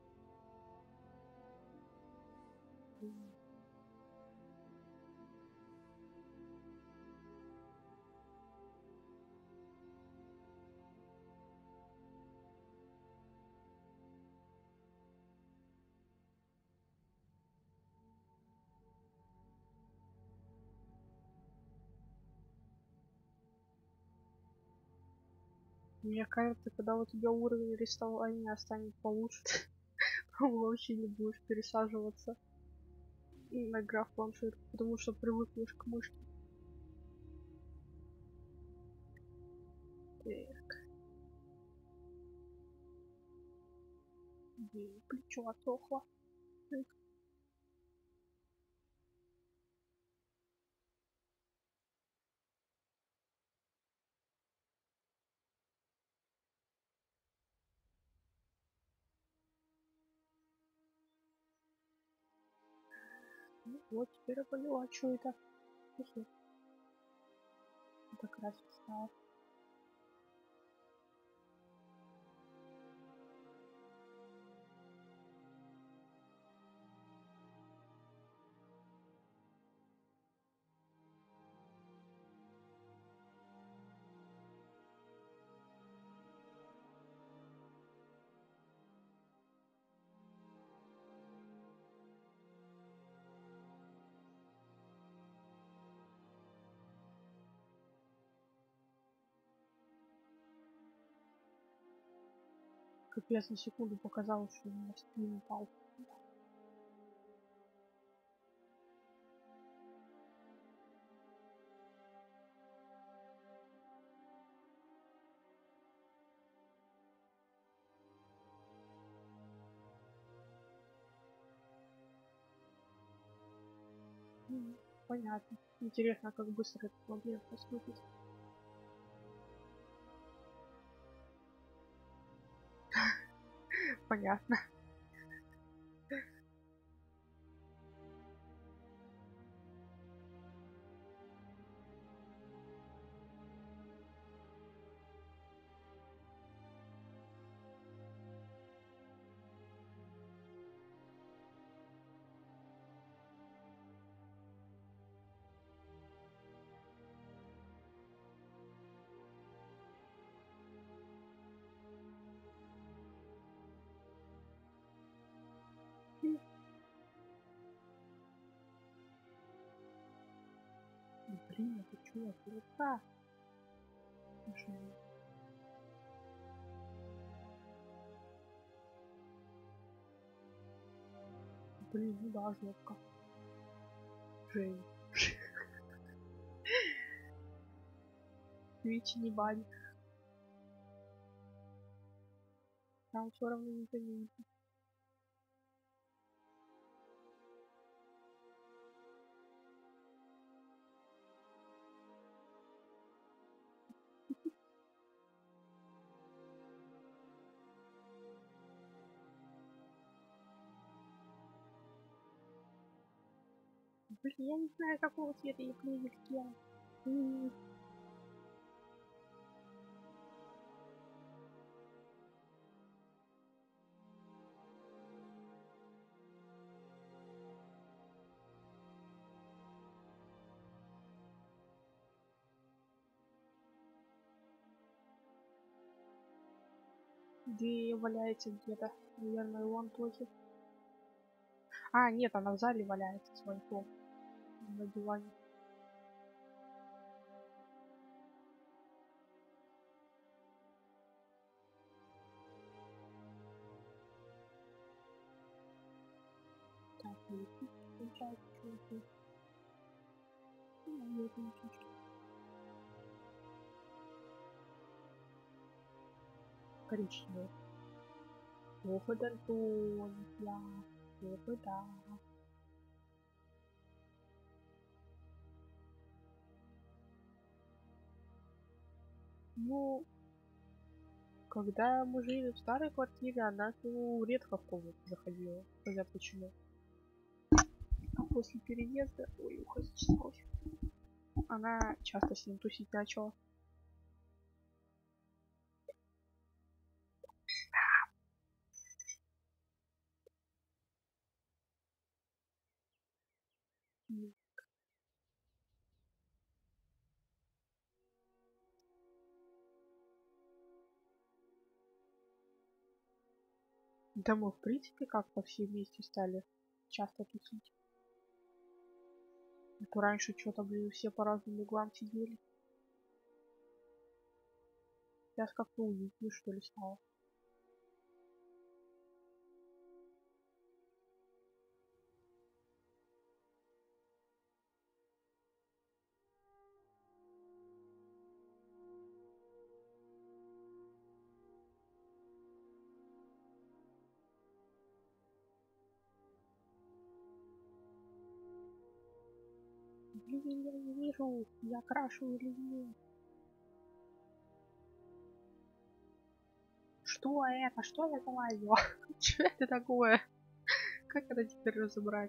Мне кажется, когда у тебя уровень рисования станет получше, ты вообще не будешь пересаживаться на граф планшет, потому что привыкнешь к мышке. Так. Блин, плечо отсохло. Так. Ну вот, теперь я поняла, что это. Это красить стало. Капец, на секунду показалось, что у меня стрим упал. Понятно. Интересно, как быстро это могли поступить. Понятно. Блин, это чё, дурака? Блин, ну да, жопка. Жень. Твич не бань. Там все равно не заметно. Блин, я не знаю, какого цвета я клевер сделал. Где валяется где-то. Наверное, вон тоже. А, нет, она в зале валяется с ваньком. На диване. Так, получается, что коричневый. Ох, дальтоника. Ох, да. Ну, когда мы жили в старой квартире, она редко в комнату заходила. Хотя почему? А после переезда, ой, ухо зачесалось. Она часто с ним тусить начала. Да мы, в принципе, как-то все вместе стали часто тусить. А то раньше что-то, блин, все по разным углам сидели. Сейчас как-то уютнее, что ли, стало. Блин, я не вижу, я крашу или нет. Что это? Что я залазила? Что это такое? Как это теперь разобрать?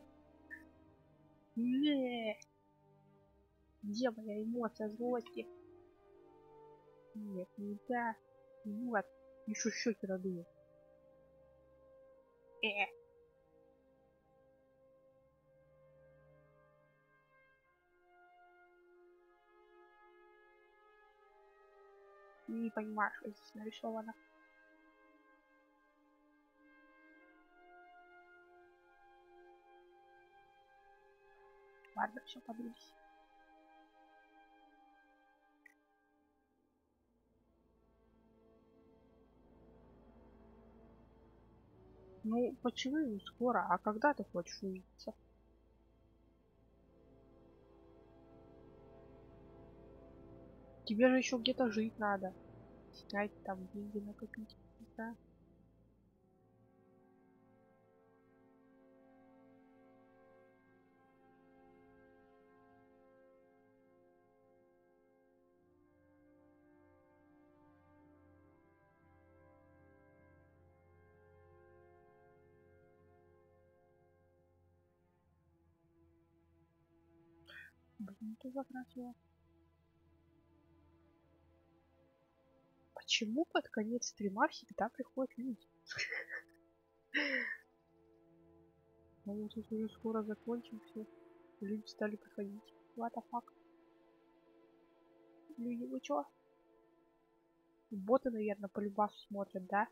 Не. Где моя эмоция злости? Нет, не да. Вот. Еще щеки надую. Не понимаю, что здесь нарисовано. Ладно, все, подвигайся. Ну, почему не скоро? А когда ты хочешь увидеться? Тебе же еще где-то жить надо. Снять там деньги накопить. Да. Блин, ты закрасила. Почему под конец стрима всегда приходят люди? Мы тут уже скоро закончим все. Люди стали приходить. What the fuck? Люди, вы чё? Боты, наверное, по любасу смотрят, да?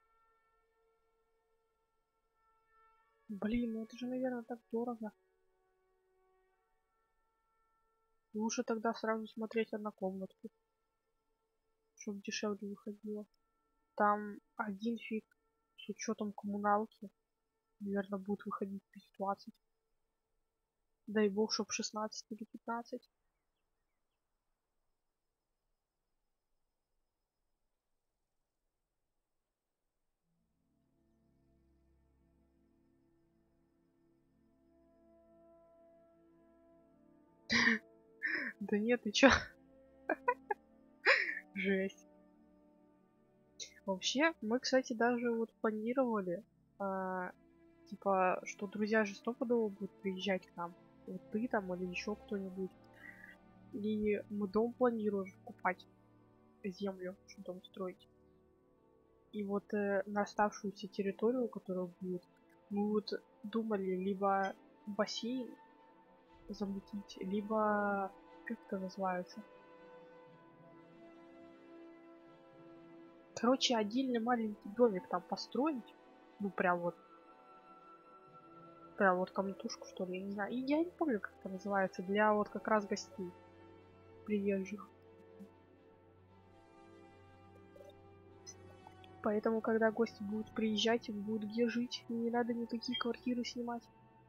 Блин, ну это же, наверное, так дорого. Лучше тогда сразу смотреть однокомнатку, чтобы дешевле выходило. Там один фиг с учетом коммуналки, наверное, будет выходить 20. Дай бог, чтоб 16 или 15. Да нет, ты чё? Жесть. Вообще, мы, кстати, даже вот планировали, типа, что друзья же стопудово будут приезжать к нам. Вот ты там или еще кто-нибудь. И мы дом планируем покупать, землю, чтобы дом строить. И вот на оставшуюся территорию, которая будет, мы вот думали либо бассейн замутить, либо как это называется? Короче, отдельный маленький домик там построить. Ну, прям вот комнатушку, что ли, я не знаю. И я не помню, как это называется, для вот как раз гостей, приезжих. Поэтому, когда гости будут приезжать, им будет где жить, и не надо никакие квартиры снимать.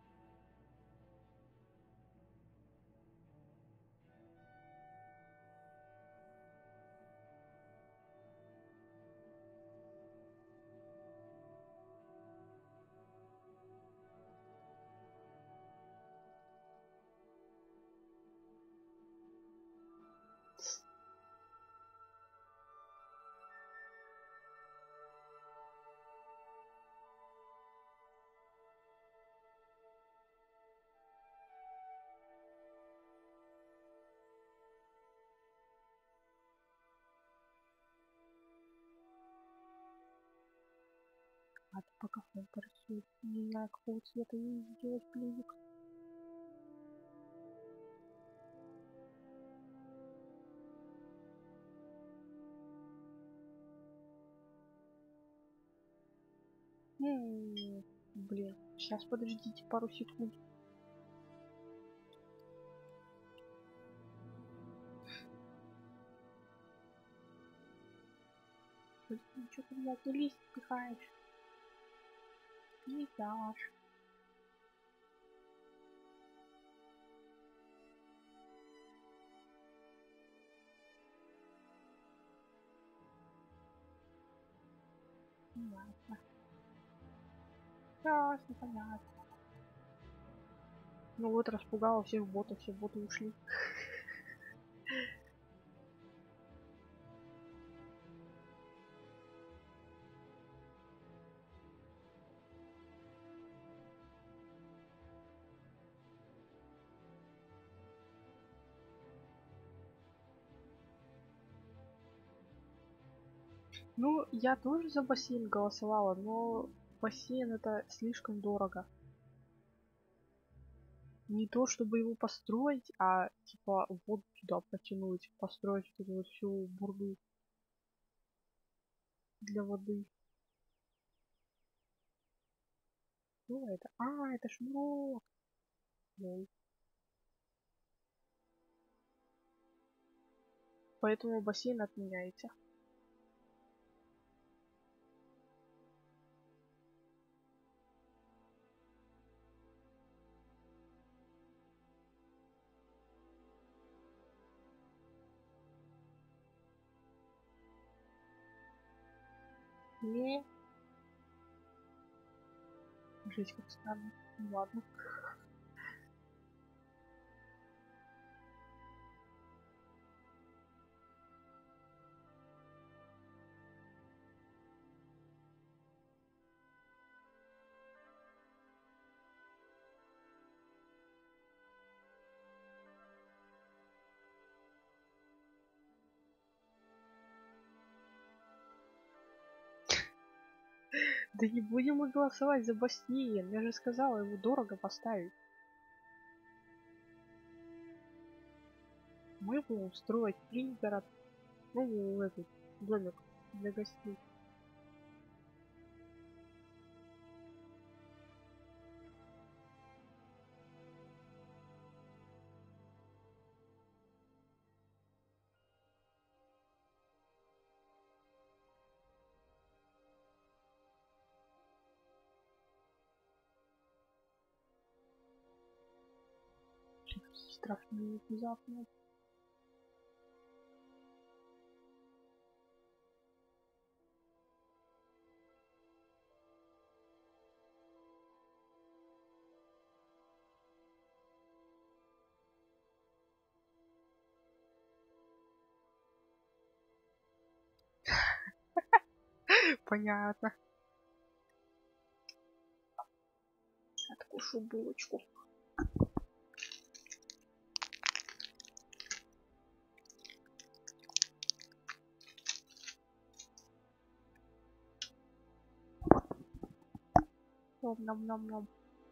А то пока фон порисует. Не знаю, какого цвета ей сделать плюсик. Блин, сейчас подождите пару секунд. Блин, что ты, блядь, не лезь, пихаешь? Пиздашь. Понятно. Ясно, понятно. Ну вот, распугала всех ботов, все боты ушли. Ну, я тоже за бассейн голосовала, но бассейн это слишком дорого. Не то, чтобы его построить, а типа воду туда протянуть, построить вот эту вот всю бурду для воды. Ну, это... А, это шнурок. Лол. Поэтому бассейн отменяете. Не. Жесть, как странно. Ну ладно. Да не будем мы голосовать за бассейн. Я же сказала, его дорого поставить. Мы будем строить пригород. Ну, этот домик для гостей. страшные внезапно. Понятно. Откушу булочку. Ном-ном-ном-ном.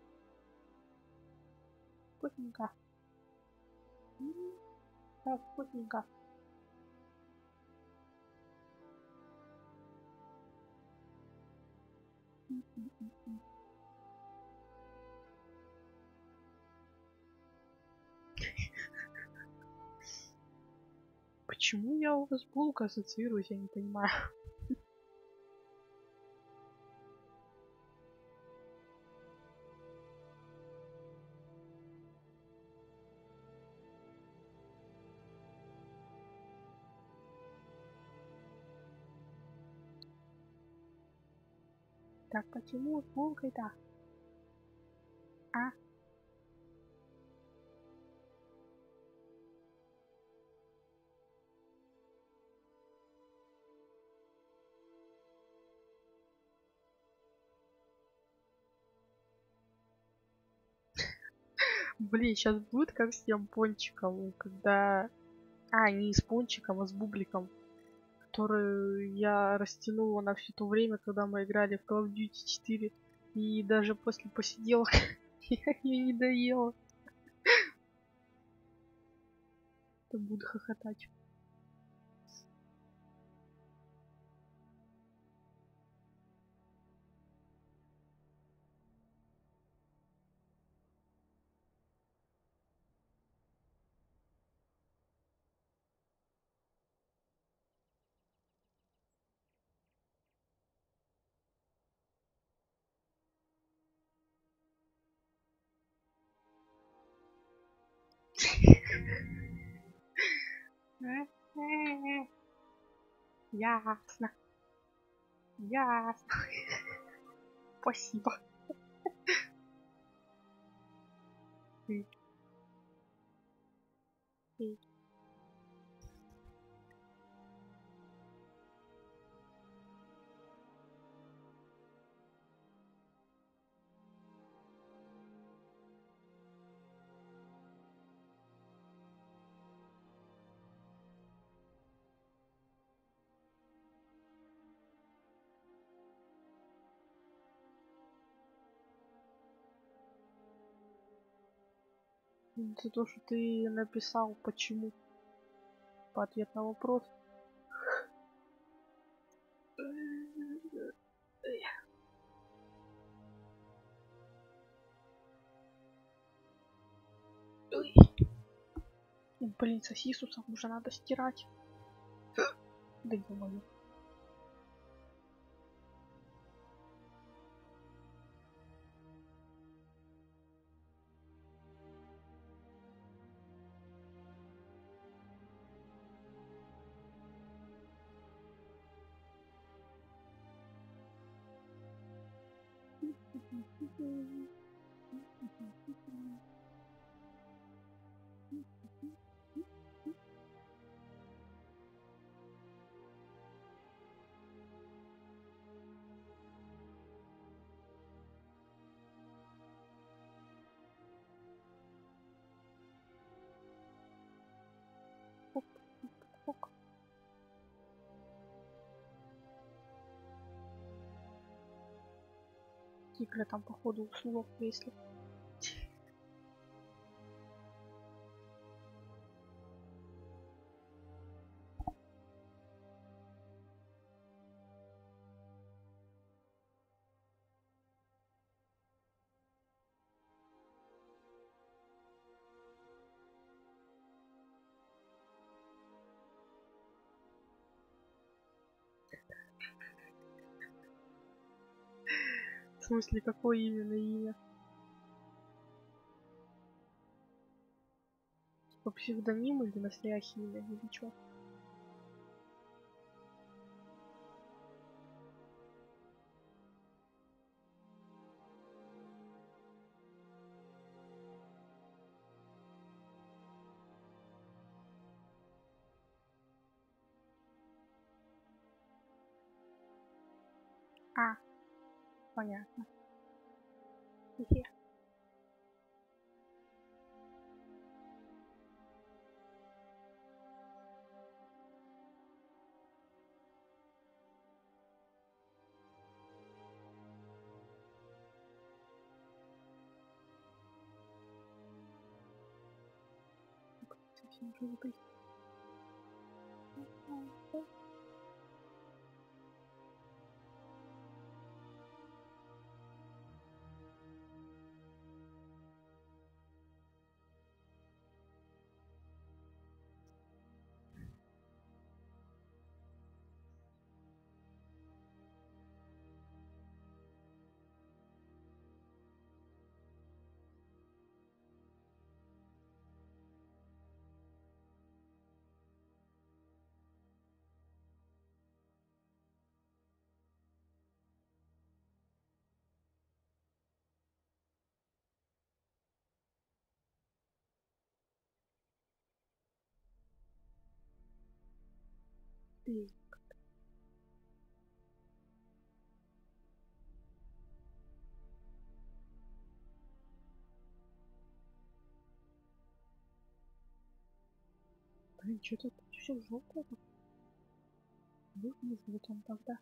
Вкусненько. Так, вкусненько. Почему я у вас булка ассоциируюсь, я не понимаю. Так почему с булкой-то? А? Блин, сейчас будет как с тем пончиком, когда... А, не с пончиком, а с бубликом. Который я растянула на все то время, когда мы играли в Call of Duty 4. И даже после посиделок я ее не доела. Это буду хохотать. Ясно. Ясно. Спасибо. За то, что ты написал почему по ответ на вопрос. Блин, с Асисусом уже надо стирать. Да не могу. Тигры там походу уснула в кресле. В смысле, какое именно имя? типа псевдоним или настоящее имя, или чё? А, понятно. Хе-хе. Совсем желтый. Ты. Блин, что-то все желтое. Выглядит он тогда.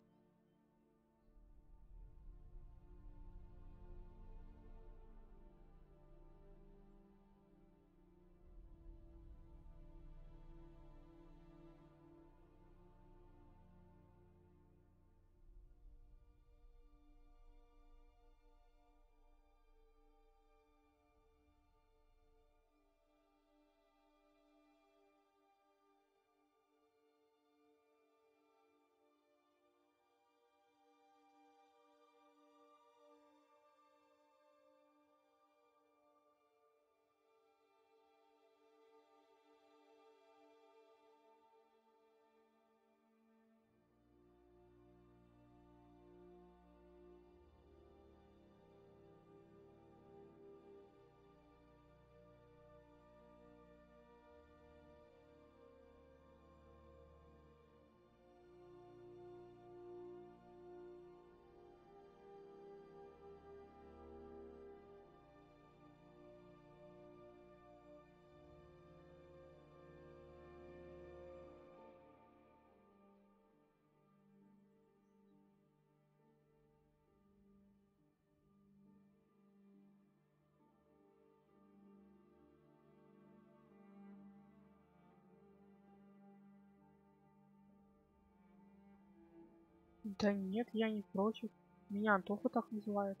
Да нет, я не против. Меня Антоха так называют.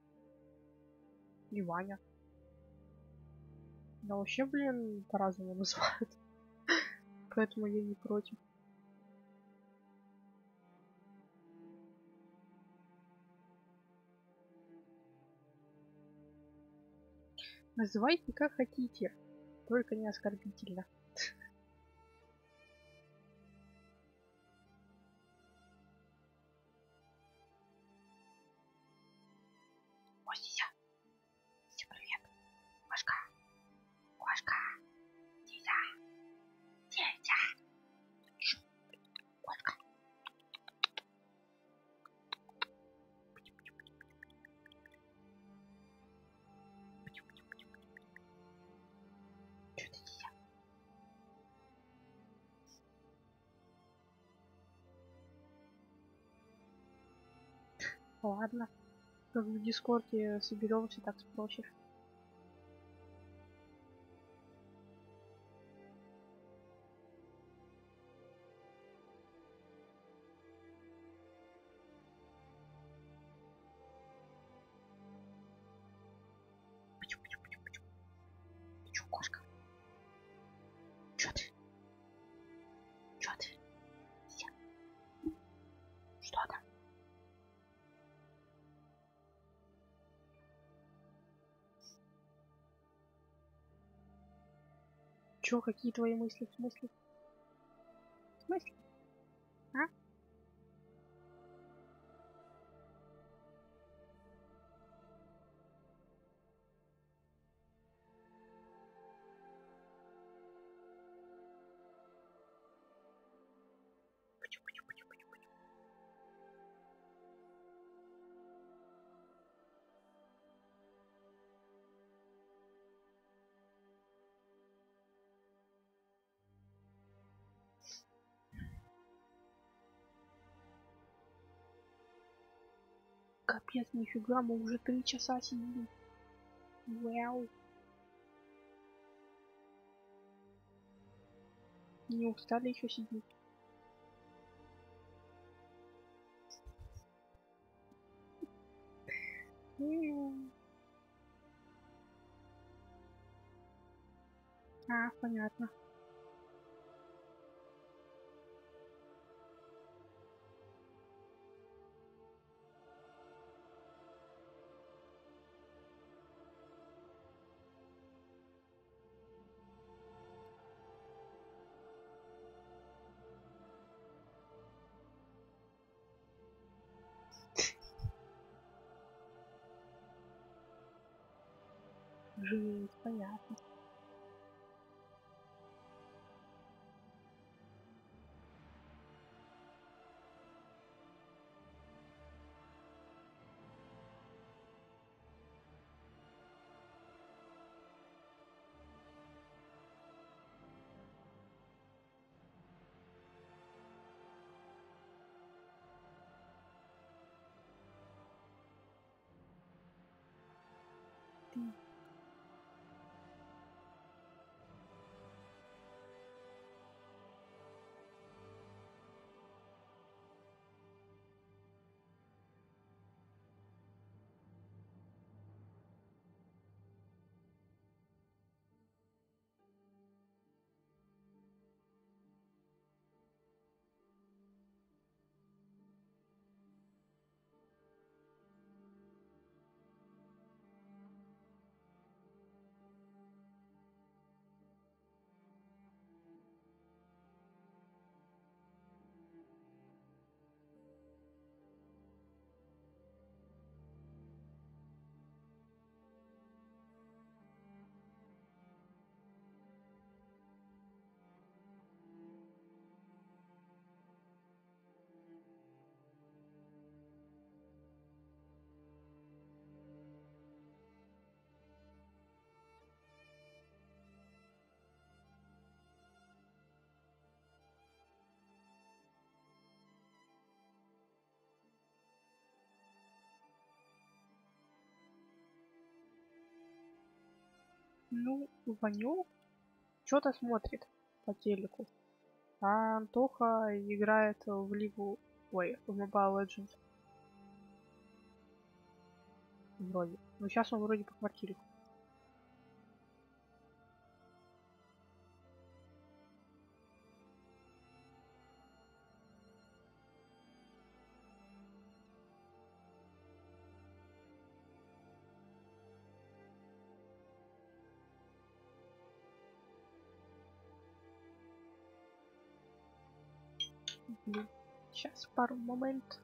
И Ваня. Да вообще, блин, по-разному называют. Поэтому я не против. Называйте как хотите. Только не оскорбительно. Осися. Всем привет. Машка. Кошка. Тетя. Тетя. Кошка. Чё ты, тетя? Ладно. Как в Дискорде соберемся, так спросишь. Ты чё, кошка? Чё ты? Чё ты? Тетя. Что там? Чё, какие твои мысли? В смысле? В смысле? А? Капец, нифига, мы уже 3 часа сидим. Вау. Не устали еще сидеть? А, понятно. Жесть, понятно. Ты. Ну, Ваню что-то смотрит по телеку. А Антоха играет в Лигу... Ой, в Mobile Legends. Вроде. Ну, сейчас он вроде по квартире. Блин. Сейчас, пару момент.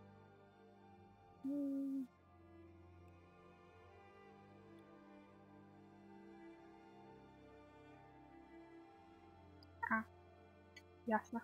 А, ясно.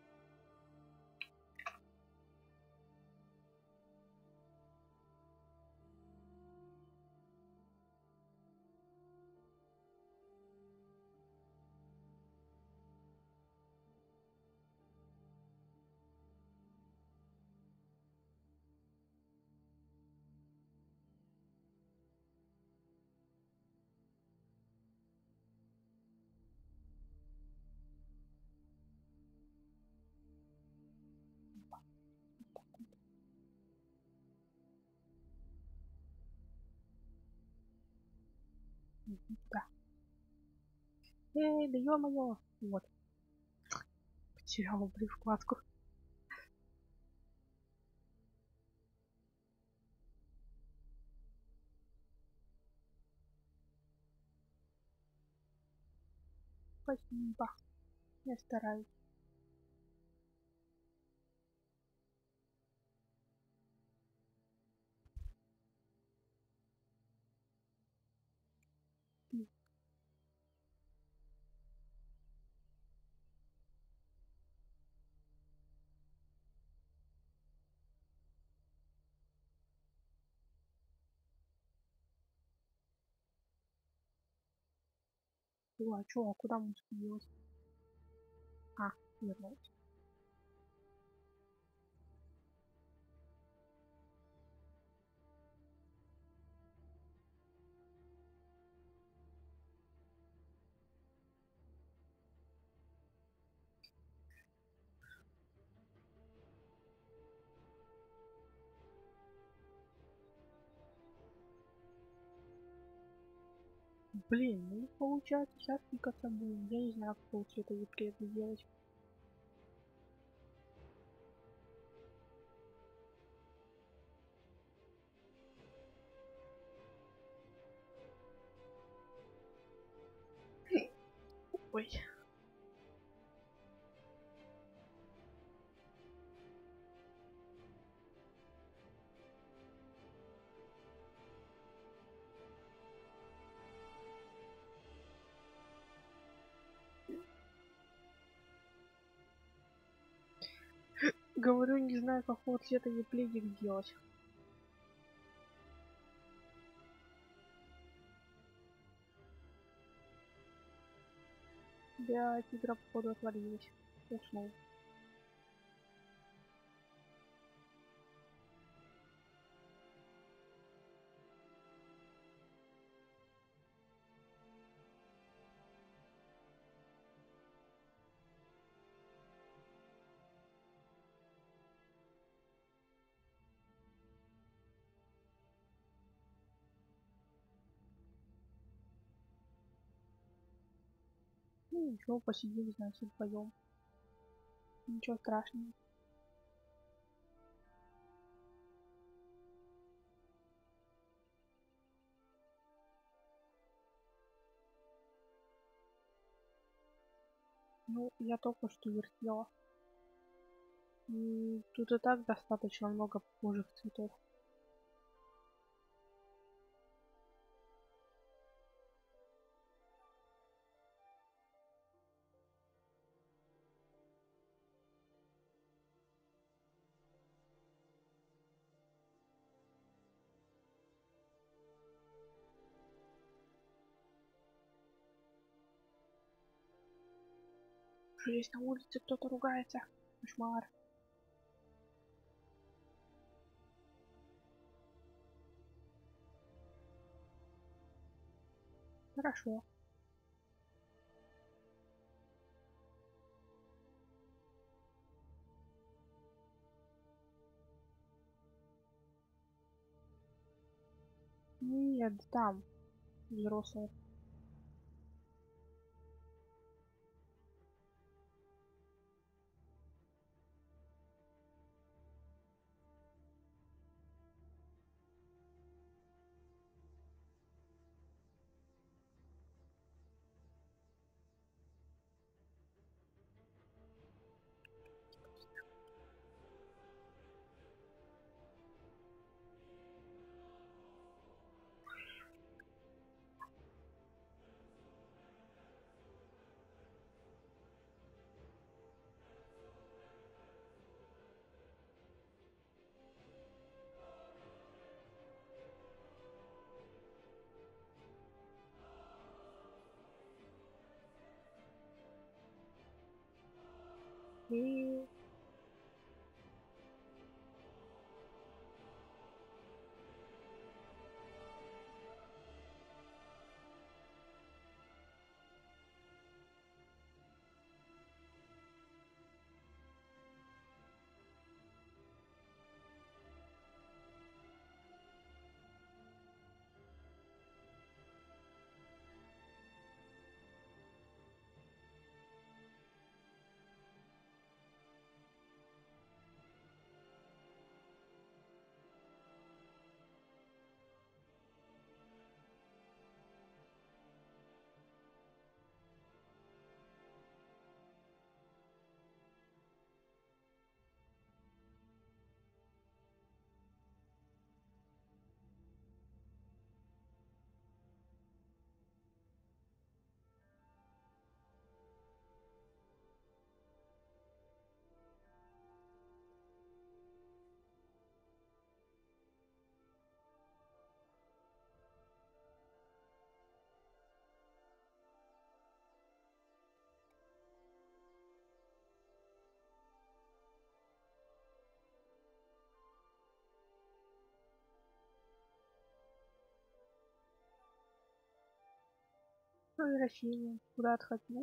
Да. Эй, да ё-моё. Вот. Потеряла, блин, вкладку. Спасибо. Я стараюсь. О, а чё, а куда музыка делась? А, вернулась. Блин, ну получается сейчас пикаться будем. Я не знаю, какого цвета это делать. Ой. Говорю, не знаю, какого цвета епледик делать. Да, тигра походу отвалилась. Уснул. Ну ничего, посидим, значит, вдвоем. Ничего страшного. Ну, я только что вертела. Тут и так достаточно много похожих цветов. Что здесь на улице кто-то ругается? Кошмар. Хорошо. Нет, там взрослые. И Ну и Рафиня. Куда отходил?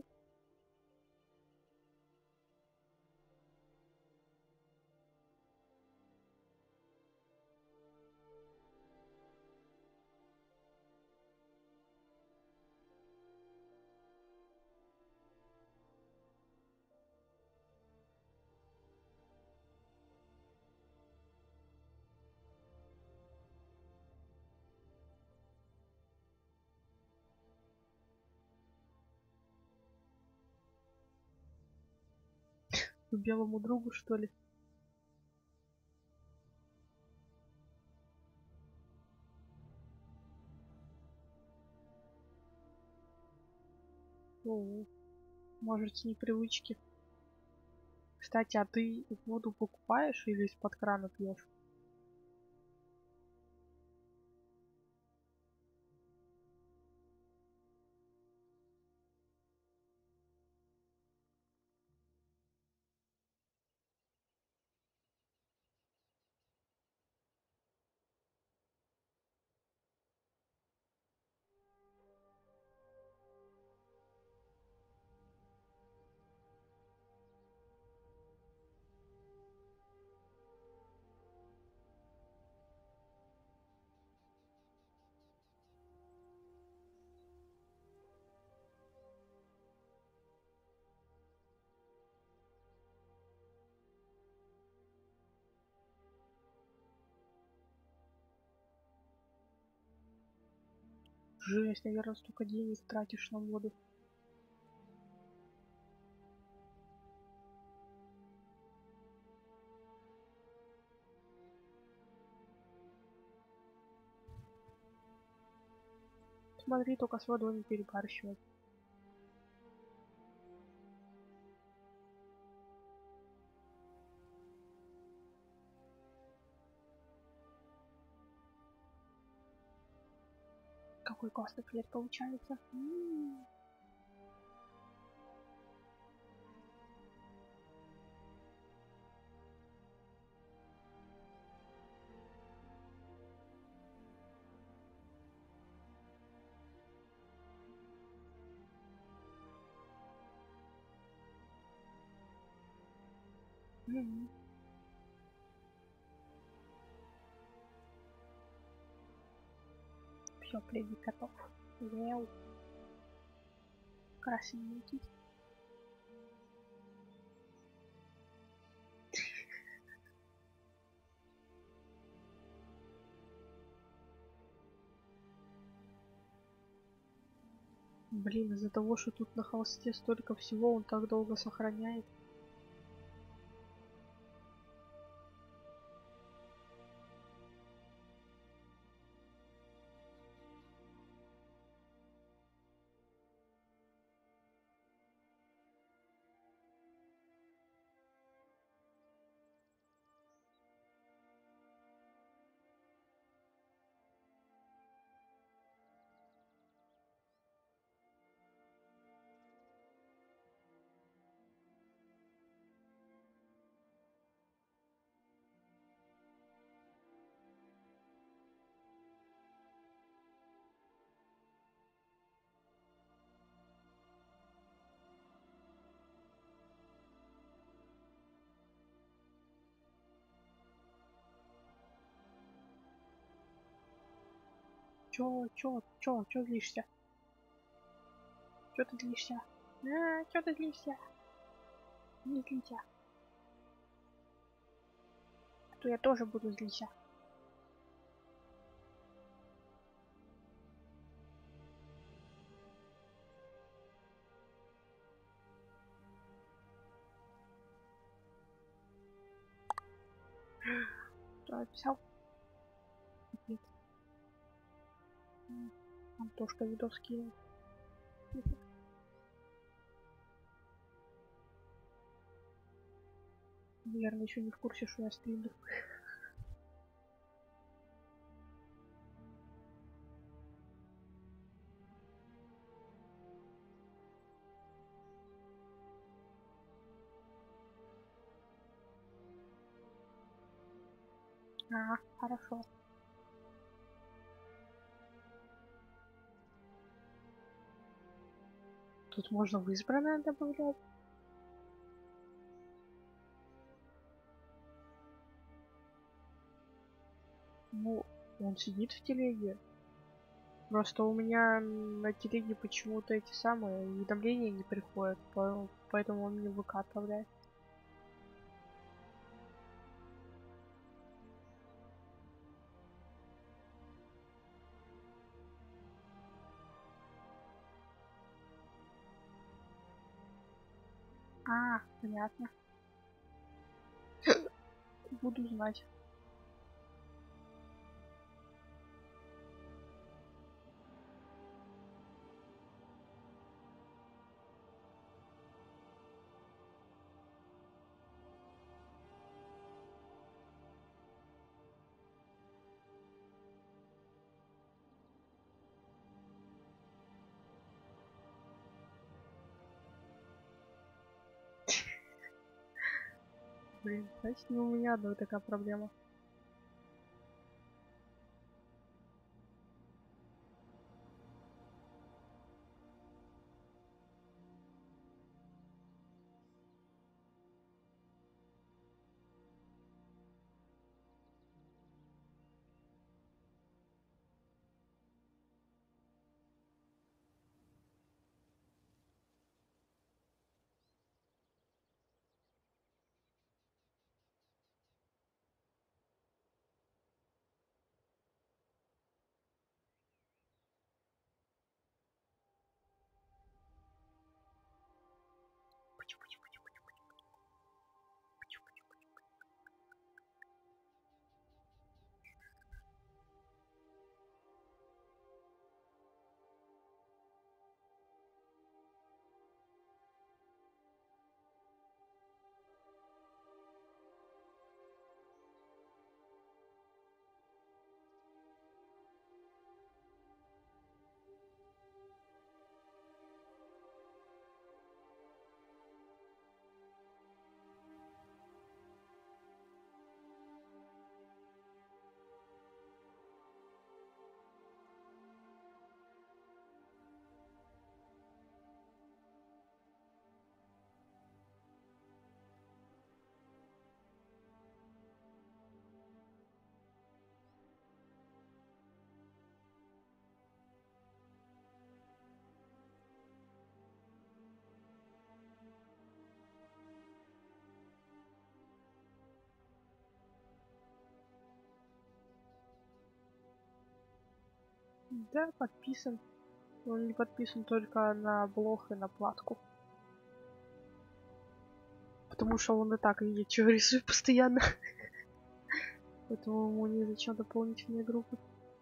К белому другу, что ли? О, может, с непривычки. Кстати, а ты воду покупаешь или из-под крана пьешь? Жесть, наверное, столько денег тратишь на воду. Смотри, только с водой не перебарщивать. Какой классный плед получается. Все, пледик готов. Вау. Красненький. Блин, из-за того, что тут на холсте столько всего, он так долго сохраняет. Чё злишься? Чё ты злишься? Чё ты злишься? Не злися. А то я тоже буду злиться. Что написал? Нет. Антошка видос скинул. Наверное, еще не в курсе, что я стримлю. Хорошо. тут можно в избранное добавлять. Ну, он сидит в телеге. Просто у меня на телеге почему-то эти самые уведомления не приходят, поэтому он мне в ВК отправляет. А, понятно. Буду знать. Блин, знаете, не у меня одна такая проблема. Да, подписан. Он не подписан только на блог и на платку. Потому что он и так видит, что рисует постоянно. Поэтому ему незачем дополнительные группы.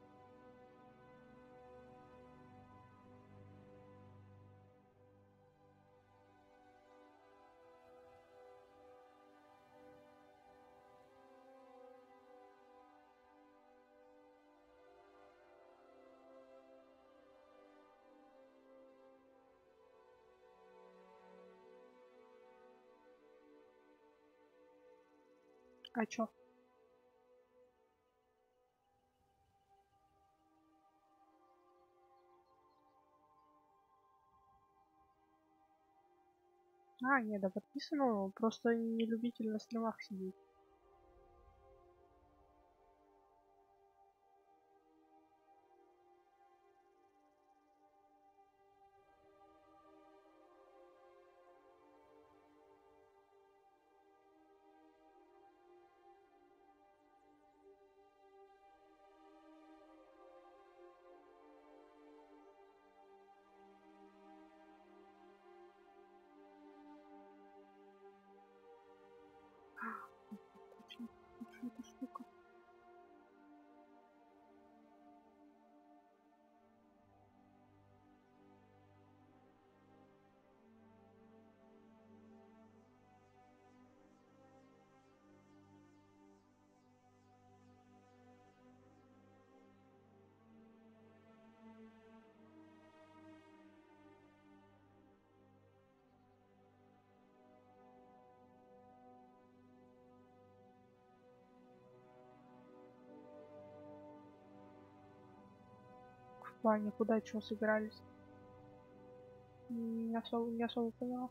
А чё? А, не, да подписано, просто не любитель на стримах сидеть. Точно, точно эта штука. В плане, куда чего собирались? Не особо поняла.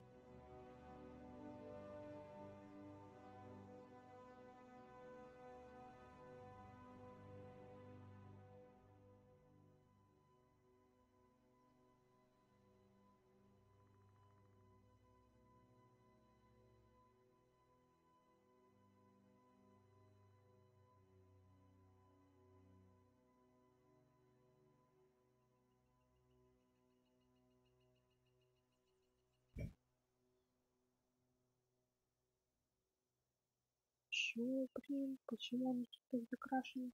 Чё, блин, почему он тут так закрашен?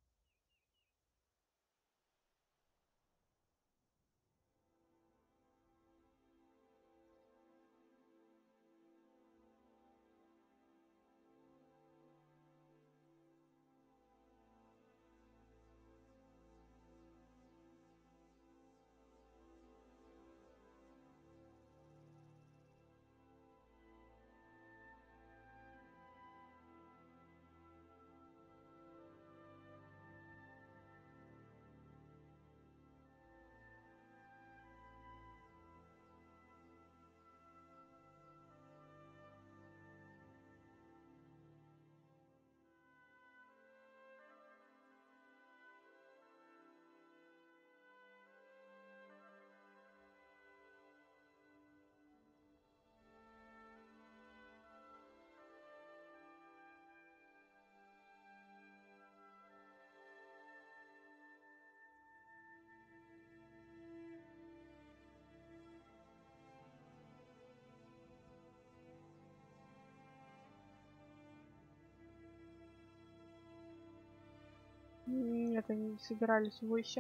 Нет, они не собирались в войсе.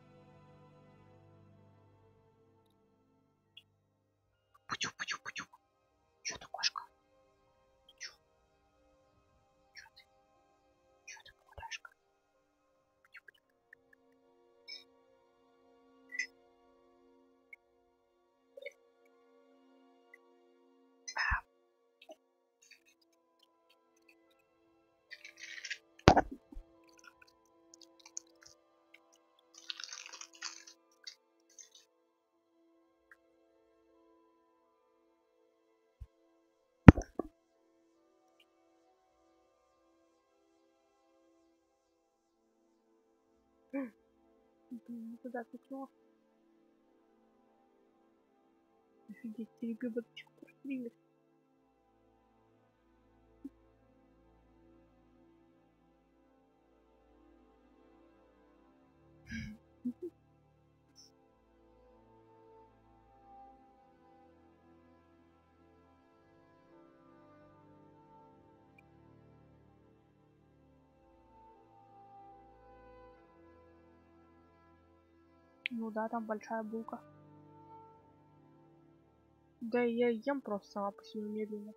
Путю. Чё ты, кошка? Чё ты, кошка? Блин, не туда пикнула. Офигеть, теребил бы до сих пор стримит. Ну да, там большая булка. Да я ем просто сама по себе медленно.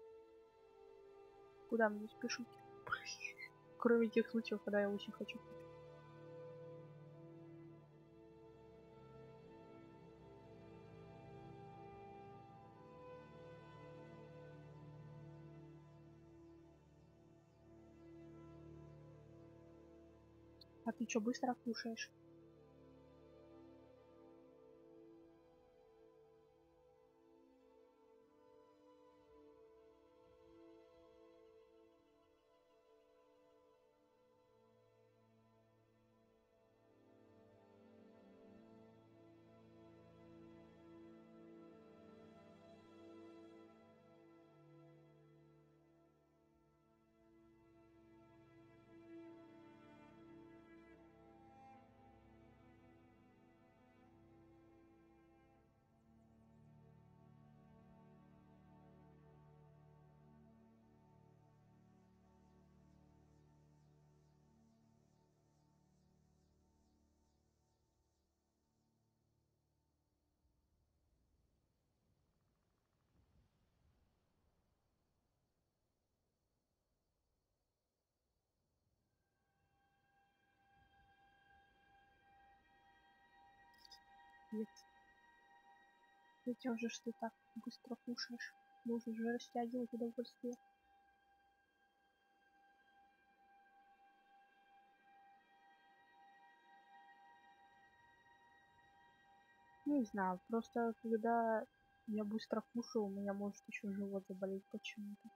Куда мне спешить? Кроме тех случаев, когда я очень хочу. А ты чё, быстро кушаешь? Нет. Зачем же ты так быстро кушаешь? Нужно же растягивать удовольствие. не знаю, просто когда я быстро кушаю, у меня может еще живот заболеть почему-то.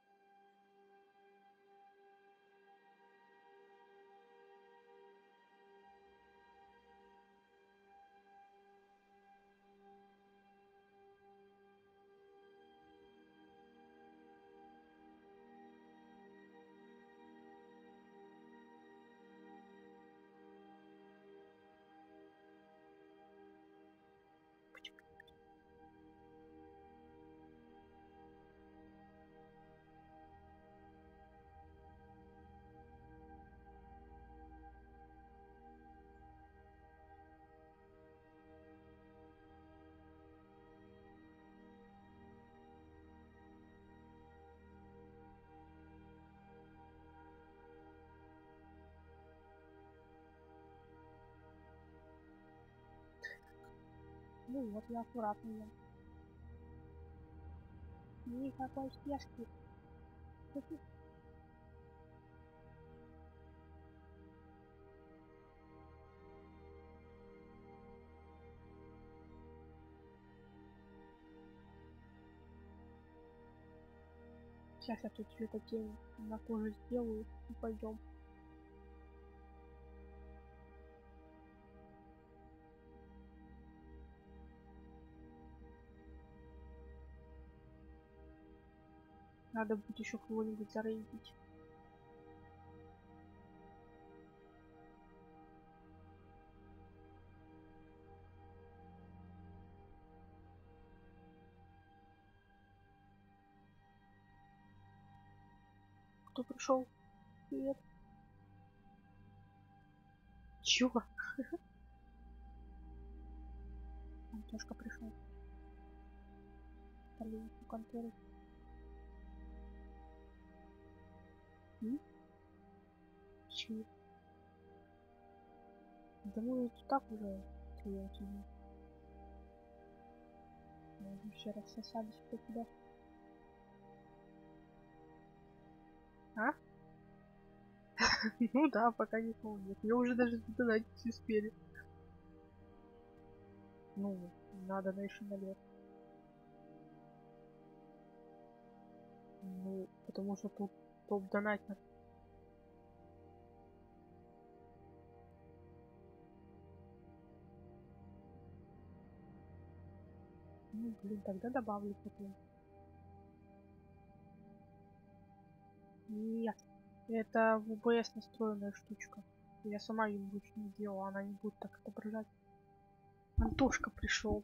Ну вот, я аккуратно ем. Никакой спешки. Сейчас я тут цветотень на коже сделаю и пойдем. Надо будет еще кого-нибудь зарейдить. Кто пришел? Привет. Чего? Антошка пришел. Стали у конторы. Чего? Да мы тут так уже клиентами. Еще раз сосались по тебя. А? Ну да, пока никого нет. Мне уже даже задонатить успели. Ну, надо на еще налет. Ну, потому что тут топ-донатер. Ну, блин, тогда добавлю потом. Нет, это в УБС настроенная штучка. Я сама ее больше не делала, она не будет так отображать. Антошка пришел.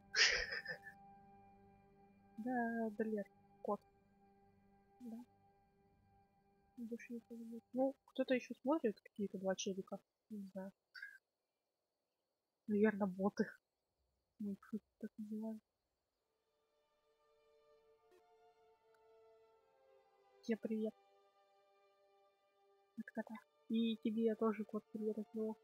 Да, Далер, кот. Да. Больше не повезет. Ну, кто-то еще смотрит, какие-то два челика. Не знаю. Наверное, боты. Мы их так называем. Тебе привет. От кота. И тебе тоже кот привет от него.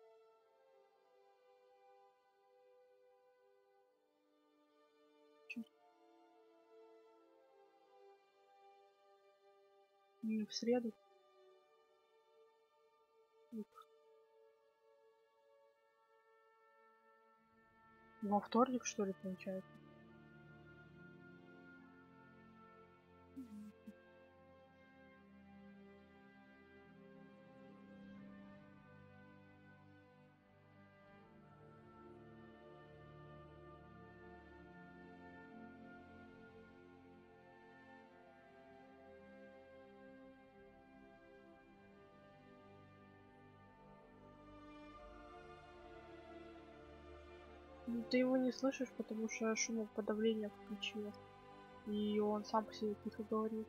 В среду. Во вторник, что ли, получается? Ну, ты его не слышишь, потому что шумоподавление включила. И он сам по себе тихо говорит.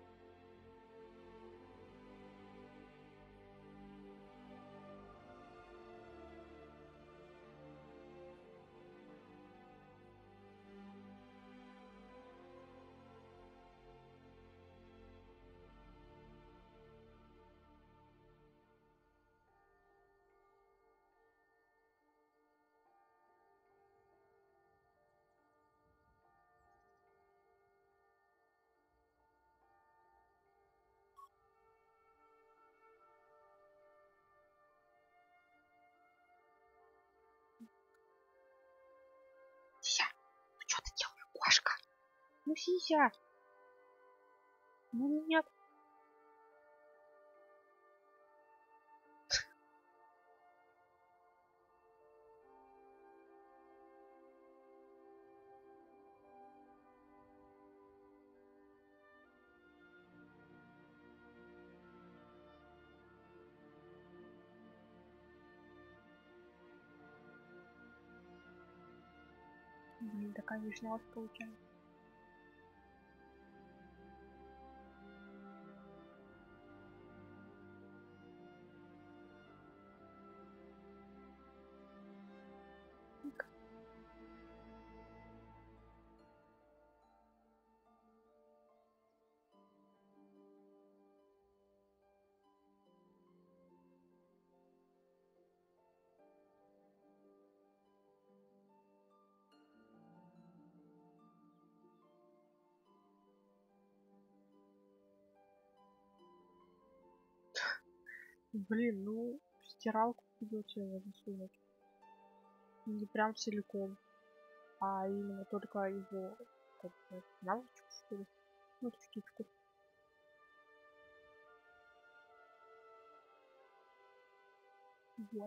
Ну, Сися! Ну, нет. Блин, такая вишневка получается. Блин, ну, в стиралку придется его засунуть. Не прям целиком, а именно только его, как бы, наволочку, что ли. Ну, эту штучку. Вот.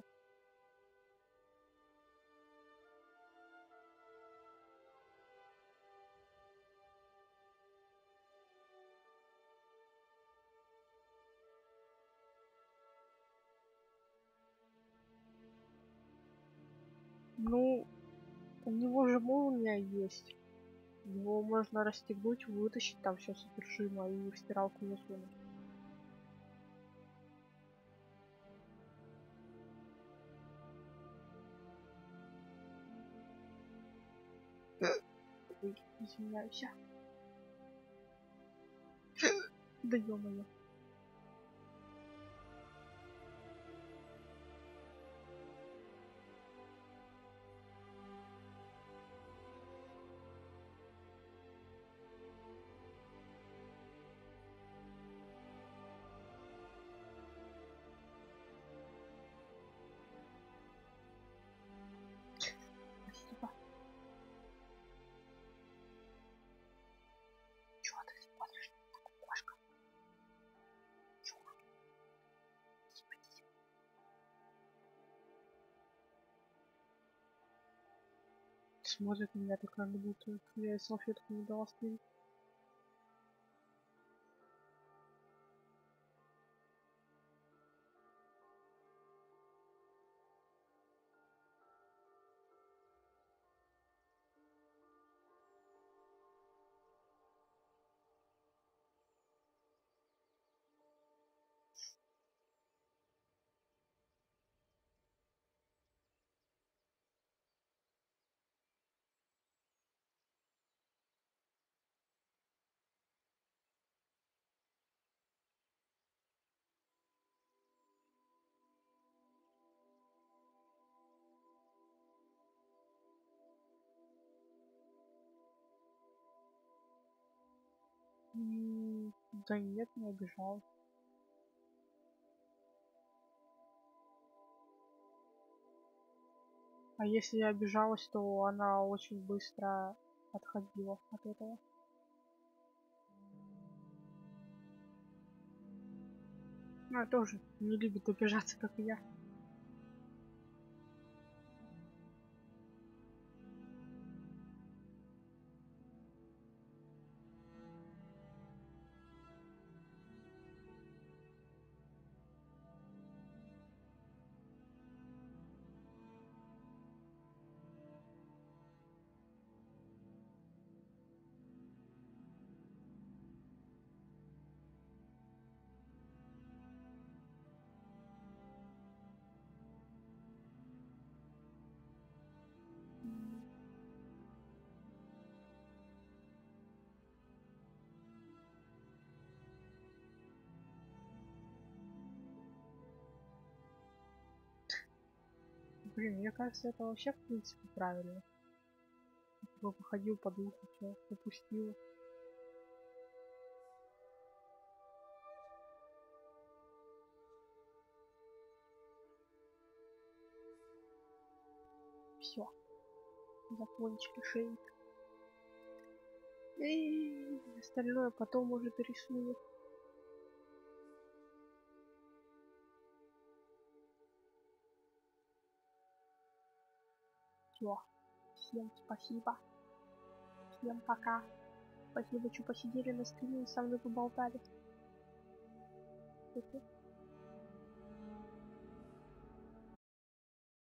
Ну, у него же молния есть. Его можно расстегнуть, вытащить там все содержимое и в стиралку засунуть. Ой, извиняюсь. Да ё-моё. Спасибо. Чё ты смотришь на такую кошку? Чё? Спасибо. Смотрит на меня так, как будто я ей салфетку не дала стереть. Да нет, не обижалась. А если я обижалась, то она очень быстро отходила от этого. Она тоже не любит обижаться, как и я. Блин, мне кажется, это вообще в принципе правильно. Типа походил по духу, все, попустил. Все, закончили шеи. И остальное потом уже пересую. Все. Всем спасибо. Всем пока. Спасибо, что посидели на стриме и со мной поболтали.